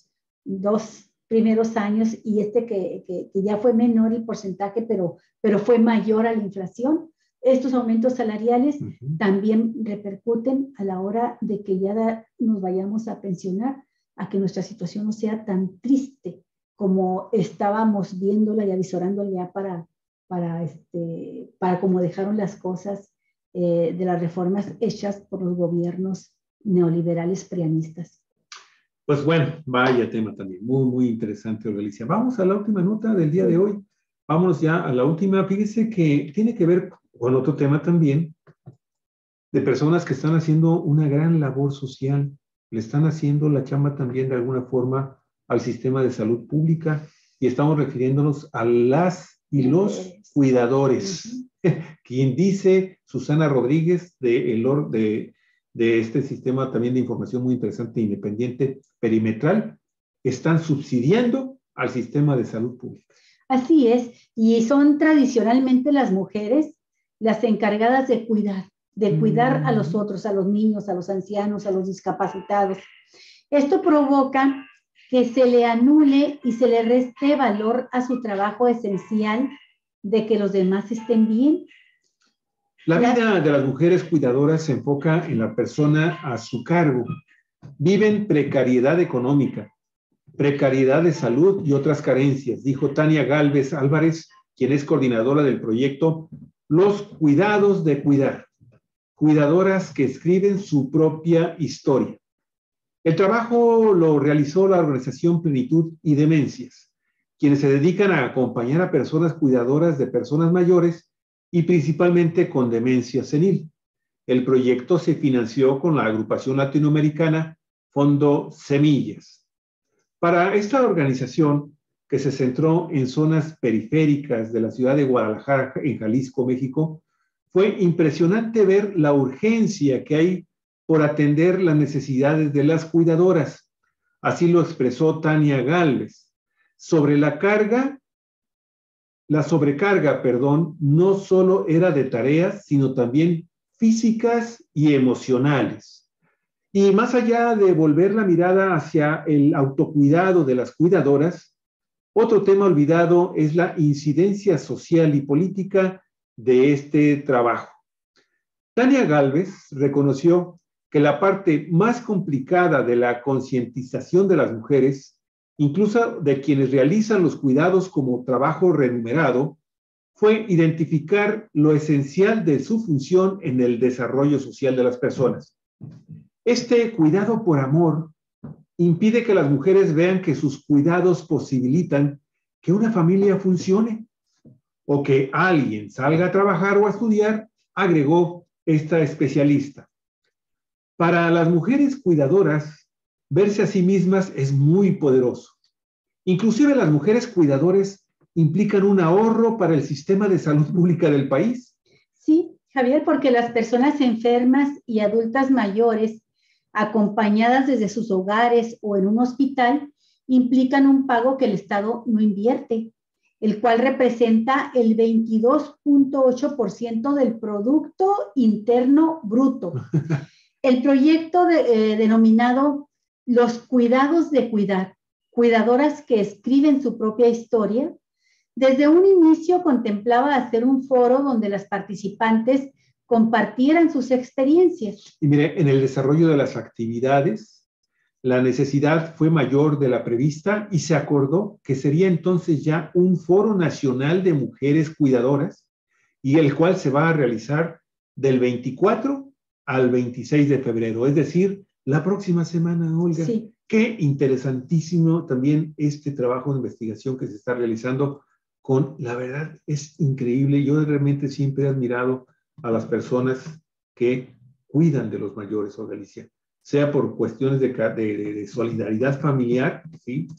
dos primeros años y este que, que, que ya fue menor el porcentaje, pero, pero fue mayor a la inflación, estos aumentos salariales uh-huh. también repercuten a la hora de que ya da, nos vayamos a pensionar, a que nuestra situación no sea tan triste como estábamos viéndola y avisorándola ya para, para, este, para como dejaron las cosas eh, de las reformas hechas por los gobiernos neoliberales prianistas. Pues bueno, vaya tema también, muy, muy interesante, Galicia. Vamos a la última nota del día de hoy. Vámonos ya a la última. Fíjese que tiene que ver con otro tema también, de personas que están haciendo una gran labor social, le están haciendo la chamba también de alguna forma al sistema de salud pública y estamos refiriéndonos a las y los cuidadores. Uh-huh. Quien dice Susana Rodríguez de, el, de de este sistema también de información muy interesante, independiente, perimetral, están subsidiando al sistema de salud pública. Así es, y son tradicionalmente las mujeres las encargadas de cuidar, de cuidar a los otros, a los niños, a los ancianos, a los discapacitados. Esto provoca que se le anule y se le reste valor a su trabajo esencial de que los demás estén bien. La vida de las mujeres cuidadoras se enfoca en la persona a su cargo. Viven precariedad económica, precariedad de salud y otras carencias, dijo Tania Galvez Álvarez, quien es coordinadora del proyecto Los Cuidados de Cuidar, cuidadoras que escriben su propia historia. El trabajo lo realizó la organización Plenitud y Demencias, quienes se dedican a acompañar a personas cuidadoras de personas mayores y principalmente con demencia senil. El proyecto se financió con la agrupación latinoamericana Fondo Semillas. Para esta organización, que se centró en zonas periféricas de la ciudad de Guadalajara, en Jalisco, México, fue impresionante ver la urgencia que hay por atender las necesidades de las cuidadoras. Así lo expresó Tania Galvez. Sobre la carga, la sobrecarga, perdón, no solo era de tareas, sino también físicas y emocionales. Y más allá de volver la mirada hacia el autocuidado de las cuidadoras, otro tema olvidado es la incidencia social y política de este trabajo. Tania Galvez reconoció que la parte más complicada de la concientización de las mujeres, incluso de quienes realizan los cuidados como trabajo remunerado, fue identificar lo esencial de su función en el desarrollo social de las personas. Este cuidado por amor impide que las mujeres vean que sus cuidados posibilitan que una familia funcione o que alguien salga a trabajar o a estudiar, agregó esta especialista. Para las mujeres cuidadoras, verse a sí mismas es muy poderoso. Inclusive las mujeres cuidadoras implican un ahorro para el sistema de salud pública del país. Sí, Javier, porque las personas enfermas y adultas mayores, acompañadas desde sus hogares o en un hospital, implican un pago que el Estado no invierte, el cual representa el veintidós punto ocho por ciento del Producto Interno Bruto. El proyecto de, eh, denominado Los Cuidados de Cuidar, cuidadoras que escriben su propia historia, desde un inicio contemplaba hacer un foro donde las participantes compartieran sus experiencias. Y mire, en el desarrollo de las actividades, la necesidad fue mayor de la prevista y se acordó que sería entonces ya un foro nacional de mujeres cuidadoras y el cual se va a realizar del veinticuatro al veintiséis de febrero, es decir, la próxima semana, Olga. Sí. Qué interesantísimo también este trabajo de investigación que se está realizando con, la verdad, es increíble. Yo realmente siempre he admirado a las personas que cuidan de los mayores, Olga Alicia, sea por cuestiones de, de, de solidaridad familiar, ¿sí?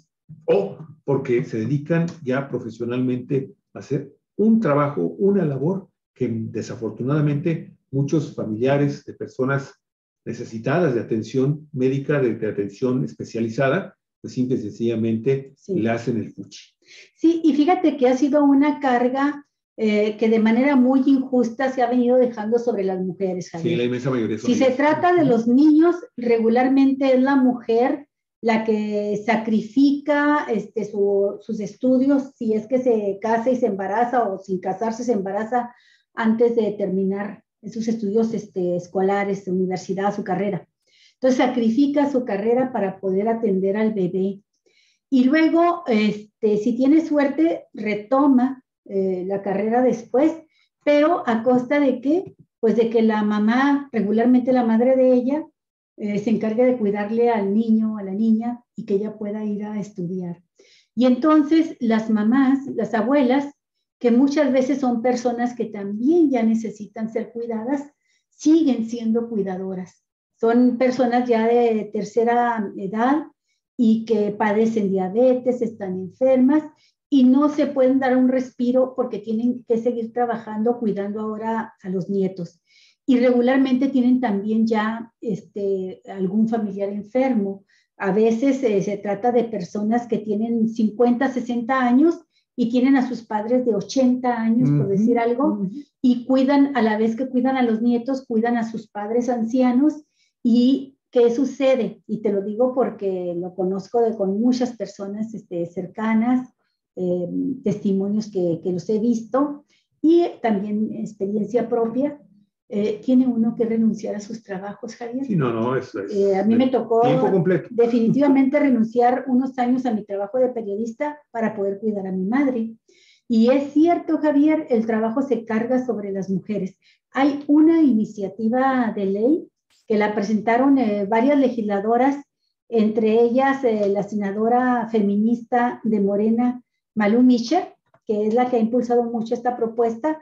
O porque se dedican ya profesionalmente a hacer un trabajo, una labor que desafortunadamente muchos familiares de personas necesitadas de atención médica, de, de atención especializada, pues simple y sencillamente sí. Le hacen el fuchi. Sí, y fíjate que ha sido una carga eh, que de manera muy injusta se ha venido dejando sobre las mujeres, Javier. Sí, la inmensa mayoría. Si se trata de los niños, regularmente es la mujer la que sacrifica este, su, sus estudios, si es que se casa y se embaraza, o sin casarse se embaraza antes de terminar sus estudios este, escolares, de universidad, su carrera. Entonces sacrifica su carrera para poder atender al bebé. Y luego, este, si tiene suerte, retoma eh, la carrera después, pero ¿a costa de qué? Pues de que la mamá, regularmente la madre de ella, eh, se encargue de cuidarle al niño, a la niña, y que ella pueda ir a estudiar. Y entonces las mamás, las abuelas, que muchas veces son personas que también ya necesitan ser cuidadas, siguen siendo cuidadoras. Son personas ya de tercera edad y que padecen diabetes, están enfermas y no se pueden dar un respiro porque tienen que seguir trabajando, cuidando ahora a los nietos. y regularmente tienen también ya este, algún familiar enfermo. A veces eh, se trata de personas que tienen cincuenta, sesenta años y tienen a sus padres de ochenta años, por decir algo, y cuidan, a la vez que cuidan a los nietos, cuidan a sus padres ancianos. ¿Y qué sucede? Y te lo digo porque lo conozco de, con muchas personas este, cercanas, eh, testimonios que, que los he visto, y también experiencia propia. Eh, tiene uno que renunciar a sus trabajos, Javier. Sí, no, no, eso es. Eh, a mí me tocó tiempo completo. definitivamente renunciar unos años a mi trabajo de periodista para poder cuidar a mi madre. Y es cierto, Javier, el trabajo se carga sobre las mujeres. Hay una iniciativa de ley que la presentaron eh, varias legisladoras, entre ellas eh, la senadora feminista de Morena, Malú Micher, que es la que ha impulsado mucho esta propuesta,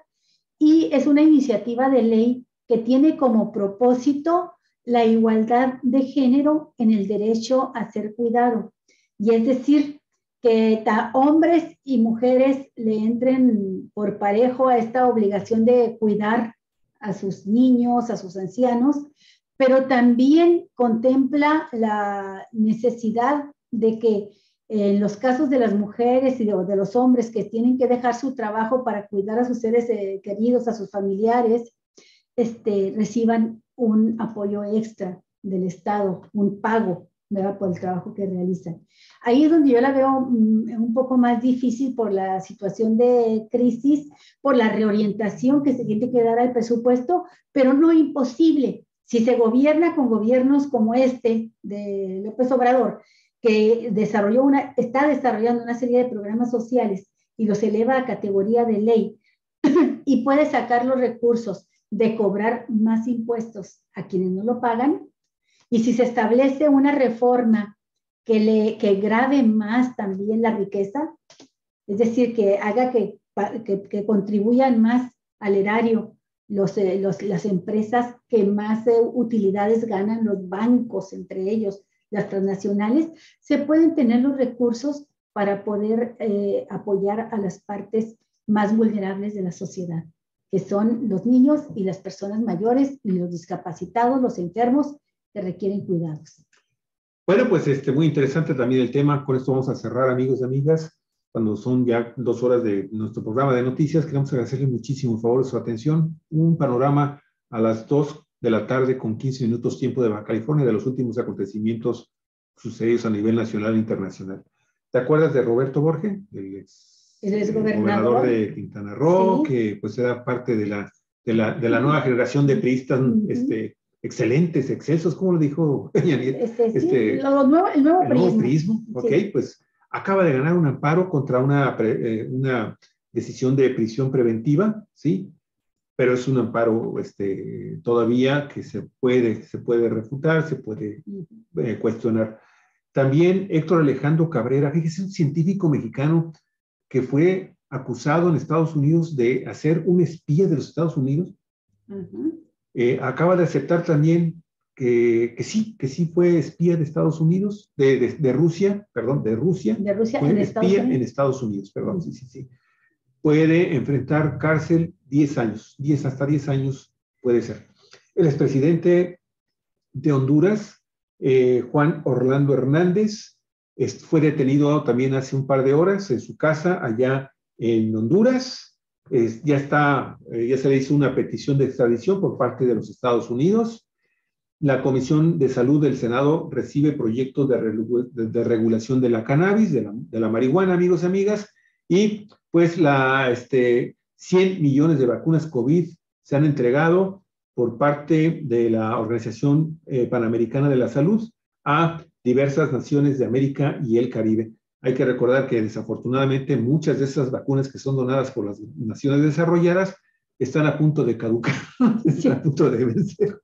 y es una iniciativa de ley que tiene como propósito la igualdad de género en el derecho a ser cuidado. Y es decir, que hombres y mujeres le entren por parejo a esta obligación de cuidar a sus niños, a sus ancianos, pero también contempla la necesidad de que en los casos de las mujeres y de, de los hombres que tienen que dejar su trabajo para cuidar a sus seres eh, queridos, a sus familiares, este, reciban un apoyo extra del Estado, un pago, ¿verdad?, por el trabajo que realizan. Ahí es donde yo la veo um, un poco más difícil por la situación de crisis, por la reorientación que se tiene que dar al presupuesto, pero no imposible. Si se gobierna con gobiernos como este de López Obrador, que desarrolló una, está desarrollando una serie de programas sociales y los eleva a categoría de ley y puede sacar los recursos de cobrar más impuestos a quienes no lo pagan, y si se establece una reforma que, le, que grave más también la riqueza, es decir, que haga que, que, que contribuyan más al erario los, eh, los, las empresas que más eh, utilidades ganan, los bancos entre ellos, las transnacionales, se pueden tener los recursos para poder eh, apoyar a las partes más vulnerables de la sociedad, que son los niños y las personas mayores y los discapacitados, los enfermos que requieren cuidados. Bueno, pues este, muy interesante también el tema. Con esto vamos a cerrar, amigos y amigas. Cuando son ya dos horas de nuestro programa de noticias, queremos agradecerle muchísimo, por favor, su atención. Un panorama a las dos de la tarde con quince minutos tiempo de Baja California de los últimos acontecimientos sucedidos a nivel nacional e internacional. ¿Te acuerdas de Roberto Borge, el ex, el ex gobernador, gobernador de Quintana Roo, sí, que pues era parte de la, de la, de la nueva generación de priistas, uh-huh, este, excelentes, excesos, ¿cómo lo dijo? Este, sí, este, lo nuevo, el nuevo el prismo. Nuevo prismo, ok, sí, pues acaba de ganar un amparo contra una, eh, una decisión de prisión preventiva, ¿sí? Pero es un amparo este, todavía que se puede, se puede refutar, se puede eh, cuestionar. También Héctor Alejandro Cabrera, fíjese, un científico mexicano que fue acusado en Estados Unidos de hacer un espía de los Estados Unidos, uh-huh, eh, acaba de aceptar también que, que sí, que sí fue espía de Estados Unidos, de, de, de Rusia, perdón, de Rusia. De Rusia fue en espía Estados Unidos. en Estados Unidos, perdón, uh-huh, sí, sí, sí. Puede enfrentar cárcel diez años, diez hasta diez años puede ser. El expresidente de Honduras, eh, Juan Orlando Hernández, es, fue detenido también hace un par de horas en su casa allá en Honduras. Es, ya está, eh, ya se le hizo una petición de extradición por parte de los Estados Unidos. La Comisión de Salud del Senado recibe proyectos de, de, de regulación de la cannabis, de la, de la marihuana, amigos y amigas, y pues la, este, cien millones de vacunas COVID se han entregado por parte de la Organización eh, Panamericana de la Salud a diversas naciones de América y el Caribe. Hay que recordar que desafortunadamente muchas de esas vacunas que son donadas por las naciones desarrolladas están a punto de caducar, sí, están a punto de vencer.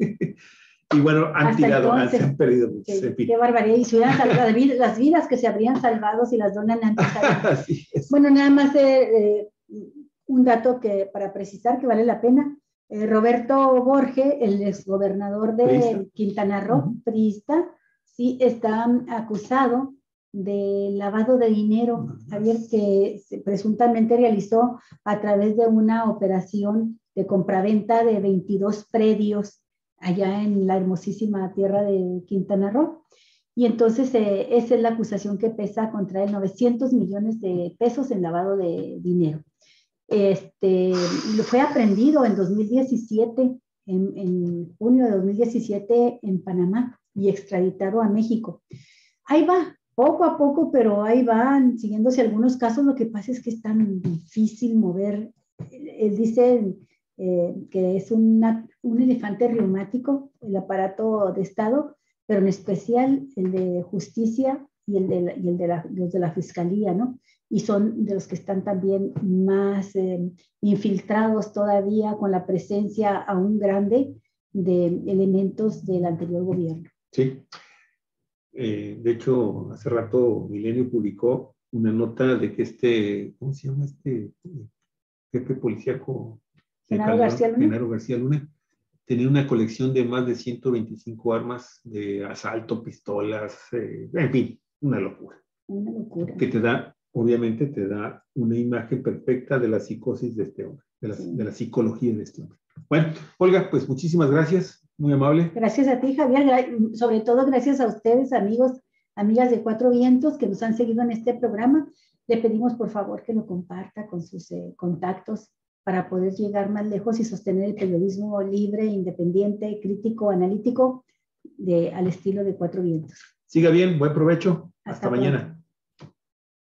Y bueno, han Hasta tirado, entonces, han, han perdido muchos. Qué, en fin. qué barbaridad. Y si hubieran salvado las vidas que se habrían salvado si las donan antes. Así es. Bueno, nada más eh, eh, un dato que para precisar que vale la pena. Eh, Roberto Borge, el exgobernador de Priista. Quintana Roo, uh-huh, priista, sí está acusado de lavado de dinero, uh-huh, Javier, que presuntamente realizó a través de una operación de compraventa de veintidós predios allá en la hermosísima tierra de Quintana Roo. Y entonces eh, esa es la acusación que pesa contra él, novecientos millones de pesos en lavado de dinero. Este, fue aprendido en dos mil diecisiete, en, en junio de dos mil diecisiete en Panamá y extraditado a México. Ahí va, poco a poco, pero ahí van siguiéndose algunos casos. Lo que pasa es que es tan difícil mover. Él dice eh, que es una, un elefante reumático, el aparato de Estado, pero en especial el de justicia y el de la, y el de la, los de la fiscalía, ¿no? Y son de los que están también más eh, infiltrados todavía con la presencia aún grande de elementos del anterior gobierno. Sí. Eh, de hecho, hace rato Milenio publicó una nota de que este, ¿cómo se llama este jefe policíaco? Genaro García Luna. Genaro García Luna. Tenía una colección de más de ciento veinticinco armas de asalto, pistolas, eh, en fin, una locura. Una locura. Que te da, obviamente, te da una imagen perfecta de la psicosis de este hombre, de la, sí. de la psicología de este hombre. Bueno, Olga, pues muchísimas gracias, muy amable. Gracias a ti, Javier, sobre todo gracias a ustedes, amigos, amigas de Cuatro Vientos, que nos han seguido en este programa. Le pedimos, por favor, que lo comparta con sus eh, contactos para poder llegar más lejos y sostener el periodismo libre, independiente, crítico, analítico, de, al estilo de Cuatro Vientos. Siga bien, buen provecho. Hasta, Hasta mañana.